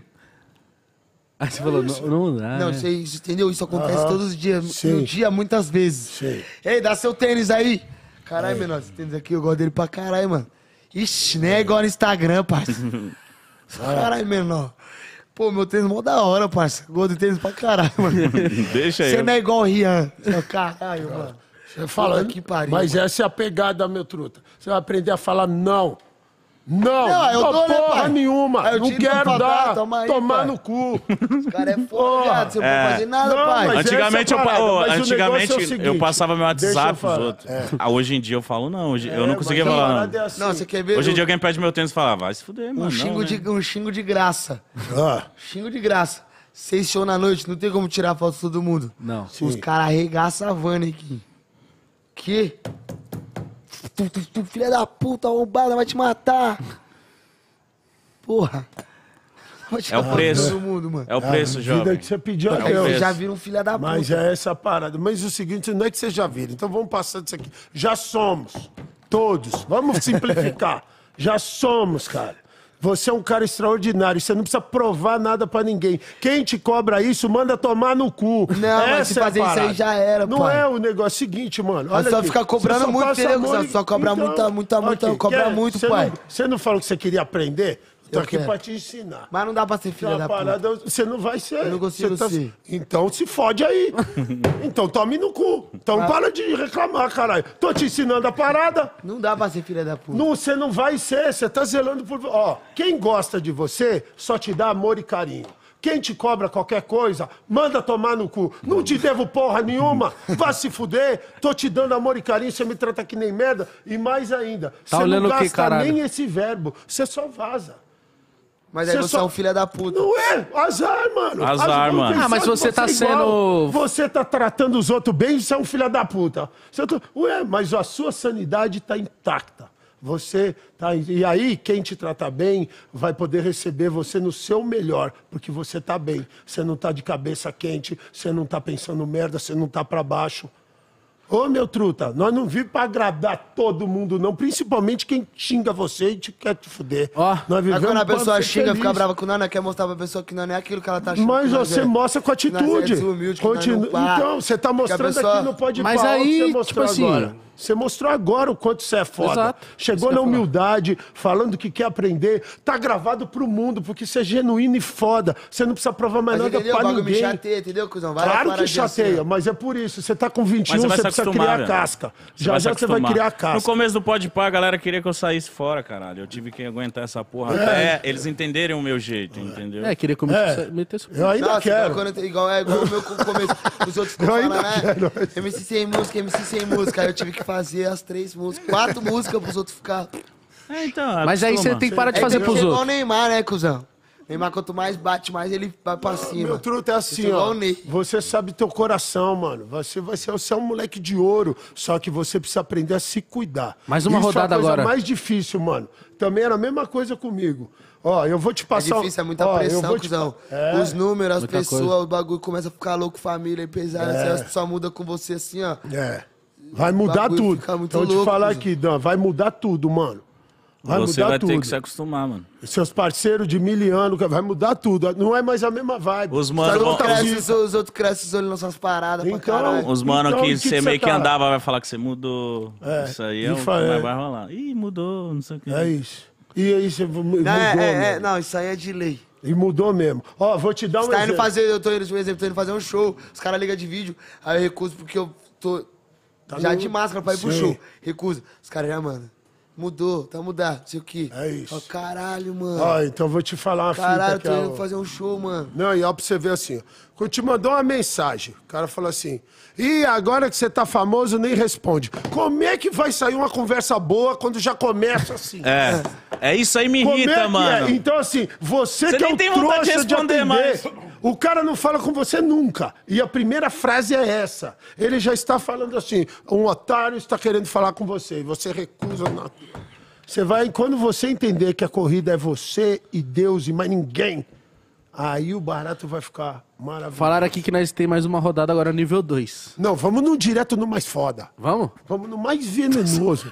Aí você falou, não, não dá. Não, né? você isso, entendeu? Isso acontece Aham. todos os dias, Sim. no dia, muitas vezes. Sim. Ei, dá seu tênis aí. Caralho, menor, esse tênis aqui, eu gosto dele pra caralho, mano. Ixi, nem é igual no Instagram, parça. Caralho, menor. Pô, meu tênis mó da hora, parça. Gosto de tênis pra caralho, mano. Deixa Você eu. não é igual o Rian. Seu caralho, mano. Você fala, Puta que pariu, mas mano. essa é a pegada, meu truta. Você vai aprender a falar não. Não, Não, eu não dou, né, porra pai? nenhuma. Aí eu Não tiro quero pra dar, dar. toma aí, tomar pai. no cu. Esse cara é Porra, foda, viado. Você não é. pode fazer nada, Não, pai. mas- Antigamente, essa é a eu, pa- parada, ô, mas o antigamente negócio é o seguinte, eu passava meu deixa eu WhatsApp pros falar, outros. é. Ah, hoje em dia eu falo não. Hoje, eu não É, conseguia mas a falar parada é não. assim. Não, você quer ver? Hoje em um- dia alguém pede meu tênis e fala, ah, vai se fuder, mano. um, não, xingo né? de, um xingo de graça. Ah, Xingo de graça. Seis shows na noite, não tem como tirar foto de todo mundo. Não. sim. Os caras arregaçam a Vânia aqui. Que? Tu, tu, tu, filha da puta, arrombada, vai te matar. Porra. Vai te É o matar preço. todo mundo, mano. É o preço, a vida jovem. que você pediu a É o Aí Deus. você preço. já vira um filha da puta. Mas é essa a parada. Mas o seguinte, não é que vocês já viram. Então vamos passar disso aqui. Já somos. Todos. Vamos simplificar. Já somos, cara. Você é um cara extraordinário. Você não precisa provar nada pra ninguém. Quem te cobra isso, manda tomar no cu. Não, mas se Essa é a fazer isso aí parada. já era, Não pai. é o negócio seguinte, mano. Mas Olha só aqui. fica cobrando Você só muito, passa entendeu? amor Só- e- só cobra muita, muita, muita- cobra muito, você pai. Não, você não falou que você queria aprender? Tô Eu aqui quero. pra te ensinar. Mas não dá pra ser filha Uma da puta. parada, você não vai ser. Eu não consigo Você ser. Então se fode aí. Então tome no cu. Então Mas- para de reclamar, caralho. Tô te ensinando a parada. Não dá pra ser filha da puta. Não, você não vai ser. Você tá zelando por... Ó, quem gosta de você só te dá amor e carinho. Quem te cobra qualquer coisa, manda tomar no cu. Não te devo porra nenhuma. Vá se fuder. Tô te dando amor e carinho, você me trata que nem merda. E mais ainda, Tá você olhando não o quê, gasta caralho? nem esse verbo. Você só vaza. Mas aí Você você só- é um filha da puta. Não é? Azar, mano. Azar, não mano. tem Ah, mas sorte, você tá é igual. sendo- Você tá tratando os outros bem, você é um filho da puta. Você tá... Ué, mas a sua sanidade tá intacta. Você tá... E aí, quem te trata bem vai poder receber você no seu melhor, porque você tá bem. Você não tá de cabeça quente, você não tá pensando merda, você não tá pra baixo. Ô, meu truta, nós não vivemos pra agradar todo mundo, não. Principalmente quem xinga você e te quer te fuder. Ó. Nós Mas vivemos quando a pra pessoa ser xinga, feliz. fica brava com nós, nós quer mostrar pra pessoa que não é aquilo que ela tá achando. Mas que nós você é. mostra com Que nós é atitude. desumilde, que nós Continua- não pá. Então, você tá Que a mostrando pessoa- aqui no Pode Mas Pau, aí, você tipo mostrou assim- agora. Você mostrou agora o quanto você é foda. Exato. Isso Chegou que na eu ia falar. humildade, falando que quer aprender. Tá gravado pro mundo, porque você é genuíno e foda. Você não precisa provar mais Mas nada entendeu? O pra bagulho me ninguém. chateia, entendeu, cuzão? Várias Claro que paradinhas assim, chateia, ó. mas é por isso. Você tá com vinte e um, Mas você, você vai se precisa acostumar, criar velho. casca. Você já vai se já você vai acostumar. criar No casca. começo do Pode Pá, a galera queria que eu saísse fora, caralho. Eu tive que aguentar essa porra até eles entenderem o meu jeito, entendeu? É, queria que eu É. metesse- metesse o Eu ainda Nossa, quero. igual quando eu- igual, é igual o meu co- começo. Os outros ficam Eu ainda falando, né? quero. M C sem música, M C sem música. Aí eu tive que fazer as três músicas, quatro músicas pros outros ficar. É, então, Mas aí você acostuma. tem que parar de É fazer tipo pros igual o outros. Neymar, né, cuzão? Neymar, quanto mais bate, mais ele vai pra cima. Meu truta é assim, Igual ó. o Ney. Você sabe teu coração, mano. Você vai ser, você é um moleque de ouro. Só que você precisa aprender a se cuidar. Mais uma Isso rodada é a coisa agora. mais difícil, mano. Também era a mesma coisa comigo. Ó, eu vou te É passar. difícil, é muita ó, eu pressão, vou te- cuzão. É. Os números, as Muita pessoas, coisa. o bagulho começa a ficar louco, família, e pesado. É. Assim, as pessoas mudam com você assim, ó. É. Vai mudar bagulho tudo. fica muito Então, eu te louco, falar cuzão. aqui, Dan, vai mudar tudo, mano. Vai Você mudar vai tudo. ter que se acostumar, mano. Seus parceiros de mil anos, vai mudar tudo. Não é mais a mesma vibe. Os Os mano, outros vão- crescem, os, os outros crescem os olhos nas suas paradas pra Então, caralho. os mano Então, que o que você que meio você que tá- andava vai falar que você mudou. É, Isso aí e é o que fa- é. mais vai rolar. Ih, mudou, não sei o quê. É isso. E aí você mudou Não, é, é, é, mesmo. não, isso aí é de lei. E mudou mesmo. Ó, vou te dar um Você tá indo exemplo. fazer, eu tô indo, por exemplo, tô indo fazer um show, os caras ligam de vídeo, aí eu recuso porque eu tô Tá já no- de máscara pra ir pro Sim. show. Recuso. Os caras já, mano, mudou, tá mudado, não sei o quê. É isso. Ó, caralho, mano. Ó, então eu vou te falar uma Caralho, fita tô que é indo o- fazer um show, mano. Não, e ó, pra você ver assim, ó. Quando te mandou uma mensagem, o cara falou assim, e agora que você tá famoso, nem responde. Como é que vai sair uma conversa boa quando já começa assim? É. É isso aí me Como é irrita, que mano. é? Então, assim, você, Você que é nem o tem vontade de trouxa de responder atender, mais. o cara não fala com você nunca. E a primeira frase é essa. Ele já está falando assim, um otário está querendo falar com você, e você recusa. Na... Você vai, quando você entender que a corrida é você e Deus e mais ninguém, aí o barato vai ficar maravilhoso. Falaram aqui que nós tem mais uma rodada agora nível dois. Não, vamos no direto no mais foda. Vamos? Vamos no mais venenoso.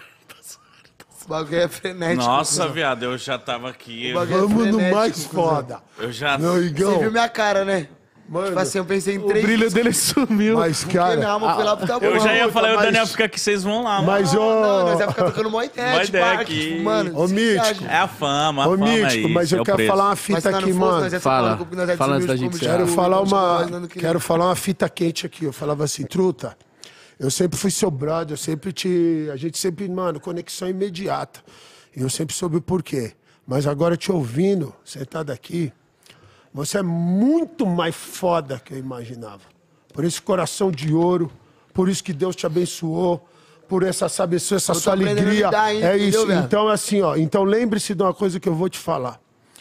O bagulho é frenético. Nossa, mano. viado, eu já tava aqui. Eu, bagulho- Vamos no frenético, mais cuzão. foda. eu já. Não, Você Igão. viu minha cara, né? Mano, Tipo assim, eu pensei em O três... brilho dele sumiu. mas, Porque cara... minha alma foi lá pro tabu. Eu já ia Não, falar, o mas- Daniel fica aqui, vocês vão lá, mano. Mas, Não, ô... não, nós ia ficar tocando uma ideia, Mó tipo, ideia ah, aqui. tipo, mano... Ô, você Mítico. acha? É a fama, a Ô, fama é Mítico, isso, mas eu é o quero preço. falar uma Mas fita se nós aqui, não fosse, mano. nós ia Fala. falar que nós é Fala antes da desumilde gente como Quero tipo, falar tipo, uma, nós não queria- quero falar uma fita quente aqui. Eu falava assim, truta, eu sempre fui seu brother, eu sempre te... A gente sempre, mano, conexão imediata. E eu sempre soube o porquê. Mas agora te ouvindo, sentado aqui, você é muito mais foda que eu imaginava. Por esse coração de ouro, por isso que Deus te abençoou, por essa sabedoria, essa Eu tô sua aprendendo a alegria. lidar ainda, É entendeu, isso. velho? Então, assim, ó. Então lembre-se de uma coisa que eu vou te falar.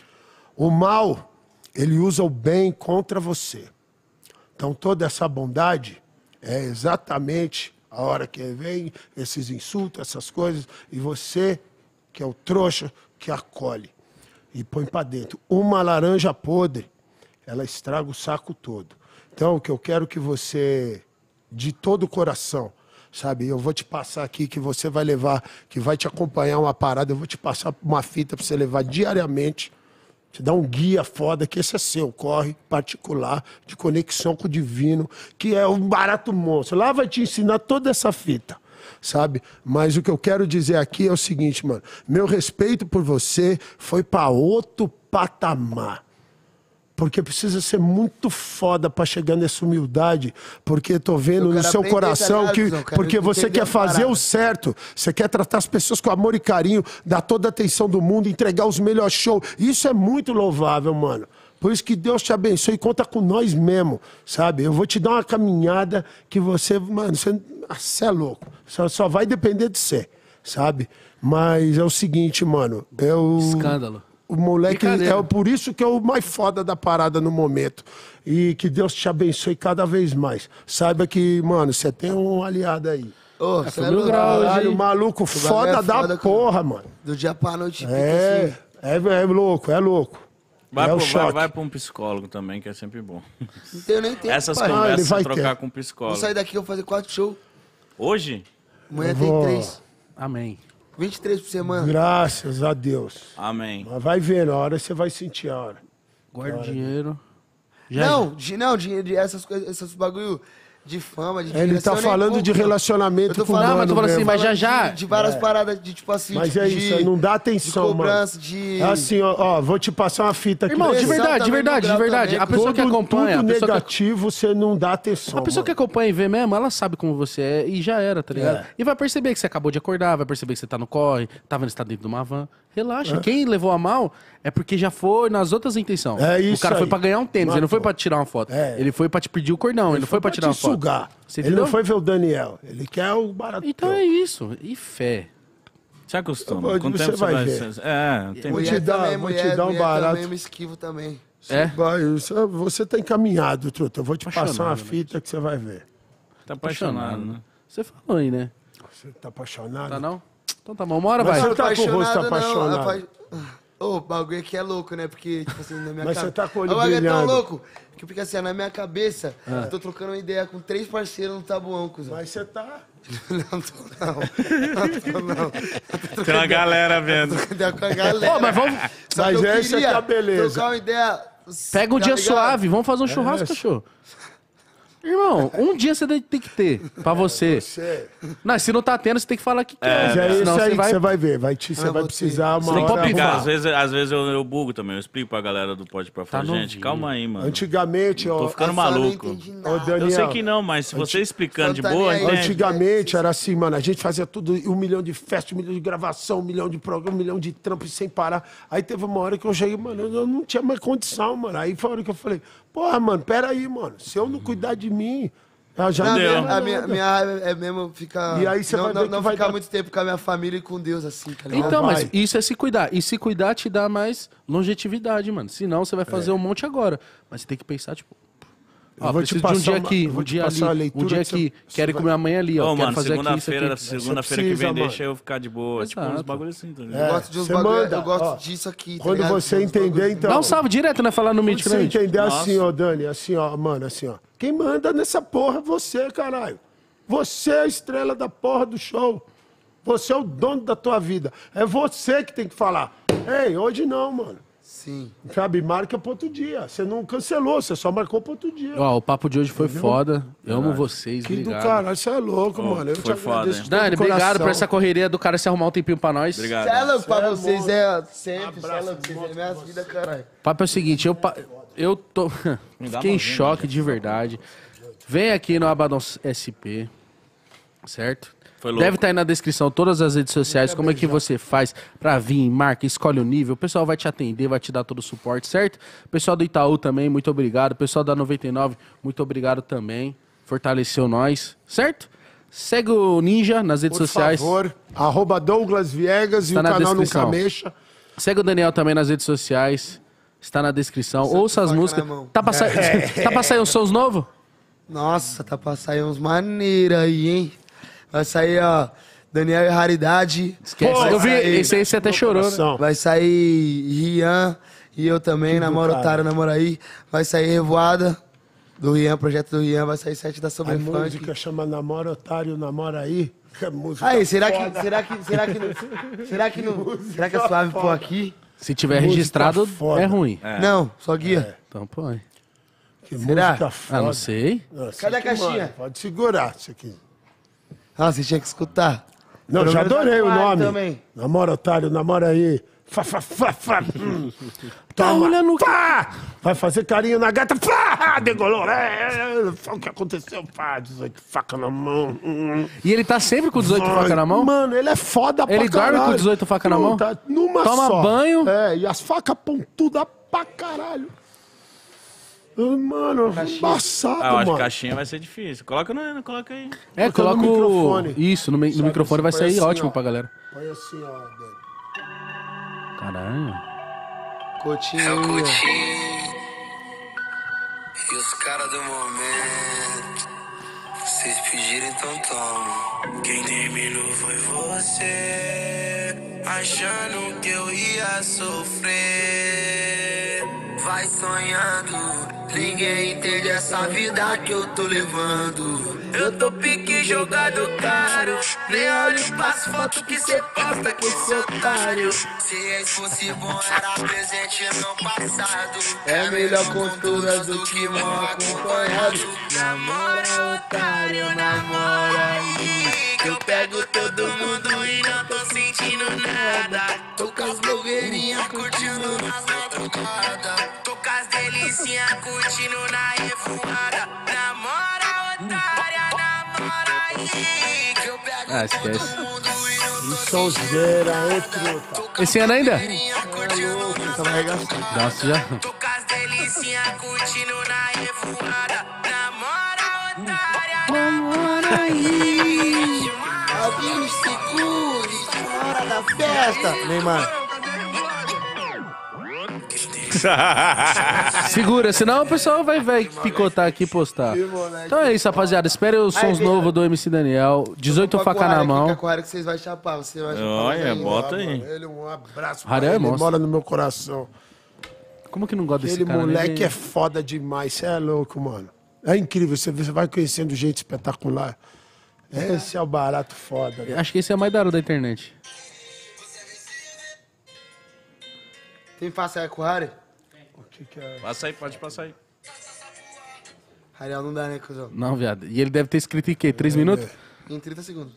O mal, ele usa o bem contra você. Então toda essa bondade é exatamente a hora que vem esses insultos, essas coisas, e você, que é o trouxa, que acolhe e põe pra dentro. Uma laranja podre, ela estraga o saco todo. Então, o que eu quero que você, de todo o coração, sabe, eu vou te passar aqui que você vai levar, que vai te acompanhar uma parada, eu vou te passar uma fita pra você levar diariamente, te dar um guia foda, que esse é seu, corre particular, de conexão com o divino, que é um barato monstro. Lá vai te ensinar toda essa fita, sabe? Mas o que eu quero dizer aqui é o seguinte, mano, meu respeito por você foi pra outro patamar. Porque precisa ser muito foda pra chegar nessa humildade, porque tô vendo Eu no quero seu aprender, coração tá ligado, que, cuzão? Eu quero porque você entender quer a fazer parada. o certo, você quer tratar as pessoas com amor e carinho, dar toda a atenção do mundo, entregar os melhores shows. Isso é muito louvável, mano. Por isso que Deus te abençoe e conta com nós mesmo, sabe? Eu vou te dar uma caminhada que você, mano, você, ah, você é louco. Só, só vai depender de você, sabe? Mas é o seguinte, mano, eu... Escândalo. O moleque Brincadeira. é por isso que é o mais foda da parada no momento. E que Deus te abençoe cada vez mais. Saiba que, mano, você tem um aliado aí. Ô, foi cê é mil louco, graus, caralho. Caralho, maluco, bagulho foda é da foda, porra, mano. Do dia pra noite, fica É, assim. é, é louco, é louco. Vai, é pro, o vai, choque. vai pra um psicólogo também, que é sempre bom. Não tenho nem tempo, Essas pai. ele conversas, vai trocar ter. com um Vou psicólogo. sair daqui, eu vou fazer quatro shows. Hoje? Amanhã Eu tem vou- três. Amém. vinte e três por semana. Graças a Deus. Amém. Mas vai vendo, a hora você vai sentir a hora. Guarda o dinheiro. Já- Não, de, não, de, de essas coisas, esses bagulho de fama, de Ele dinheiro, tá assim, eu nem falando de compro, não. relacionamento Eu tô com o falando- Não, mas tô falando mano assim, mesmo. mas já já. De, de várias paradas, de tipo assim. Mas tipo, é de, isso, não dá atenção, de cobrança, mano. de. É assim, ó, ó, vou te passar uma fita aqui. Irmão, de Pressão verdade, de também verdade, no de grau verdade. também, A pessoa que Tudo- acompanha, a tudo pessoa que, negativo, você não dá atenção. a pessoa que acompanha e vê mesmo, ela sabe como você é e já era, tá ligado? É. E vai perceber que você acabou de acordar, vai perceber que você tá no corre, tá vendo que você tá dentro de uma van. Relaxa. Quem levou a mal é porque já foi nas outras intenções. É O isso cara foi aí. pra ganhar um tênis, ele não foi Matou. pra tirar uma foto. É. Ele foi pra te pedir o cordão, ele, não foi pra tirar uma te foto. sugar. Você Ele entendeu? não foi ver o Daniel. Ele quer o barato. Então é isso. E fé. Se acostuma. Você Com o vai tempo você vai... ver. É, tem... Vou te Mulher dar- também, vou te mulher, dar um mulher barato. também, eu me esquivo também. É? Vai, você- você tá encaminhado, truta. Eu vou te passar uma Apaixonado, né? fita que você vai ver. Tá apaixonado, né? Você falou aí, né? Você tá apaixonado? Tá não? Então tá bom, uma hora Mas vai. você tá com o rosto Apaixonado, não, apaixonado. apa- Ô, o bagulho aqui é louco, né? Porque, tipo assim, na minha Mas cabeça... você tá com o olho O bagulho é tão brilhando. louco que fica assim, na minha cabeça, eu tô trocando uma ideia com três parceiros no tabuão, cuzão. Mas você tá... Não tô, não. Não tô, não. Tem uma galera vendo. Ideia com a galera. Pô, mas vamos... Só Mas que eu essa que é queria a beleza. trocar uma ideia... Pega um tá dia ligado? suave, vamos fazer um churrasco, isso. cachorro. Irmão, um dia você tem que ter pra você. Você... Não, se não tá tendo, você tem que falar que quer. Mas é isso senão aí você que vai... você vai ver. Vai te, você Ah, vai vou precisar ter. uma Você não hora pode picar, Cara, arrumar. às vezes, às vezes eu, eu bugo também. Eu explico pra galera do Pode Pra Falar. Tá Gente, novinho. calma aí, mano. Antigamente, ó... Tô ficando Eu só não maluco. entendi Ô, nada. Daniel, Eu sei que não, mas se você explicando de Só tá boa, nem aí. entende? Antigamente era assim, mano, a gente fazia tudo, um milhão de festas, um milhão de gravação, um milhão de programa, um milhão de trampos sem parar. Aí teve uma hora que eu cheguei, mano, eu não tinha mais condição, mano. Aí foi a hora que eu falei, porra, mano, peraí, mano, se eu não cuidar de mim, eu já Não, a não minha, deu. a minha, minha raiva é mesmo ficar... E aí você não, vai não, ver que não vai ficar dar- muito tempo com a minha família e com Deus, assim, tá ligado? Então, mas vai. isso é se cuidar. E se cuidar te dá mais longevidade, mano. Senão você vai fazer um monte agora. Mas você tem que pensar, tipo... Eu Ó, vou te preciso de um passar dia uma- aqui, eu vou um te dia passar a ali, leitura um dia que você- aqui. você Quero ir vai- com minha mãe ali, ó. Ô, Quero mano, fazer aqui isso segunda-feira, aqui. segunda-feira que vem, precisa, deixa mano. eu ficar de boa. Tipo, uns Exato. bagulho assim, tá ligado? Eu gosto de uns você bagulho, manda, eu gosto ó, disso aqui, tá Quando ligado? você Uns entender, bagulho- então... Dá um salve direto, né? Falar no Mítico, Você né? entender Nossa. assim, ó, Dani, assim, ó, mano, assim, ó. Quem manda nessa porra é você, caralho. Você é a estrela da porra do show. Você é o dono da tua vida. É você que tem que falar. Ei, hoje não, mano. Sim. Sabe, marca pra outro dia. Você não cancelou, você só marcou pra outro dia. Ó, o papo de hoje foi foda. Eu amo vocês, Que do obrigado. caralho, você é louco, mano. Eu foi te foda, agradeço hein? de todo Dani, o coração. obrigado por essa correria do cara se arrumar um tempinho pra nós. Obrigado. Cê é louco pra Cê é vocês, monstro. é sempre, cê é Abraço, louco, vocês é monstro minha pra vida, caralho. O papo é o seguinte, eu, pa- eu tô... Fiquei em choque de verdade. Vem aqui no Abaddon S P, certo? Foi louco. Deve estar aí na descrição todas as redes sociais, como é que você faz pra vir, marca, escolhe o nível. O pessoal vai te atender, vai te dar todo o suporte, certo? O pessoal do Itaú também, muito obrigado. O pessoal da noventa e nove, muito obrigado também. Fortaleceu nós, certo? Segue o Ninja nas redes Por sociais. favor, arroba Douglas Viegas e Tá o na canal descrição. Nunca Mexa. Segue o Daniel também nas redes sociais. Está na descrição. Ouça as faca músicas. na mão. Tá pra, sair, tá pra sair uns sons novos? Nossa, tá pra sair uns maneiros aí, hein? Vai sair, ó, Daniel e Raridade. Esquece. Vai Eu vi, sair- esse aí você até chorou, né? Coração. Vai sair Rian e eu também, namoro cara. otário, namoro aí. Vai sair Revoada do Rian, projeto do Rian. Vai sair sete da A Sobre Funk. música chama Namora Otário, Namora Aí. Que é música Aí, será foda. que, será que, será que, não, será que não, será que é suave pôr aqui? Se tiver Música registrado, foda. é ruim. Não, só guia. Então põe. Que Será? música Ah, foda. não sei. Nossa, Cadê a isso aqui, caixinha? mano, pode segurar isso aqui. Ah, você tinha que escutar. Não, Pelo já menos adorei o aquário nome. também. Namora Otário, Namora Aí. Fá, fá, fá, fá. Hum. Tá olhando o que- Pá! Vai fazer carinho na gata. Pá! Degolou. É, é, o que aconteceu? Pá, dezoito faca na mão. Hum. E ele tá sempre com dezoito Ai, facas na mão? Mano, ele é foda pra Ele dorme caralho. com dezoito facas na mão? Puta, Numa Toma só. banho? É, e as facas pontudas pra caralho. Ah, Mano, embaçado, Ah, eu acho mano. que caixinha vai ser difícil. Coloca, no, coloca aí. É, Bota no coloca o... microfone. Isso, no, mi- no Sabe, microfone vai põe sair assim, ótimo ó. pra galera. Põe assim, ó, Dani. Caralho. Coutinho. É o Coutinho e os caras do momento. Vocês pediram, então toma. Quem terminou foi você, achando que eu ia sofrer. Vai sonhando, ninguém entende essa vida que eu tô levando. Eu tô pique jogado caro, nem olho pras fotos que cê posta com esse otário. Se esse fosse bom era presente no passado. É melhor com todas do que mal acompanhado. Namora otário, namora aí. Que eu pego todo mundo e não tô sentindo nada. Tô com as blogueirinhas curtindo nas madrugadas. Tô com as delicinhas curtindo na revoada. Namora otária, namora aí. Que eu pego Ah, esquece. todo mundo e não tô Sonzeira, hein, truta? Esse ano ainda? curtindo nas Tá arregaçando. Nossa, já. Tô com as delicinhas curtindo na revoada. Namora otária, namora aí. Alguém me segure, na hora da festa. Neymar. Quem Segura, senão o pessoal vai, vai picotar aqui e postar. Então é isso, rapaziada. Espere os sons novos do M C Daniel. dezoito faca na mão. Com a que vocês vão chapar, você vai chapar. Olha, bota aí. Ele, um abraço. Harry é ele monstro. mora no meu coração. Como que não gosta desse Aquele cara? né? moleque Ele- é foda demais. Você é louco, mano. É incrível. Você você vai conhecendo gente espetacular. Esse é o barato foda. Né? Acho que esse é o mais da hora da internet. Tem fácil com o Harry? O que que é? Passa aí, pode passar aí. Ariel não dá, né, cuzão? Não, viado. E ele deve ter escrito em quê? Três minutos? Em trinta segundos.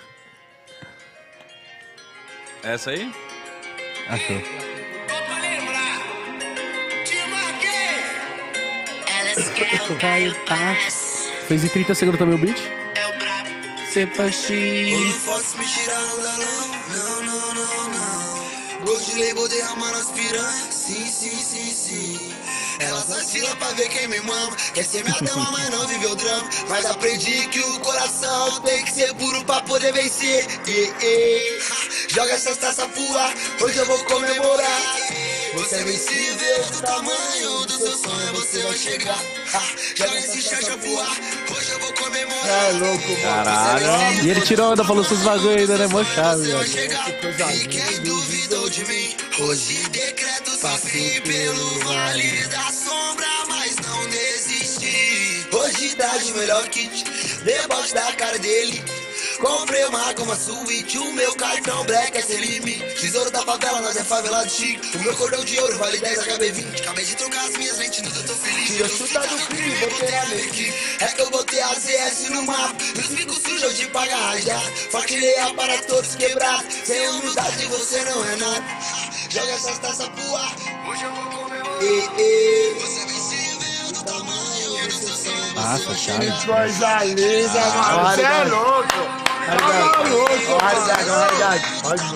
Essa aí? Achou. Pra lembrar, te marquei. Elas querem Caio Paz. Fez em trinta segundos também o beat? É o brabo. Não posso me tirar no galão, não, não, não, não. Gosto de label derramando as piranhas, sim, sim, sim, sim. Elas vacilam pra ver quem me mama. Quer ser minha dama, mas não viveu drama. Mas aprendi que o coração tem que ser puro pra poder vencer. E, e, joga essas taças pro ar, hoje eu vou comemorar. Você é vencível do tamanho do seu sonho, você vai chegar. Ha, joga esse chacha pro ar, hoje eu vou comemorar. É louco, mano. Caralho. E ele tirou onda, falou seus bagulho ainda, né? Mó chave, Você vai velho. chegar. E quem duvidou de mim, hoje decreto passei pelo vale da sombra, mas não desisti. Hoje tá de melhor kit, deboche da cara dele. Comprei uma goma suíte, o meu cartão black é sem limite. Tesouro da favela, nós é favelado chique. O meu cordão de ouro vale dez H B vinte. Acabei de trocar as minhas lentes, tudo eu tô feliz. Tira chuta do crime, botei a make. É que eu botei a Z S no mapa. E os bicos sujos eu te pago rajado. Fortilei a para todos quebrados. Sem humildade você não é nada. Joga essas taças pro ar, hoje eu vou comemorar. Ei, ei, você é vencível do tamanho do seu sonho. Nossa, chave. Coisa linda, mano. Você é louco. Tá louco, Raridade, mano. raridade.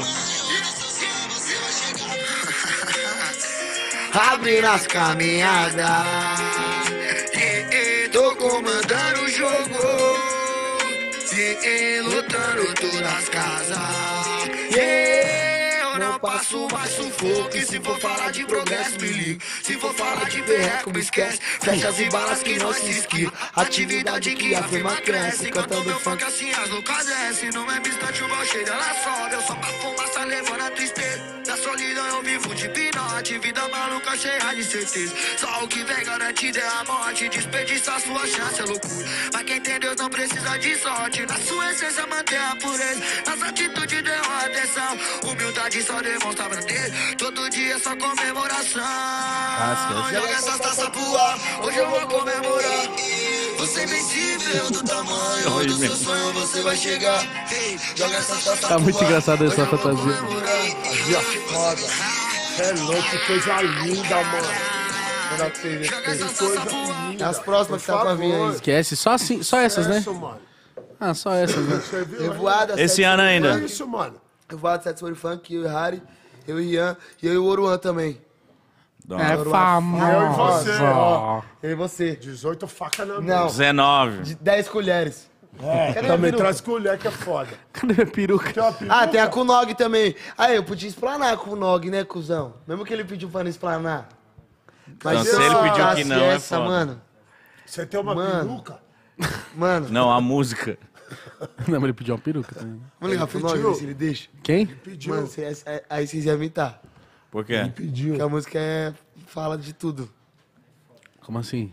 Abrindo as caminhadas, eh, eh, tô comandando o jogo, eh, eh, lutando todas as casas. Eh, eu não passo mais sufoco, e se for falar de progresso me ligo, se for falar de berreco me esquece, flechas e balas que não se esquiva, atividade que a firma cresce, cantando funk assim as loucas descem, não é bistante o cheio ela sobe, eu só pra fumaça levando a tristeza. Da solidão eu vivo de pinote, vida maluca cheia de certeza. Só o que vem garantido é a morte, desperdiçar sua chance é loucura. Mas quem tem Deus não precisa de sorte, na sua essência manter a pureza, nas atitudes deu atenção, humildade só demonstra grandeza, todo dia é só comemoração. Joga essas taças pro ar, hoje eu vou comemorar. Você é invencível do tamanho do seu sonho, você vai chegar. Ei, joga essas taças pro ar, Tá muito engraçado essa hoje eu vou fantasia. comemorar. Fazia foda. É louco, que coisa linda, mano. Era feio, Joga que essas coisa taças pro ar. É as próximas que tá pra vir aí. Esquece, só, assim, só essas, né? Isso, mano. Ah, só essas, né? Você viu? Revoada, Esse sete ano sobre ainda. funk. Isso, mano. Revoada, sete sobre funk, eu e Harry, eu e Ian, e eu e o Oruan também. É Eu e famosa. você, ó. Eu e você. dezoito faca na mão. Não, dezenove. de dez colheres. É, Cadê também minha peruca? traz colher que é foda. Cadê minha peruca? Tem uma peruca? Ah, tem a com o Nog também. Aí, eu podia explanar com o Nog, né, cuzão? Mesmo que ele pediu pra não explanar. Não, se eu ele pediu soltasse que não, é essa, foda. mano, Você tem uma Mano. peruca? mano, Não, a música. Não, mas ele pediu uma peruca também. vamos ligar pro Ele Nog, pediu. ver se ele deixa. Quem? Pediu. Mano, cê- aí- aí vocês iam imitar. Por quê? Pediu. Porque a música é, fala de tudo. Como assim?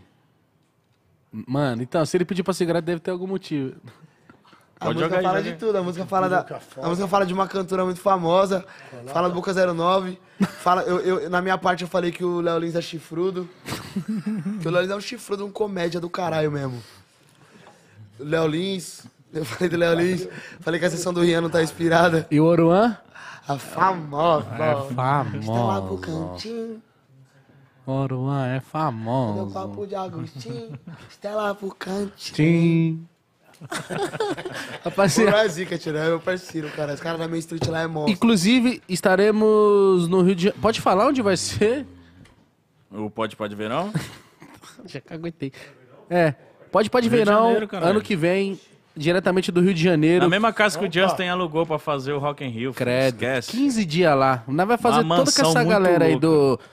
Mano, então, se ele pediu pra segurar, deve ter algum motivo. A Pode música jogar aí, fala joga de aí. tudo, a música fala da. Peruca foda. A música fala de uma cantora muito famosa, fala do Boca zero nove. Fala, eu, eu- na minha parte eu falei que o Léo Lins é chifrudo. Que o Léo Lins é um chifrudo, um comédia do caralho mesmo. O Léo Lins, eu falei do Léo Lins, falei que a sessão do Rian não tá inspirada. E o Oruan? A famosa. É Está lá pro famoso. cantinho, Oruan é meu famoso. papo de Agostinho. Está lá pro cantinho. Tim. Por Rapaziada, mais zica, tira, é meu parceiro, cara. Os caras da Main Street lá é monstro. inclusive, estaremos no Rio de Janeiro. Pode falar onde vai ser? O Pode Pode Ver Não? Já caguetei. É, pode, pode Rio ver de não. Janeiro, caralho. Ano que vem, diretamente do Rio de Janeiro. Na mesma casa que o Justin alugou pra fazer o Rock in Rio. filho. Credo. Esquece. quinze dias lá. Nós vai fazer Uma toda com mansão essa muito galera aí do.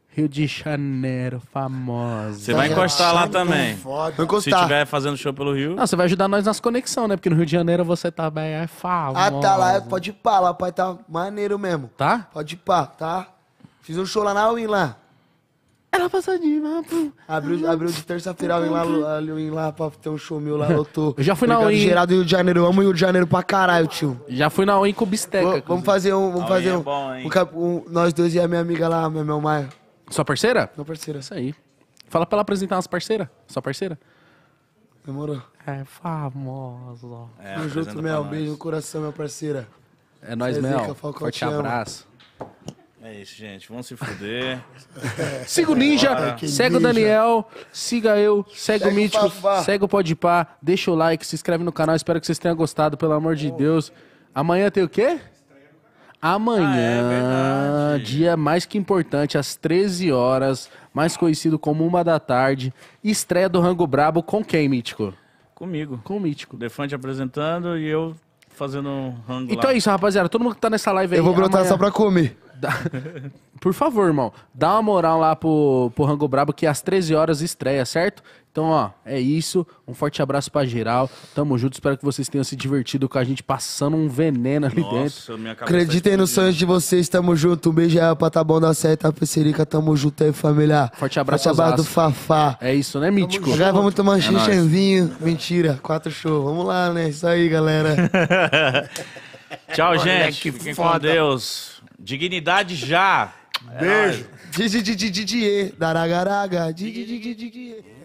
Rio de Janeiro, famosa. Você vai encostar lá também. Vou Se encostar. tiver fazendo show pelo Rio. Não, você vai ajudar nós nas conexões, né? Porque no Rio de Janeiro você tá bem, é famosa. Ah, tá lá, pode ir pá, lá, pai, tá maneiro mesmo. Tá? Pode ir pá, tá? Fiz um show lá na Win lá. Ela passou de... Abriu, abriu de terça-feira a Win lá, a Win lá pra ter um show meu lá, lotou. Eu já fui na Obrigado, Win. geral do Rio de Janeiro, eu amo o Rio de Janeiro pra caralho, tio. Já fui na Win com bisteca. Vou- vamos fazer um, vamos A fazer Win é um, bom, hein? um cap- um- nós dois e a minha amiga lá, minha Mel Maia. Sua parceira? Minha parceira. Isso aí. Fala pra ela apresentar umas parceiras. Sua parceira? Demorou. É famosa. É, Tamo apresenta junto, pra Mel. nós. Beijo no coração, minha parceira. É nóis, Zé Mel. Zica, Falcão, Forte te amo. abraço. É isso, gente. Vamos se fuder. Siga o Ninja, que segue o ninja. Daniel, siga eu, segue, Segue o o Mítico, Fafá. segue o Podpah, deixa o like, se inscreve no canal, espero que vocês tenham gostado, pelo amor de Deus. Amanhã tem o quê? Amanhã, Ah, é verdade. dia mais que importante, às treze horas, mais conhecido como uma da tarde, estreia do Rango Brabo com quem, Mítico? Comigo. Com o Mítico. O Defante apresentando e eu fazendo um rango Então lá. é isso, rapaziada, todo mundo que tá nessa live aí. Eu vou brotar amanhã- só pra comer. Dá- Por favor, irmão, dá uma moral lá pro, pro Rango Brabo que às treze horas estreia, certo? Então, ó, é isso. Um forte abraço pra geral. Tamo junto, espero que vocês tenham se divertido com a gente passando um veneno ali dentro. Nossa, minha cabeça Acreditem tá nos explodindo. sonhos de vocês, tamo junto. Um beijo aí pra Tá Bom da Seta, Pecerica, tamo junto aí, família. Forte abraço Forte abraço do aos Fafá. É isso, né, Mítico? Agora vamos tomar um É nóis. xixenzinho. Mentira, quatro shows. Vamos lá, né? Isso aí, galera. Tchau, Moleque gente. Fiquem com foda. Deus. Dignidade já. Beijo. Didi, didi, didi, daragaraga. Didi, didi, didi.